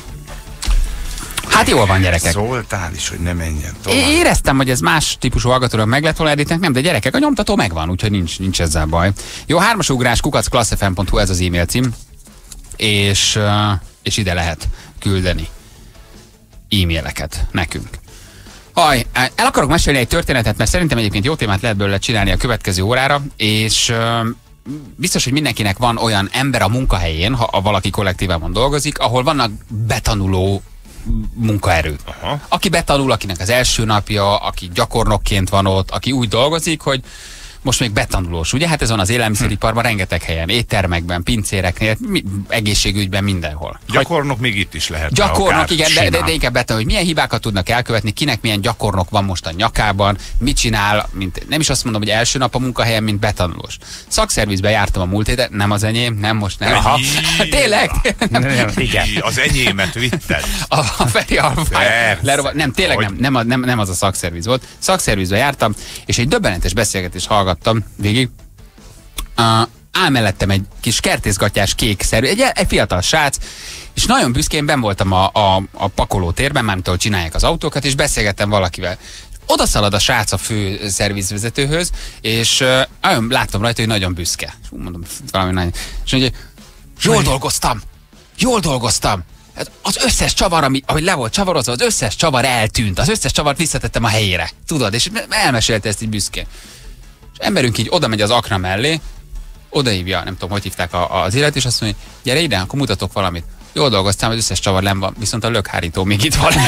Hát jól van, gyerekek. Szóltál is, hogy ne menjen tovább. É- éreztem, hogy ez más típusú hallgatónak meg lett volna, Editnek nem, de gyerekek, a nyomtató megvan, úgyhogy nincs, nincs ezzel baj. Jó, hármas ugrás, kukac classfm pont hu, ez az e-mail cím, és, uh, és ide lehet küldeni e-maileket nekünk. Aj, el akarok mesélni egy történetet, mert szerintem egyébként jó témát lehet belőle csinálni a következő órára, és uh, biztos, hogy mindenkinek van olyan ember a munkahelyén, ha a valaki kollektívában dolgozik, ahol vannak betanuló munkaerő. Aha. Aki betanul, akinek az első napja, aki gyakornokként van ott, aki úgy dolgozik, hogy most még betanulós, ugye? Hát ez van az élelmiszeriparban rengeteg helyen, éttermekben, pincéreknél, mi, egészségügyben, mindenhol. Gyakornok még itt is lehet. Gyakornok, igen, de, de, de inkább betanul, hogy milyen hibákat tudnak elkövetni, kinek milyen gyakornok van most a nyakában, mit csinál, mint, nem is azt mondom, hogy első nap a munkahelyen, mint betanulós. Szakszervizben jártam a múlt héten, nem az enyém, nem most nem. Aha. Tényleg? Nem, nem, igen. Az enyémet vitted. A, a Feri Alfáj. Persze. Lerova, nem, tényleg Hogy? nem, nem, a- nem, nem az a szakszerviz volt. Szakszervizbe jártam, és egy döbbenetes beszélgetést hallgattam végig. Uh, áll mellettem egy kis kertészgatyás kék szerű, egy, egy fiatal srác, és nagyon büszkén benn voltam a, a, a pakoló térben, mármint ahol csinálják az autókat, és beszélgettem valakivel. Oda szalad a srác a fő szervizvezetőhöz, és uh, nagyon láttam rajta, hogy nagyon büszke. És úgy mondom, valami nagyon. És mondja, jól dolgoztam, jól dolgoztam. Hát az összes csavar, ami, ahogy le volt csavarozva, az összes csavar eltűnt, az összes csavart visszatettem a helyére. Tudod, és elmesélte ezt így büszkén. És emberünk így oda megy az akna mellé, odaívja, nem tudom, hogy hívták a, az élet, és azt mondja, gyere ide, akkor mutatok valamit. Jól dolgoztam, az összes csavar nem van, viszont a lökhárító még itt van.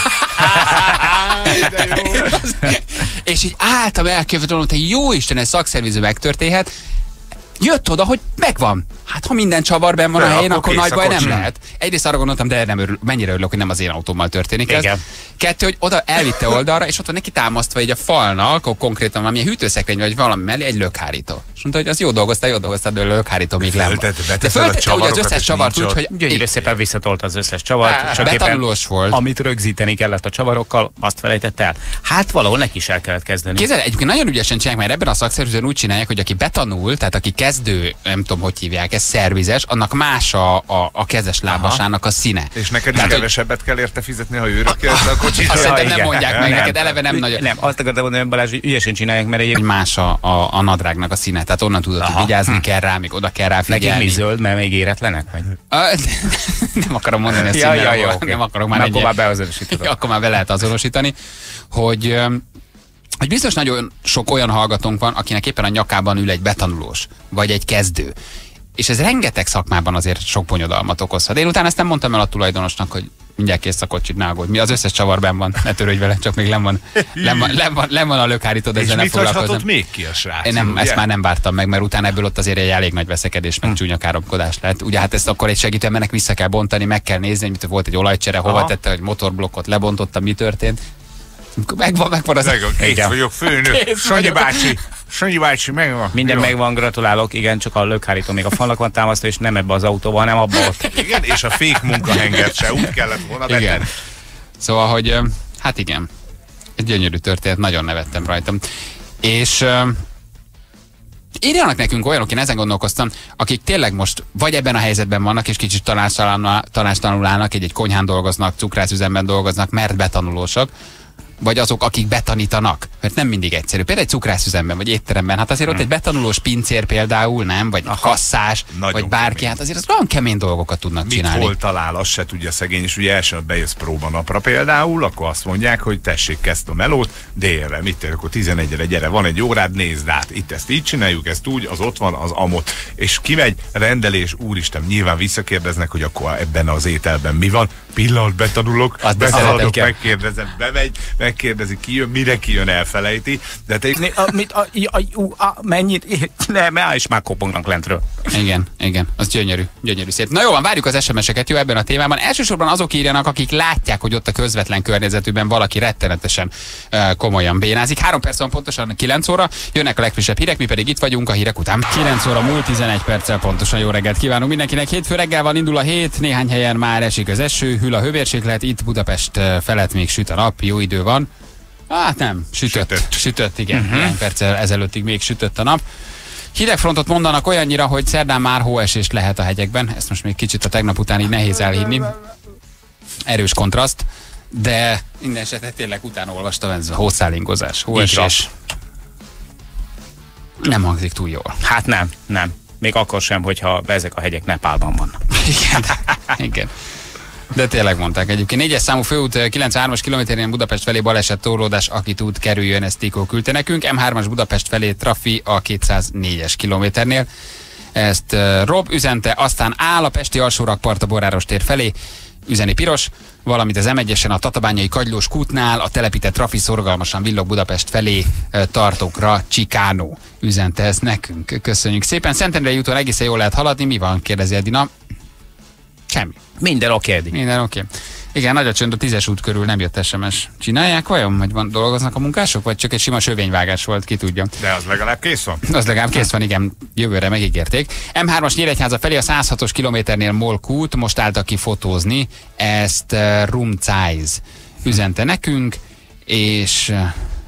És így álltam elkövetően, hogy te jó Isten, ez szakszerviző megtörténhet. Jött oda, hogy megvan. Hát ha minden csavar benn van De a helyén, akkor akkor kész nagy a baj nem kocsi. lehet. Egyrészt arra gondoltam, de nem örül, mennyire örülök, hogy nem az én autómmal történik ez. Igen. Kettő, hogy oda elvitte oldalra, és ott van neki támasztva egy a falnak, akkor konkrétan valamilyen hűtőszekrény vagy valami mellé egy lökhárító. És mondta, hogy az jó dolgoztál, jó dolgoztál, de a lökhárító még nem van. Föltette, De beteszed a föltette ugye az csavarokat, összes és csavart nincs úgy, ott. hogy Gyönyörű szépen visszatolta az összes csavart, Á, csak éppen, betanulós volt. amit rögzíteni kellett a csavarokkal, azt felejtett el. Hát valahol neki is el kellett kezdeni. Kézzel, egyébként nagyon ügyesen csinálják, mert ebben a szakszerűzőn úgy csinálják, hogy aki betanul, tehát aki kezdő, nem tudom, hogy hívják, ez szervizes, annak más a, a, a kezes lábasának a színe. És neked is Tehát, hogy- kevesebbet kell érte fizetni, ha ő rakja ezt a kocsit. Azt szerintem nem igen. mondják meg, Nem. neked eleve nem nagyon. Nem, azt akartam mondani, hogy Balázs, hogy ügyesen csinálják, mert Hogy egyébként más a, a, a nadrágnak a színe, tehát onnan tudod, hogy vigyázni kell rá, még oda kell rá nekik figyelni. mi zöld, mert még éretlenek? Vagy? Ah, nem akarom mondani a Ja, színnel, ja, jó, ahol- oké. nem akarok már Na, egy akkor ilyen- már beazonosítod. Ja, akkor már be lehet azonosítani, hogy, öm, hogy biztos nagyon sok olyan hallgatónk van, akinek éppen a nyakában ül egy betanulós, vagy egy kezdő. És ez rengeteg szakmában azért sok bonyodalmat okozhat. Én utána ezt nem mondtam el a tulajdonosnak, hogy mindjárt kész a kocsit, ne aggódj. Mi az összes csavar benn van, ne törődj vele, csak még len van, len van, len van, len van a lökhárító, de És ezzel nem mit hagyhatott foglalkozom. még ki a srác? Én nem, ugye? ezt már nem vártam meg, mert utána ebből ott azért egy elég nagy veszekedés, meg csúnya káromkodás lett. Ugye hát ezt akkor egy segítőembernek vissza kell bontani, meg kell nézni, hogy mit volt egy olajcsere, hova Aha. tette, hogy motorblokkot lebontotta, mi történt. Megvan, megvan az... Megvan, kész Igen. vagyok, főnök. Kész Sanyi vagyok. bácsi, Sanyi bácsi, megvan. Minden Jó. megvan, gratulálok, igen, csak a lökhárító még a falnak van támasztva, és nem ebbe az autóba, hanem abba ott. Igen, és a fék munkahengert se úgy kellett volna Igen. betenni. Szóval, hogy ö, hát igen, egy gyönyörű történet, nagyon nevettem rajtam. És ö, írjanak nekünk olyanok, én ezen gondolkoztam, akik tényleg most vagy ebben a helyzetben vannak, és kicsit tanástalanul állnak, egy-egy konyhán dolgoznak, cukrászüzemben dolgoznak, mert betanulósak, vagy azok, akik betanítanak. Mert nem mindig egyszerű. Például egy cukrászüzemben, vagy étteremben, hát azért ott egy betanulós pincér például, nem? Vagy Aha. kasszás, Nagyon vagy bárki, kemény. hát azért az olyan kemény dolgokat tudnak Mit csinálni. hol talál, azt se tudja szegény, és ugye első nap bejössz próbanapra például, akkor azt mondják, hogy tessék, kezd a melót, délre, mit tenni, akkor tizenegyre gyere, van egy órád, nézd át, itt ezt így csináljuk, ezt úgy, az ott van, az amott. És kimegy, rendelés, úristen, nyilván visszakérdeznek, hogy akkor ebben az ételben mi van, pillanat betanulok, Azt beszeretem behaladok, kell. megkérdezem, bemegy, meg megkérdezi, ki jön, mire ki jön, elfelejti. De te... Né, a, mit, a, a, a, a, mennyit? Nem, áll is már kopognak lentről. Igen, igen, az gyönyörű, gyönyörű szép. Na jó van, várjuk az es em es-eket, jó, ebben a témában. Elsősorban azok írjanak, akik látják, hogy ott a közvetlen környezetükben valaki rettenetesen uh, komolyan bénázik. Három perc van pontosan kilenc óra, jönnek a legfrissebb hírek, mi pedig itt vagyunk a hírek után. kilenc óra múlt tizenegy perccel pontosan, jó reggelt kívánunk mindenkinek. Hétfő reggel van, indul a hét, néhány helyen már esik az eső, hűl a hőmérséklet, itt Budapest felett még süt a nap, jó idő van. Hát nem, sütött, sütött, sütött igen, uh-huh. néhány perccel ezelőttig még sütött a nap. Hidegfrontot mondanak olyannyira, hogy szerdán már hóesés lehet a hegyekben, ezt most még kicsit a tegnap után így nehéz elhinni. Erős kontraszt, de minden esetre tényleg utána olvastam, ez a hószálingozás, hóesés. Nem hangzik túl jól. Hát nem, nem. Még akkor sem, hogyha ezek a hegyek Nepálban vannak. Igen, igen. De tényleg mondták egyébként. négyes számú főút kilencvenhármas kilométerén Budapest felé baleset, torlódás, aki tud, kerüljön, ezt Tikó küldte nekünk. em hármas Budapest felé trafi a kétszáznégyes kilométernél. Ezt uh, Rob üzente, aztán áll a pesti alsórakpart a Boráros tér felé, üzeni piros, valamint az em egyesen a Tatabányai Kagylós kútnál a telepített trafi szorgalmasan villog Budapest felé uh, tartókra, Csikánó üzente ezt nekünk. Köszönjük szépen. Szentendrei úton egészen jól lehet haladni. Mi van? Kérdezi Edina. Semmi. Minden oké, okay, Minden oké. Okay. Igen, nagy a csönd, a tízes út körül nem jött es em es. Csinálják vajon? Vagy van, dolgoznak a munkások? Vagy csak egy sima sövényvágás volt, ki tudja. De az legalább kész van? Az legalább kész van, igen. Jövőre megígérték. em hármas Nyíregyháza felé a száz hatos kilométernél Molkút, most álltak ki fotózni. Ezt uh, Rumcájz üzente nekünk, és, uh,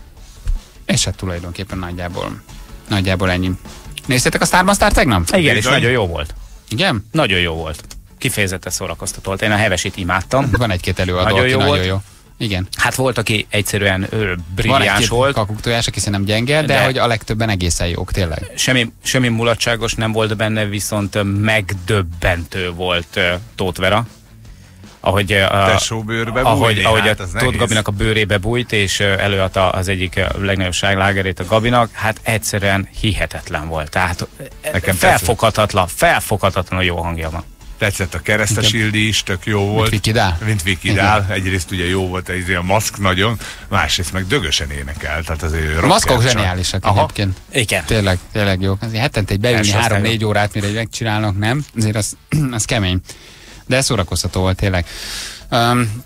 és hát tulajdonképpen nagyjából, nagyjából ennyi. Néztétek a Starban Star tegnap? Igen, és nagyon jó volt. Igen? Nagyon jó volt. Kifejezetten szórakoztató volt. Én a Hevesit imádtam. Van egy-két előadó, nagyon aki jó nagyon volt. Jó. Igen. Hát volt, aki egyszerűen ő, brilliáns van egy volt. kakuktojás, aki szerintem gyenge, de, de hogy a legtöbben egészen jók, tényleg. Semmi, semmi mulatságos nem volt benne, viszont megdöbbentő volt uh, Tóth Vera. Ahogy, uh, Tesóbőrbe ahogy, bújni, ahogy hát a Tóth Gabinak a bőrébe bújt, és uh, előadta az egyik uh, legnagyobb slágerét a Gabinak, hát egyszerűen hihetetlen volt. Tehát Nekem felfoghatatlan, felfoghatatlan jó hangja van. Tetszett a Keresztes Ildi is, tök jó volt. Mint Vikidál? Mint Vikidál. Egyrészt ugye jó volt ez a maszk nagyon, másrészt meg dögösen énekel. Tehát azért a maszkok zseniálisak egyébként. Igen. Tényleg, tényleg jó. Azért hetente egy beülni három-négy órát, mire megcsinálnak, nem? Azért az, az kemény. De ez szórakoztató volt tényleg. Um,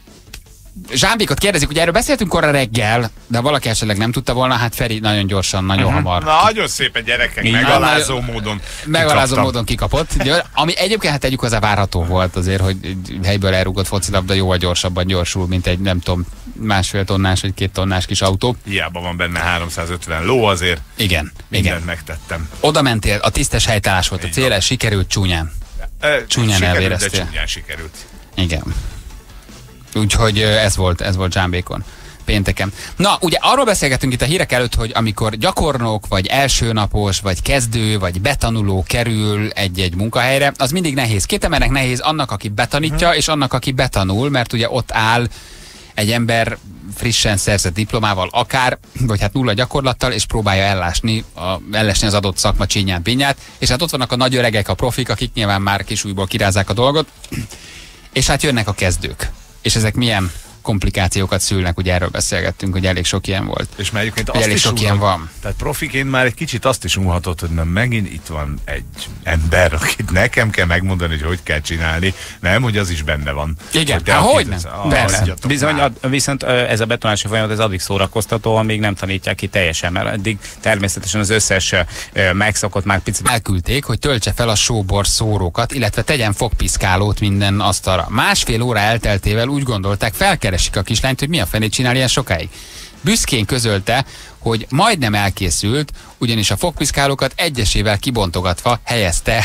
Zsámbékot kérdezik, hogy erről beszéltünk korra reggel, de valaki esetleg nem tudta volna, hát Feri nagyon gyorsan, nagyon uh-huh. hamar. Nagyon szépen gyerekek, megalázó na, módon Megalázó kikaptam. módon kikapott. Ami egyébként hát tegyük hozzá várható volt azért, hogy helyből elrúgott focilabda jóval gyorsabban gyorsul, mint egy nem tudom, másfél tonnás vagy két tonnás kis autó. Hiába van benne háromszázötven ló azért. Igen. Mindent igen. megtettem. Oda mentél, a tisztes helytállás volt a cél, sikerült csúnyán. E, csúnyán elvéreztél. De csúnyán sikerült. Igen. Úgyhogy ez volt, ez volt Zsámbékon pénteken. Na, ugye arról beszélgetünk itt a hírek előtt, hogy amikor gyakornok, vagy elsőnapos, vagy kezdő, vagy betanuló kerül egy-egy munkahelyre, az mindig nehéz. Két embernek nehéz, annak, aki betanítja, hmm. és annak, aki betanul, mert ugye ott áll egy ember frissen szerzett diplomával akár, vagy hát nulla gyakorlattal, és próbálja ellásni, a, ellesni az adott szakma csínyát, bínyát, és hát ott vannak a nagy öregek, a profik, akik nyilván már kisújból kirázzák a dolgot, és hát jönnek a kezdők. És ezek milyen komplikációkat szülnek, ugye erről beszélgettünk, hogy elég sok ilyen volt. És már egyébként azt elég is sok ilyen van. Tehát profiként már egy kicsit azt is unhatott, hogy nem, megint itt van egy ember, akit nekem kell megmondani, hogy hogy kell csinálni, nem, hogy az is benne van. Igen, hogy, hát, hogy nem? Persze. Bizony, ad, viszont ez a betonási folyamat ez addig szórakoztató, amíg nem tanítják ki teljesen, mert eddig természetesen az összes megszokott már picit. Elküldték, hogy töltse fel a sóbor szórókat, illetve tegyen fogpiszkálót minden asztalra. Másfél óra elteltével úgy gondolták, felkeresik a kislányt, hogy mi a fenét csinál ilyen sokáig. Büszkén közölte, hogy majdnem elkészült, ugyanis a fogpiszkálókat egyesével kibontogatva helyezte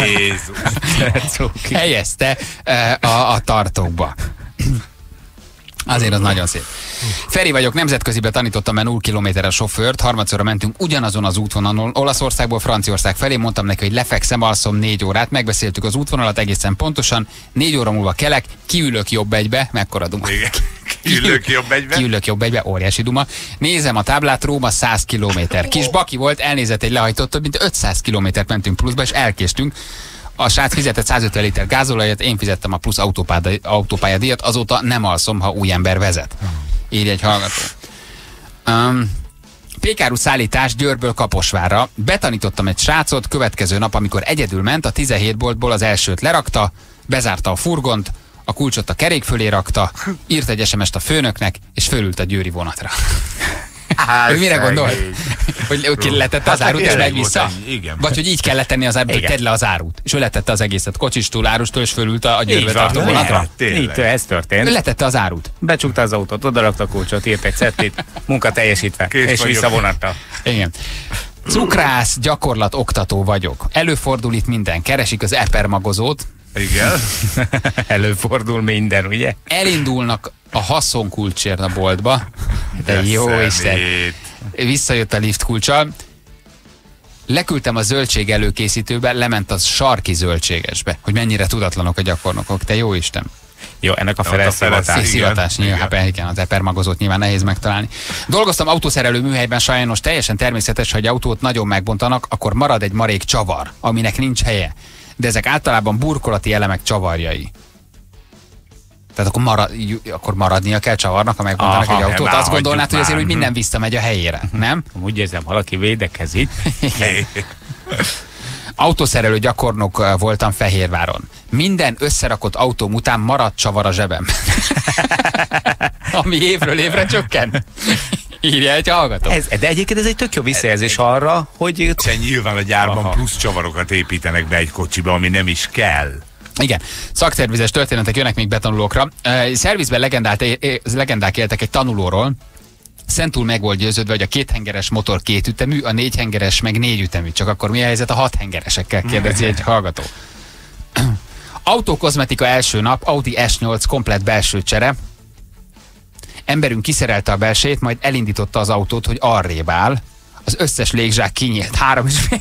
helyezte a, a tartókba. Azért az nagyon szép. Feri vagyok, nemzetközibe tanítottam be nulla kilométeres sofőrt, harmadszorra mentünk ugyanazon az útvonalon, Olaszországból Franciaország felé, mondtam neki, hogy lefekszem, alszom négy órát, megbeszéltük az útvonalat egészen pontosan, négy óra múlva kelek, kiülök jobb egybe, mekkora duma. Kiülök jobb egybe? Kiülök jobb egybe, óriási duma. Nézem a táblát, Róma száz kilométer. Kis baki volt, elnézett egy lehajtott, mint ötszáz kilométert mentünk pluszba, és elkéstünk. A srác fizetett százötven liter gázolajat, én fizettem a plusz autópályadíjat, azóta nem alszom, ha új ember vezet. írja egy hallgató. Um, Pékáru szállítás Győrből Kaposvárra. Betanítottam egy srácot, következő nap, amikor egyedül ment, a tizenhét boltból az elsőt lerakta, bezárta a furgont, a kulcsot a kerék fölé rakta, írt egy es em est a főnöknek, és fölült a győri vonatra. Hát, ő mire gondol? Hogy ki letette az árut, és meg vissza? Vagy hogy így kellett tenni az árut, hogy tedd le az árut. És ő letette az egészet kocsistól, árustól, és fölült a Győrbe tartó vonatra? Így, ez történt. Ő letette az árut. Becsukta az autót, odarakta a kulcsot, írt egy cetlit, munka teljesítve, Kész és visszavonatta. Igen. Cukrász, gyakorlat, oktató vagyok. Előfordul itt minden. Keresik az epermagozót. Igen. Előfordul minden, ugye? Elindulnak a haszonkulcsért a boltba. De, De jó Isten. Visszajött a lift kulccsal. Leküldtem a zöldség előkészítőbe, lement az sarki zöldségesbe, hogy mennyire tudatlanok a gyakornokok. Te jó Isten. Jó, ennek a feleszivatás. Szivatás, nyilván, hát igen, az epermagozót nyilván nehéz megtalálni. Dolgoztam autószerelő műhelyben, sajnos teljesen természetes, hogy autót nagyon megbontanak, akkor marad egy marék csavar, aminek nincs helye. De ezek általában burkolati elemek csavarjai. Tehát akkor, marad, akkor maradnia kell csavarnak, ha megbontanak egy autót. Azt gondolnád, hogy azért, hogy minden visszamegy a helyére, nem? Úgy érzem, valaki védekezik. Autószerelő gyakornok voltam Fehérváron. Minden összerakott autóm után maradt csavar a zsebemben. Ami évről évre csökken. Írja egy hallgató. Ez, de egyébként ez egy tök jó visszajelzés arra, hogy... Nyilván a gyárban Aha. plusz csavarokat építenek be egy kocsiba, ami nem is kell. Igen, szakszervizes történetek jönnek még betanulókra. Szervizben legendák, legendák éltek egy tanulóról. Szentúl meg volt győződve, hogy a kéthengeres motor kétütemű, a négyhengeres meg négyütemű. Csak akkor mi a helyzet a hathengeresekkel, kérdezi egy hallgató. Autókozmetika első nap, Audi es nyolc komplett belső csere. Emberünk kiszerelte a belsejét, majd elindította az autót, hogy arrébb áll. Az összes légzsák kinyílt. Három és fél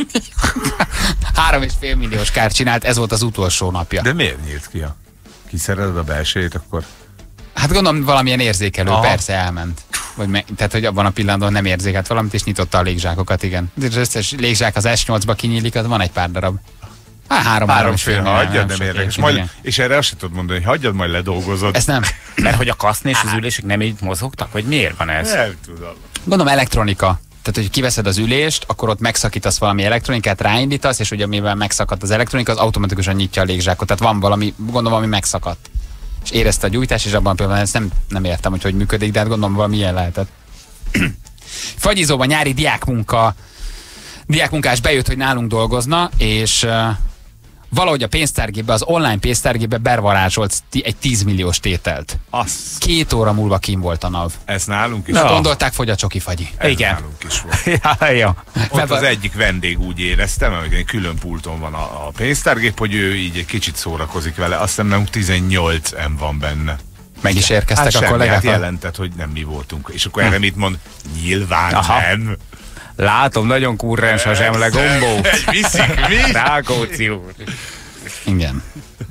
Három és fél milliós kárt csinált, ez volt az utolsó napja. De miért nyílt ki? Kiszereled a belsejét, akkor... Hát gondolom valamilyen érzékelő, Aha. persze elment. Vagy me, tehát, hogy abban a pillanatban nem érzékelt valamit, és nyitotta a légzsákokat, igen. De az összes légzsák az es nyolcba kinyílik, az van egy pár darab. Hát három, három és fél, hagyjad, nem érdekes. Majd, és erre azt sem tudod mondani, hogy hagyjad, majd ledolgozod. Ez nem. Mert hogy a kaszni és az ülések nem így mozogtak, vagy miért van ez? Nem tudom. Gondolom elektronika. Tehát, hogy kiveszed az ülést, akkor ott megszakítasz valami elektronikát, ráindítasz, és ugye mivel megszakadt az elektronika, az automatikusan nyitja a légzsákot. Tehát van valami, gondolom, ami megszakadt. És érezte a gyújtás, és abban például ezt nem, nem értem, hogy hogy működik, de hát gondolom valami ilyen lehetett. Fagyizóban nyári diákmunka, diákmunkás bejött, hogy nálunk dolgozna, és uh, valahogy a pénztárgépbe, az online pénztárgépbe bervarázsolt egy tíz milliós tételt. Az. Két óra múlva kim volt a NAV. Ez nálunk is no. volt. Gondolták, fogy a csoki fagyi. Ez Igen. nálunk is volt. ja, ja. Ott az egyik vendég úgy érezte, mert egy külön pulton van a, a pénztárgép, hogy ő így egy kicsit szórakozik vele. Azt hiszem nem tizennyolc em van benne. Meg is érkeztek hát a kollégák. Hát jelentett, hogy nem mi voltunk. És akkor hm. erre mit mond? Nyilván Aha. nem. Látom, nagyon kurrens a zsemle gombó. Viszik mi? Rákóczi úr. Igen.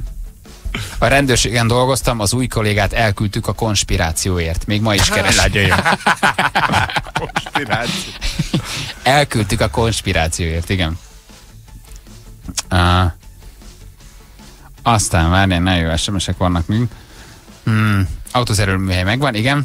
A rendőrségen dolgoztam, az új kollégát elküldtük a konspirációért. Még ma is keresik. Konspiráció. Elküldtük a konspirációért, igen. Uh, aztán várjál, nagyon jó es em esek vannak még. Hmm, autószerelőműhely megvan, igen.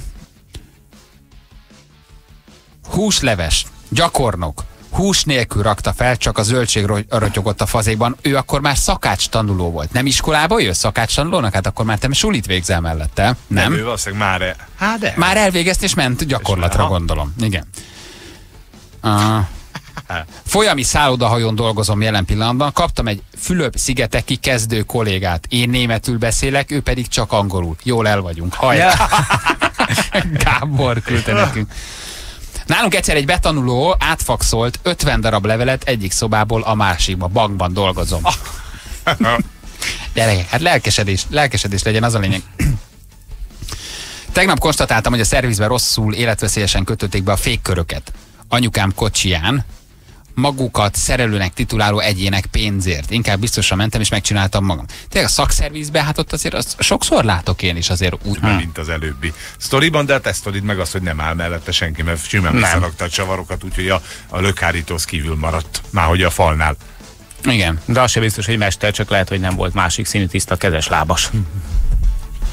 Húsleves, gyakornok. Hús nélkül rakta fel, csak a zöldség rötyogott a fazékban. Ő akkor már szakács tanuló volt. Nem iskolába jössz szakács tanulónak? Hát akkor már te sulit végzel mellette. Nem? Nem, ő valószínűleg már, el... hát de. Már elvégezt és ment gyakorlatra, gondolom. Igen. Uh, folyami szállodahajón dolgozom jelen pillanatban. Kaptam egy Fülöp-szigeteki kezdő kollégát. Én németül beszélek, ő pedig csak angolul. Jól el vagyunk. Hajrá! Gábor küldte nekünk. Nálunk egyszer egy betanuló átfaxolt ötven darab levelet egyik szobából a másikba. Bankban dolgozom. Gyerekek, hát lelkesedés, lelkesedés legyen, az a lényeg. Tegnap konstatáltam, hogy a szervizben rosszul, életveszélyesen kötötték be a fékköröket. Anyukám kocsiján magukat szerelőnek tituláló egyének pénzért. Inkább biztosan mentem és megcsináltam magam. Tényleg a szakszervizben, hát ott azért azt sokszor látok én is azért úgy. Nem, mint az előbbi sztoriban, de a te sztorid meg az, hogy nem áll mellette senki, mert simán visszarakta a csavarokat, úgyhogy a, a lökhárítóz kívül maradt. Már hogy a falnál. Igen. De az sem biztos, hogy mester, csak lehet, hogy nem volt másik színű tiszta kezes lábas.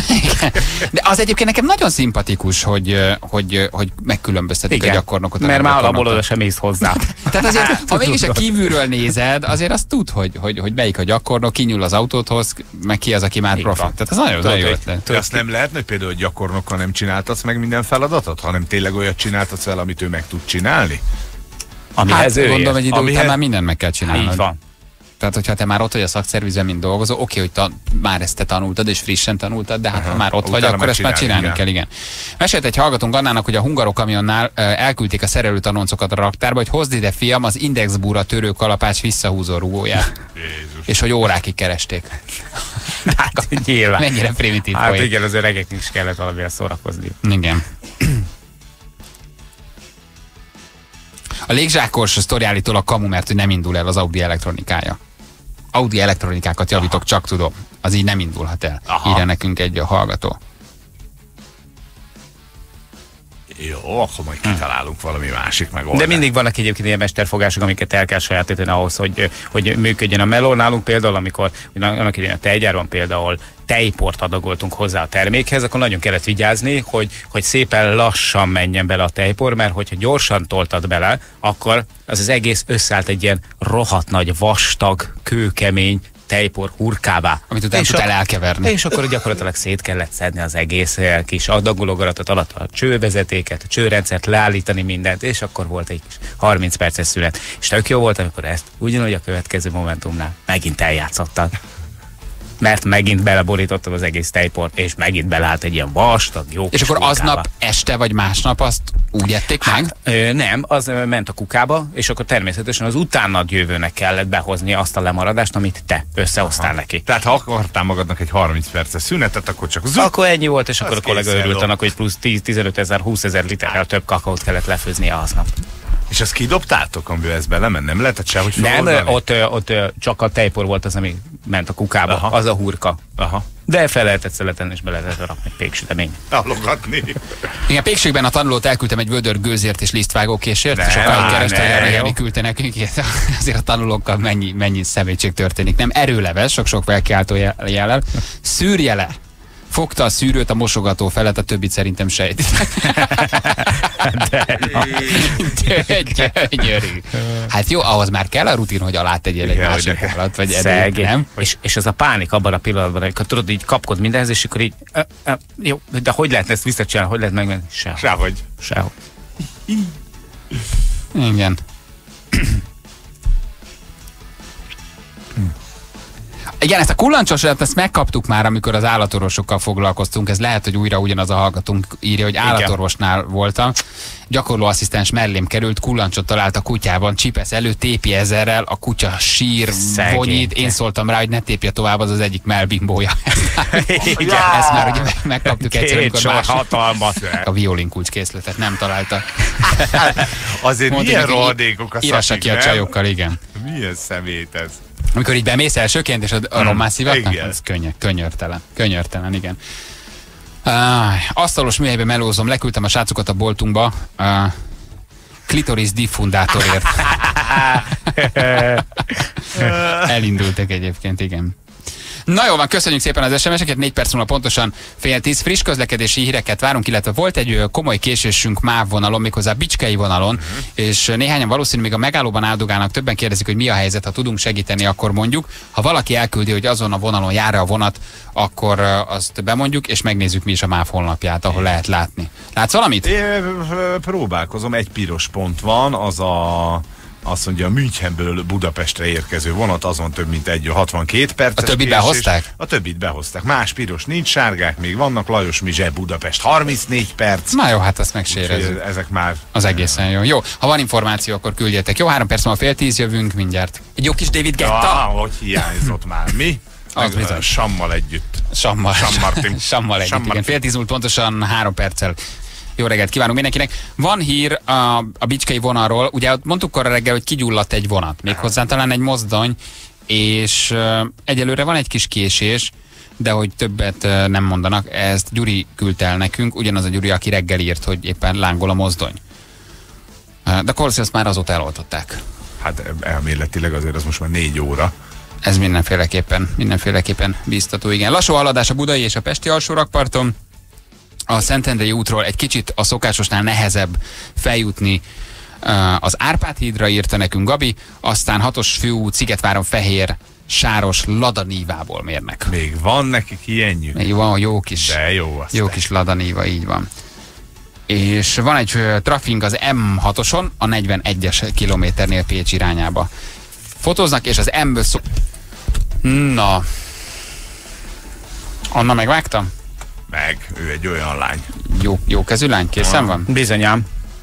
De az egyébként nekem nagyon szimpatikus, hogy, hogy, hogy megkülönböztetik a gyakornokot. Mert már alapból oda sem mész hozzá. Tehát azért, ha mégis a kívülről nézed, azért azt tud, hogy, hogy, hogy melyik a gyakornok, kinyúl az autódhoz, meg ki az, aki már profi. Tehát az nagyon, nagyon jó ötlet. Azt nem lehet, hogy például gyakornokkal nem csináltatsz meg minden feladatot, hanem tényleg olyat csináltatsz el, amit ő meg tud csinálni? Hát gondolom, egy idő után már mindent meg kell csinálni. Így van. Tehát, hogyha te már ott vagy a szakszervizben, mint dolgozó, oké, hogy ta, már ezt te tanultad, és frissen tanultad, de hát Aha, ha már ott vagy, utána akkor ezt már csinálni igen. kell, igen. Mesélt egy hallgatónk Annának, hogy a hungarok kamionnál uh, elküldték a szerelő tanoncokat a raktárba, hogy hozd ide, fiam, az indexbúra törő kalapács visszahúzó rugóját. És hogy órákig keresték. Hát nyilván. Mennyire primitív Hát poén. igen, az öregeknek is kellett valamire szórakozni. Igen. A légzsákos sztori állítól a kamu, mert hogy nem indul el az Audi elektronikája. Audi elektronikákat javítok, csak tudom. Az így nem indulhat el. Aha. Írja nekünk egy hallgató. Jó, akkor majd kitalálunk valami másik megoldást. De mindig vannak egyébként ilyen mesterfogások, amiket el kell sajátítani ahhoz, hogy, hogy működjön a meló. Nálunk például, amikor annak idején a tejgyárban például tejport adagoltunk hozzá a termékhez, akkor nagyon kellett vigyázni, hogy, hogy szépen lassan menjen bele a tejpor, mert hogyha gyorsan toltad bele, akkor az az egész összeállt egy ilyen rohadt nagy, vastag, kőkemény tejpor hurkává. Amit utána tudtál elkeverni. És akkor gyakorlatilag szét kellett szedni az egész kis adagológaratot alatt, a csővezetéket, a csőrendszert, leállítani mindent, és akkor volt egy kis harminc perces szünet. És tök jó volt, amikor ezt ugyanúgy a következő momentumnál megint eljátszottad. Mert megint beleborítottad az egész tejport, és megint beleállt egy ilyen vastag, jó. És akkor aznap este vagy másnap azt úgy ették meg? Hát, ö, nem, az ö, ment a kukába, és akkor természetesen az utánad jövőnek kellett behozni azt a lemaradást, amit te összehoztál neki. Tehát ha akartál magadnak egy harminc perces szünetet, akkor csak zuk. Akkor ennyi volt, és akkor a kollega készen örült dob. annak, hogy plusz tíz-tizenöt ezer, húsz ezer literrel több kakaót kellett lefőznie aznap. És ezt kidobtátok, amivel ez belement? Nem lehetett sehogy Nem, feloldani? ott, ö, ott ö, csak a tejpor volt az, ami ment a kukába, Aha. az a hurka. Aha. De fel lehetett szeletenni, és be lehetett rakni egy péksütemény. Talogatni. Igen, Pékségben a tanulót elküldtem egy vödör gőzért és lisztvágókésért, és Ne, sokáig á, kereste, ne, hogy jó. Jani küldte nekünk ilyet. Azért a tanulókkal mennyi, mennyi szemétség történik. Nem, erőleves, sok-sok felkiáltó jel- jellel. Szűrje le. Fogta a szűrőt a mosogató felett, a többit szerintem sejtitek. Gyönyörű. Hát jó, ahhoz már kell a rutin, hogy alá tegyél egy Igen, másik hogy alatt, vagy eddig, Szegény. nem? És, és az a pánik abban a pillanatban, amikor tudod, így kapkod mindenhez, és akkor így, ö, ö, jó, de hogy lehetne ezt visszacsinálni, hogy lehet megmenni? Sehogy. Sehogy. Sehogy. Igen. Igen, ezt a kullancsosodat, ezt megkaptuk már, amikor az állatorvosokkal foglalkoztunk. Ez lehet, hogy újra ugyanaz a hallgatónk írja, hogy állatorvosnál voltam. Gyakorló asszisztens mellém került, kullancsot talált a kutyában, csipesz elő, tépi ezerrel, a kutya sír, Szegény. vonyít. Én szóltam rá, hogy ne tépje tovább, az az egyik melbimbója. Igen. Ezt már ugye megkaptuk egyszer, Két amikor sor más hatalmat. a violinkulcs készletet nem találta. Azért Mondta milyen neki, rohadékok a írassa szakik, ki a nem? csajokkal, igen. Milyen szemét ez? Amikor így bemész elsőként, és a, a rommá szivatnak, igen. ez könnye, könyörtelen. Könyörtelen, igen. Uh, asztalos műhelybe melózom, leküldtem a srácokat a boltunkba. Uh, klitoris diffundátorért. Elindultak egyébként, igen. Na jó van, köszönjük szépen az es em es-eket, négy perc múlva pontosan fél tíz. Friss közlekedési híreket várunk, illetve volt egy ö, komoly késésünk MÁV vonalon, méghozzá Bicskei vonalon, uh-huh. és néhányan valószínűleg még a megállóban áldogálnak, többen kérdezik, hogy mi a helyzet, ha tudunk segíteni, akkor mondjuk. Ha valaki elküldi, hogy azon a vonalon jár a vonat, akkor ö, azt bemondjuk, és megnézzük mi is a MÁV honlapját, ahol lehet látni. Látsz valamit? É, próbálkozom, egy piros pont van, az a... Azt mondja, a Münchenből Budapestre érkező vonat, azon több mint egy hatvankét perces. A többit késés. behozták? A többit behozták. Más piros nincs, sárgák még vannak, Lajos Mizse Budapest harmincnégy perc. Na jó, hát azt megsérezzük. Úgyhogy ezek már... Az egészen jó. Jó, ha van információ, akkor küldjetek. Jó, három perc múlva fél tíz, jövünk mindjárt. Egy jó kis David Guetta. Ah, hogy hiányzott már. Mi? Az Meg, bizony. Sammal együtt. Sammal. Sam Martin. Sammal együtt, Sam igen. Martin. Fél tíz múlt pontosan három perccel. Jó reggelt kívánunk mindenkinek. Van hír a, a bicskei vonalról. Ugye ott mondtuk arra reggel, hogy kigyulladt egy vonat. Méghozzá talán egy mozdony, és uh, egyelőre van egy kis késés, de hogy többet uh, nem mondanak. Ezt Gyuri küldte el nekünk, ugyanaz a Gyuri, aki reggel írt, hogy éppen lángol a mozdony. Uh, de akkor azt már azóta eloltották. Hát elméletileg azért az most már négy óra. Ez mindenféleképpen, mindenféleképpen bíztató, igen. Lassú haladás a budai és a pesti alsórakparton. A Szentendrei útról egy kicsit a szokásosnál nehezebb feljutni az Árpád hídra, írta nekünk Gabi, aztán hatos főút Szigetváron Fehér Sáros Ladanívából mérnek. Még van nekik ilyenjük? Még van jó kis, De jó, jó kis Ladaníva, így van. És van egy uh, trafink az M hatoson, a negyvenegyes kilométernél Pécs irányába. Fotóznak, és az M-ből szó... Na... Anna megvágtam? Meg, ő egy olyan lány. Jó, jó kezű lány, készen van? Bizonyám.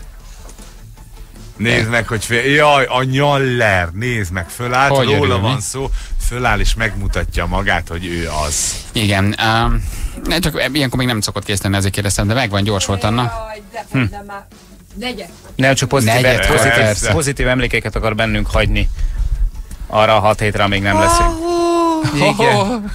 Nézd meg, hogy fél... Jaj, a nyaller, nézd meg, fölállt, hogy róla örülni? van szó, föláll és megmutatja magát, hogy ő az. Igen, uh, csak ilyenkor még nem szokott készíteni, ezért kérdeztem, de megvan, gyors volt, Anna. Hm. Negyed. Nem, csak pozitív, Negyed, pozitív, persze. pozitív emlékeket akar bennünk hagyni. Arra a hat hétre, amíg nem leszünk. Igen.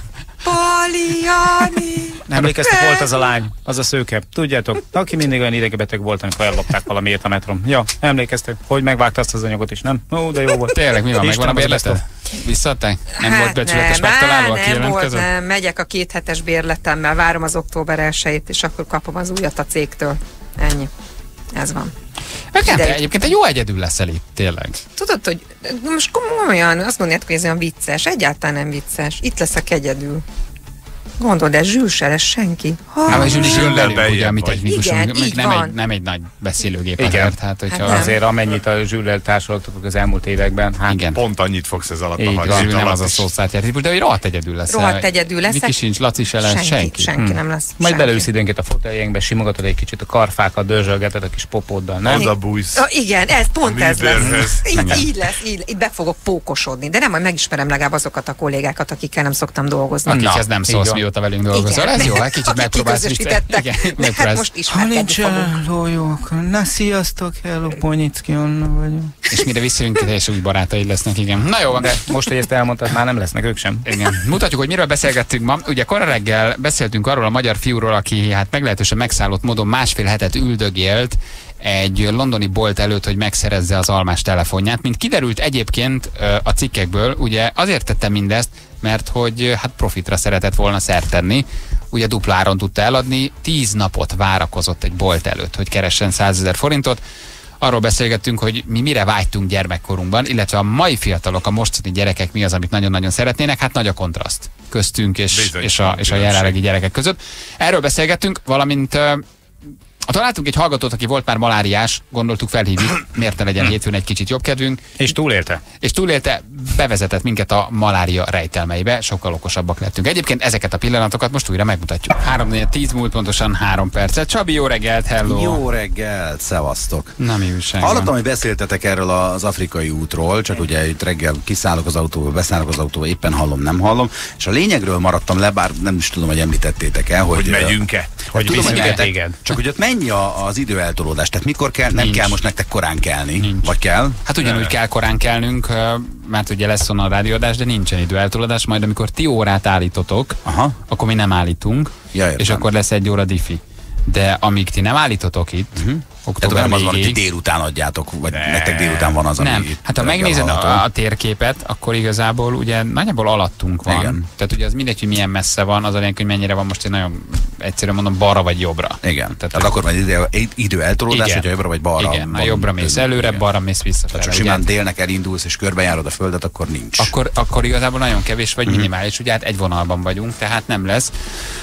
Paliani! Emlékeztek, volt az a lány, az a szőke. Tudjátok, aki mindig olyan idegbeteg volt, amikor ellopták valamiért a metron. Ja, emlékeztek, hogy megvágta azt az anyagot is, nem? Ó, de jó volt. Tényleg, mi van, megvan a Istenem, az bérleted? Visszaadták? Nem Hát volt becsületes nem, megtalálva, aki nem volt, jelentkezett? nem. Megyek a két hetes bérletemmel, várom az október elsejét, és akkor kapom az újat a cégtől. Ennyi. Ez van. Igen, te Ideig. egyébként egy jó egyedül leszel itt, tényleg. Tudod, hogy most komolyan azt mondjátok, hogy ez olyan vicces. Egyáltalán nem vicces. Itt leszek egyedül. Gondold, ez Zsül se lesz senki. Ha, Hát, és Zsül is jön velünk, beljebb ugye, mi vagy. technikusunk, Igen, még így nem van. egy, nem egy nagy beszélőgép. Igen. Azért, hát, hogyha Hát nem. Azért amennyit a Zsűrrel társalogtuk az elmúlt években, hát igen. Pont annyit fogsz ez alatt a Így hat van, hét Zsül nem alatt az a is. szószátjáték, de hogy rohadt egyedül lesz. Rohadt egyedül leszek. Viki sincs, Laci se lesz, senki. senki. Senki nem lesz. majd senki. belősz időnként a foteljénkbe, simogatod egy kicsit a karfákat, dörzsölgeted a kis popóddal, nem? Oda bújsz. Ja, igen, ez pont A ez lesz. líderhez. Így, így lesz, így, így be fogok pókosodni. De nem, majd megismerem legalább azokat a kollégákat, akikkel nem szoktam dolgozni. Akikhez nem így szólsz, van. mióta velünk dolgozol. Ez jó, hát kicsit Akik megpróbálsz kiközösítettek. Igen, De hát megpróbálsz. most ismerkedni fogunk. lójók, na sziasztok, hello, Ponyicki, Anna vagyok. És mire visszajönk, és új barátaid lesznek, igen. Na jó van, De most, hogy ezt elmondtad, már nem lesznek ők sem. igen. Mutatjuk, hogy miről beszélgettünk ma. Ugye kora reggel beszéltünk arról a magyar fiúról, aki hát meglehetősen megszállott módon másfél hetet üldögélt egy londoni bolt előtt, hogy megszerezze az almás telefonját. Mint kiderült egyébként ö, a cikkekből, ugye azért tette mindezt, mert hogy ö, hát profitra szeretett volna szert tenni. Ugye dupla áron tudta eladni, tíz napot várakozott egy bolt előtt, hogy keressen százezer forintot. Arról beszélgettünk, hogy mi mire vágytunk gyermekkorunkban, illetve a mai fiatalok, a mostani gyerekek mi az, amit nagyon-nagyon szeretnének. Hát nagy a kontraszt köztünk és, Bizony, és, a, van és a különbség. jelenlegi gyerekek között. Erről beszélgettünk, valamint ö, találtunk egy hallgatót, aki volt már maláriás, gondoltuk felhívjuk, miért ne legyen hétfőn egy kicsit jobb kedvünk, És túlélte. és túlélte, bevezetett minket a malária rejtelmeibe, sokkal okosabbak lettünk. Egyébként ezeket a pillanatokat most újra megmutatjuk. három tíz múlt pontosan három percet. Csabi, jó reggelt, hello! Jó reggelt, szevasztok! Na mi újság van? Hallottam, hogy beszéltetek erről az afrikai útról, csak ugye itt reggel kiszállok az autóba, beszállok az autóba, éppen hallom, nem hallom, és a lényegről maradtam le, bár nem is tudom, hogy említettétek el, hogy, Hogy megyünk-e? Hogy tudom, hogy viszünk mentek, téged. csak hogy ott mennyi a, az időeltolódás, tehát mikor kell, nem Nincs. kell most nektek korán kelni, Nincs. vagy kell? Hát ugyanúgy kell korán kelnünk, ö, mert ugye lesz onnan a rádióadás, de nincsen időeltolódás, majd amikor ti órát állítotok, Aha. akkor mi nem állítunk, Ja, értem. és akkor lesz egy óra diffi. De amíg ti nem állítotok itt, uh-huh. Tehát október nem az van, hogy ti végéig, délután adjátok, vagy nektek délután van az, ami nem, itt hát ha reggel megnézed hallható. a, a térképet, akkor igazából ugye nagyjából alattunk van. Igen. Tehát ugye az mindegy, hogy milyen messze van, az a lényeg, hogy mennyire van most én nagyon egyszerűen mondom balra vagy jobbra. Igen, tehát, hogy- akkor van idő, időeltolódás, Igen. hogyha jobbra vagy balra Igen, van. ha jobbra mész előre, Igen. balra mész visszafele. Tehát csak ugye? simán délnek elindulsz, és körbejárod a földet, akkor nincs. Akkor, akkor igazából nagyon kevés vagy minimális, ugye hát egy vonalban vagyunk, tehát nem lesz.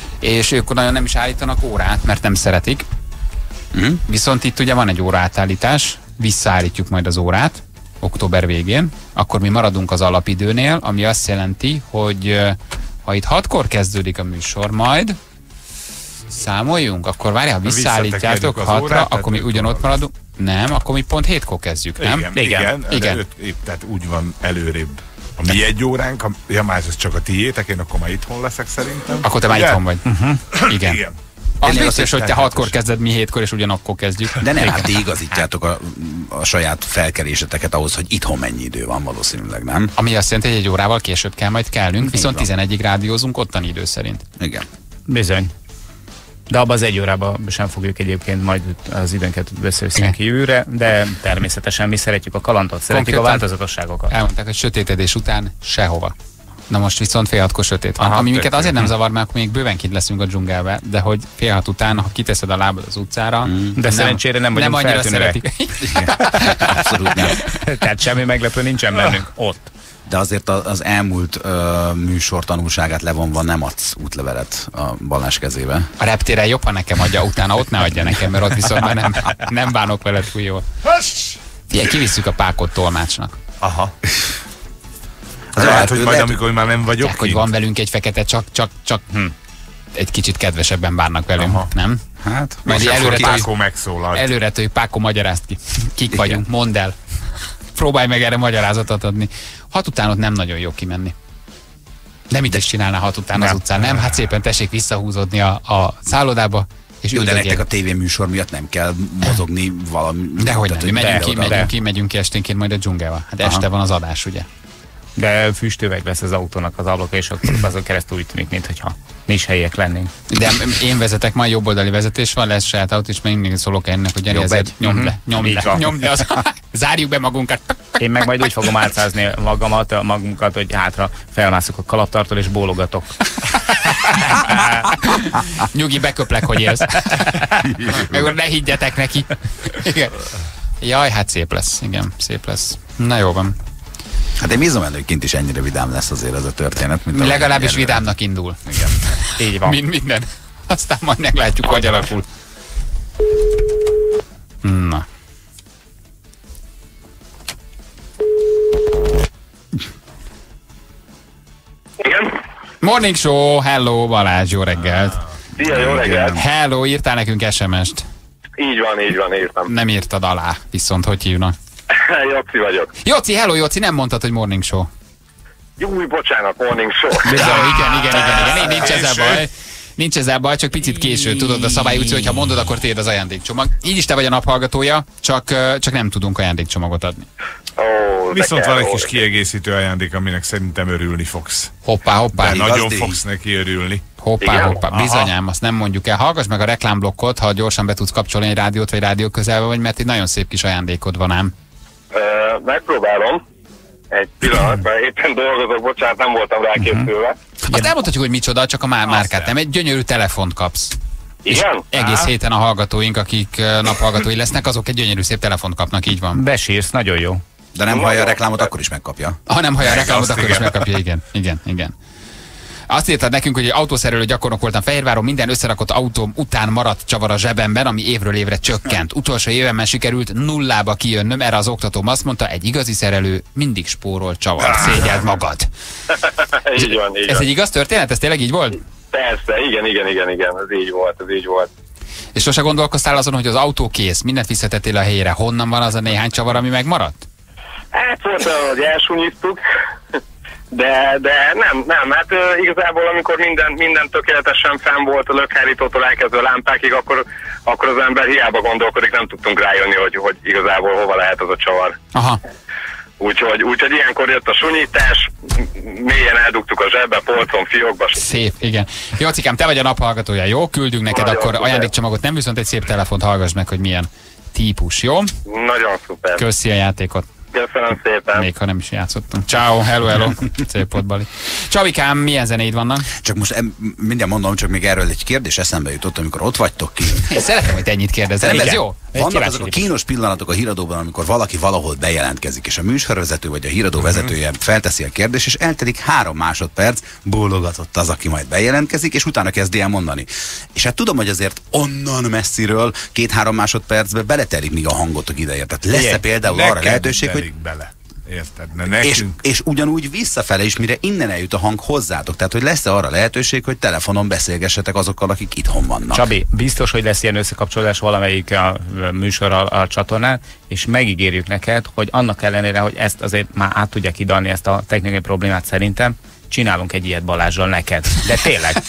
És ők nagyon nem is állítanak órát, mert nem szeretik. Mhm. Viszont itt ugye van egy óra átállítás, visszaállítjuk majd az órát október végén, akkor mi maradunk az alapidőnél, ami azt jelenti, hogy ö, ha itt hatkor kezdődik a műsor majd, számoljunk, akkor várjál, ha visszaállítjátok visszatekerjük az hatra, órát, akkor mi tehát ötkor ugyanott van. maradunk. Nem, akkor mi pont hétkor kezdjük, nem? Igen, igen, igen, igen. igen. Öt, épp, tehát úgy van előrébb. A mi egy óránk, a, ja már ez csak a tiétek, én akkor már itthon leszek szerintem. Akkor te már Ugye? itthon vagy. Uh-huh. Igen. Igen. Az Ennél biztos, az hogy te is hatkor kezded, mi hétkor, és ugyanakkor kezdjük. De nem, hát ti igazítjátok a, a saját felkeréseteket ahhoz, hogy itthon mennyi idő van valószínűleg, nem? Ami azt jelenti, hogy egy órával később kell majd kelnünk, viszont van. tizenegyig rádiózunk ottani idő szerint. Igen. Bizony. De abban az egy órában sem fogjuk egyébként majd az időnket beszélni kívülre, de természetesen mi szeretjük a kalandot, szeretjük Konkrétan a változatosságokat. Elmondták, hogy sötétedés után sehova. Na most viszont fél hatkor sötét van. Aha, Ami minket tök azért jó. nem zavar, mert akkor még bőven kint leszünk a dzsungelbe, de hogy fél hat után, ha kiteszed a lábad az utcára, Mm. De szerencsére nem vagyunk nem annyira feltűnőek. szeretik. Abszolút nem. Tehát semmi meglepő nincsen bennünk ott. De azért a- az elmúlt ö, műsor tanulságát levonva nem adsz útlevelet a Balázs kezébe. A reptéren jobb, ha nekem adja, utána ott ne adja nekem, mert ott viszont már nem, nem bánok veled túl jól. Figyelj, kivisszük a pákot tolmácsnak. Aha. Az Lehet, lehet, hogy majd lehet- amikor már nem vagyok Csak, hogy kint. van velünk egy fekete, csak, csak, csak hm, egy kicsit kedvesebben bánnak velünk, Aha. nem? Hát, Majd És akkor előre Pákó tőjük, megszólalt. előre tőjük, Pákó magyarázt ki. Kik vagyunk, mondd el. Próbálj meg erre magyarázatot adni. Hat után ott nem nagyon jó kimenni. De mit is csinálná hat után az Nem. utcán? Nem, hát szépen tessék visszahúzódni a, a szállodába, és jó, de üldögélni. nektek a tévéműsor miatt nem kell mozogni valami. Dehogy nem, tehát, mi hogy megyünk ki, ide-oda. megyünk ki, megyünk ki esténként majd a dzsungelbe. Hát este Aha. van az adás, ugye? De füstőveg lesz az autónak az ablaka, és akkor azon keresztül úgy tűnik, mintha mi is helyiek lennénk. De én vezetek, majd jobboldali vezetés van, lesz saját autó, és még mindig szólok ennek, hogy Jani, Jobb ezért egy. nyomd le, Mhm. nyomd Így le, van. nyomd le, az, zárjuk be magunkat. Én meg majd úgy fogom álcázni magamat, magunkat, hogy hátra felmászok a kalaptartól, és bólogatok. Nyugi, beköplek, hogy élsz. Meg akkor ne higgyetek neki. Igen. Jaj, hát szép lesz, igen, szép lesz. Na jó van. Hát én bízom benne, hogy kint is ennyire vidám lesz azért ez a történet. Mint ahogy Legalábbis előre. vidámnak indul. Igen. Így van. Mind, minden. Aztán majd meglátjuk, hogy alakul. Na. Igen? Morning show, hello Balázs, jó reggelt. Szia, jó reggelt! Hello, írtál nekünk es em est. Így van, így van, írtam. Nem írtad alá, viszont hogy hívnak. Jopci vagyok. Jóci, hello Jóci, nem mondtad, hogy morning show. Új, bocsánat, morning show. Bizony, igen, igen, igen, igen, nincs ezzel baj. Nincs ezzel baj, csak picit késő, tudod, a szabály úgy, hogy ha mondod, akkor tiéd az ajándékcsomag. Így is te vagy a naphallgatója, csak, ö, csak nem tudunk ajándékcsomagot adni. Ó, de Viszont kell van egy volna. kis kiegészítő ajándék, aminek szerintem örülni fogsz. Hoppá, hoppá, De igaz, nagyon díj? fogsz neki örülni. hoppá, Igen? hoppá. Aha. Bizonyám, azt nem mondjuk el. Hallgass meg a reklámblokkot, ha gyorsan be tudsz kapcsolni egy rádiót, vagy rádió közelbe vagy, mert egy nagyon szép kis ajándékod van ám. Ö, megpróbálom. Egy pillanat, mert éppen dolgozok, bocsánat, nem voltam rákészülve. Azt elmondhatjuk, hogy micsoda, csak a má- márkát nem. Egy gyönyörű telefont kapsz. Igen? Egész héten a hallgatóink, akik ö, naphallgatói lesznek, azok egy gyönyörű szép telefont kapnak, így van. Besírsz, nagyon jó. De nem hallja a reklámot, akkor is megkapja. Ha nem hallja a reklámot, azt akkor is igen. megkapja, igen, igen, igen. Azt írtad nekünk, hogy egy autószerelő gyakornok voltam Fehérváron, minden összerakott autóm után maradt csavar a zsebemben, ami évről évre csökkent. Utolsó évemben sikerült nullába kijönnöm, erre az oktatóm azt mondta, egy igazi szerelő mindig spórol csavar, szégyeld magad. így van, így Ez van. egy igaz történet? Ez tényleg így volt? Persze, igen, igen, igen, igen, ez így volt, ez így volt. És sose gondolkoztál azon, hogy az autó kész, mindent visszatettél a helyére, honnan van az a néhány csavar, ami megmaradt? Hát volt olyan, hogy elsúnyiztuk, de, de nem, nem, hát uh, igazából amikor minden, minden tökéletesen fenn volt, a lökhárítótól elkezdve a lámpákig, akkor, akkor az ember hiába gondolkodik, nem tudtunk rájönni, hogy, hogy igazából hova lehet az a csavar. Aha. Úgyhogy, úgyhogy ilyenkor jött a sunyítás, mélyen eldugtuk a zsebbe, polcon, fiókba. Szép, igen. Jócikám, te vagy a naphallgatója, jó? Küldünk neked Nagyon akkor szuper. ajándékcsomagot, nem viszont egy szép telefont, hallgass meg, hogy milyen típus, jó? Nagyon szuper. Köszi a játékot. Köszönöm szépen. Még ha nem is játszottunk. Ciao, hello, hello. Szép volt, Bali. Csabikám, milyen zenéid vannak? Csak most em, mindjárt mondom, csak még erről egy kérdés eszembe jutott, amikor ott vagytok ki. Én szeretem, hogy te ennyit kérdezel. Nem, Ez ez jó? Egy Vannak kíváncsi azok a vagyok. kínos pillanatok a híradóban, amikor valaki valahol bejelentkezik, és a műsorvezető vagy a híradó vezetője felteszi a kérdést, és eltelik három másodperc, bólogatott az, aki majd bejelentkezik, és utána kezdi el mondani. És hát tudom, hogy azért onnan messziről két-három másodpercbe beletelik, míg a hangotok ideér. Tehát lesz-e például arra lehetőség, hogy bele. Érted? Ne, és, nekünk... és ugyanúgy visszafele is, mire innen eljut a hang hozzátok. Tehát, hogy lesz-e arra lehetőség, hogy telefonon beszélgessetek azokkal, akik itthon vannak. Csabi, biztos, hogy lesz ilyen összekapcsolódás valamelyik a műsorral a csatornán, és megígérjük neked, hogy annak ellenére, hogy ezt azért már át tudják hidalni, ezt a technikai problémát szerintem, csinálunk egy ilyet Balázsral neked. De tényleg,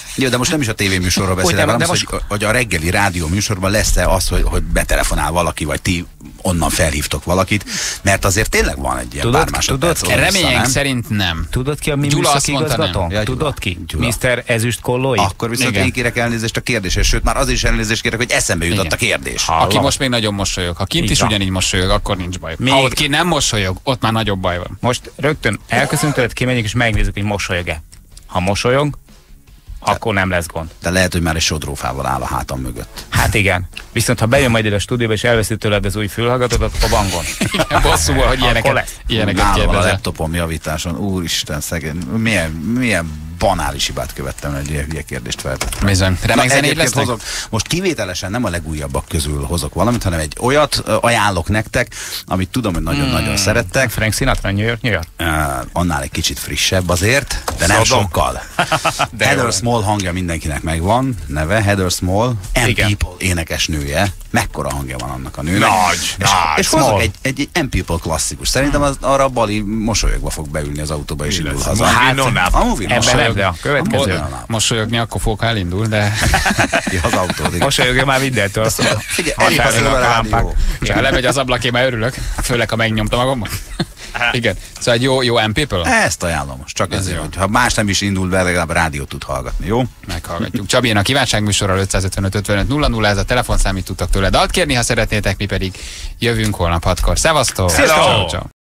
Jó, de most nem is a tévéműsorról beszélek, nem, hanem de az, hogy, hogy a reggeli rádió műsorban lesz-e az, hogy, hogy betelefonál valaki, vagy ti onnan felhívtok valakit, mert azért tényleg van egy ilyen Tudod- pár másodperc. tudod, oda-vissza, Reményeink nem? szerint nem. Tudod ki a mi Gyula azt műszaki mondta, igazgató? nem. Ja, Gyula. Tudod ki? Gyula. miszter Ezüst Kollói? Akkor viszont Igen. én kérek elnézést a kérdésért, sőt már az is elnézést kérek, hogy eszembe jutott Igen. a kérdés. Hallom. Aki most még nagyon mosolyog. Ha kint Így is van. ugyanígy mosolyog, akkor nincs baj. Még- Ha ott ki nem mosolyog, ott már nagyobb baj van. Most rögtön elköszönünk tőled, kimegyünk és megnézzük, hogy mosolyog-e. Ha mosolyog, akkor nem lesz gond. De lehet, hogy már egy sodrófával áll a hátam mögött. Hát igen. Viszont ha bejön majd ide a stúdióba és elveszi tőled az új fülhallgatódat, akkor van gond. Igen, bosszúval, hogy Akkor ilyeneket, lesz. ilyeneket Nálam a kérdezel. laptopom javításon, úristen, szegény, milyen, milyen banális hibát követtem, egy ilyen hülye kérdést feltettem. Bizony. Remek Na, zenéd egyébként lesznek? hozok, most kivételesen nem a legújabbak közül hozok valamit, hanem egy olyat ö, ajánlok nektek, amit tudom, hogy nagyon-nagyon Hmm. szerettek. Frank Sinatra, New York, New York. Uh, annál egy kicsit frissebb azért, de nem Szadom. sokkal. De Heather jó. Small hangja mindenkinek megvan, neve Heather Small, M Igen. People énekesnője. Mekkora hangja van annak a nőnek. Nagy, és, nagy, és hozok Small. egy, egy, egy M People klasszikus. Szerintem az, arra a Bali mosolyogva fog beülni az autóba és Mi indul lesz? haza. Movie Nonnába. a movie Ebben Nonnába. nem, de a következő. Nonnába. Mosolyogni, akkor fog elindul, de Ja, az autódik. Mosolyogja már mindentől. Figyelj, Ha elég a felhívnak szöve a rádió. lámpák. ja, lemegy az ablak, én már örülök, főleg ha megnyomtam magamban. Igen. Szóval egy jó, jó M People? Ezt ajánlom most, csak Ez ezért, jó. hogy ha más nem is indul be, legalább rádiót tud hallgatni, jó? Meghallgatjuk. Csabi, a kívánságműsorral ötszázötvenöt ötvenöt nulla nulla, ez a telefonszám, itt tudtak tőle dalt kérni, ha szeretnétek, mi pedig jövünk holnap hatkor. Szevasztok! Sziasztok! Ciao, ciao.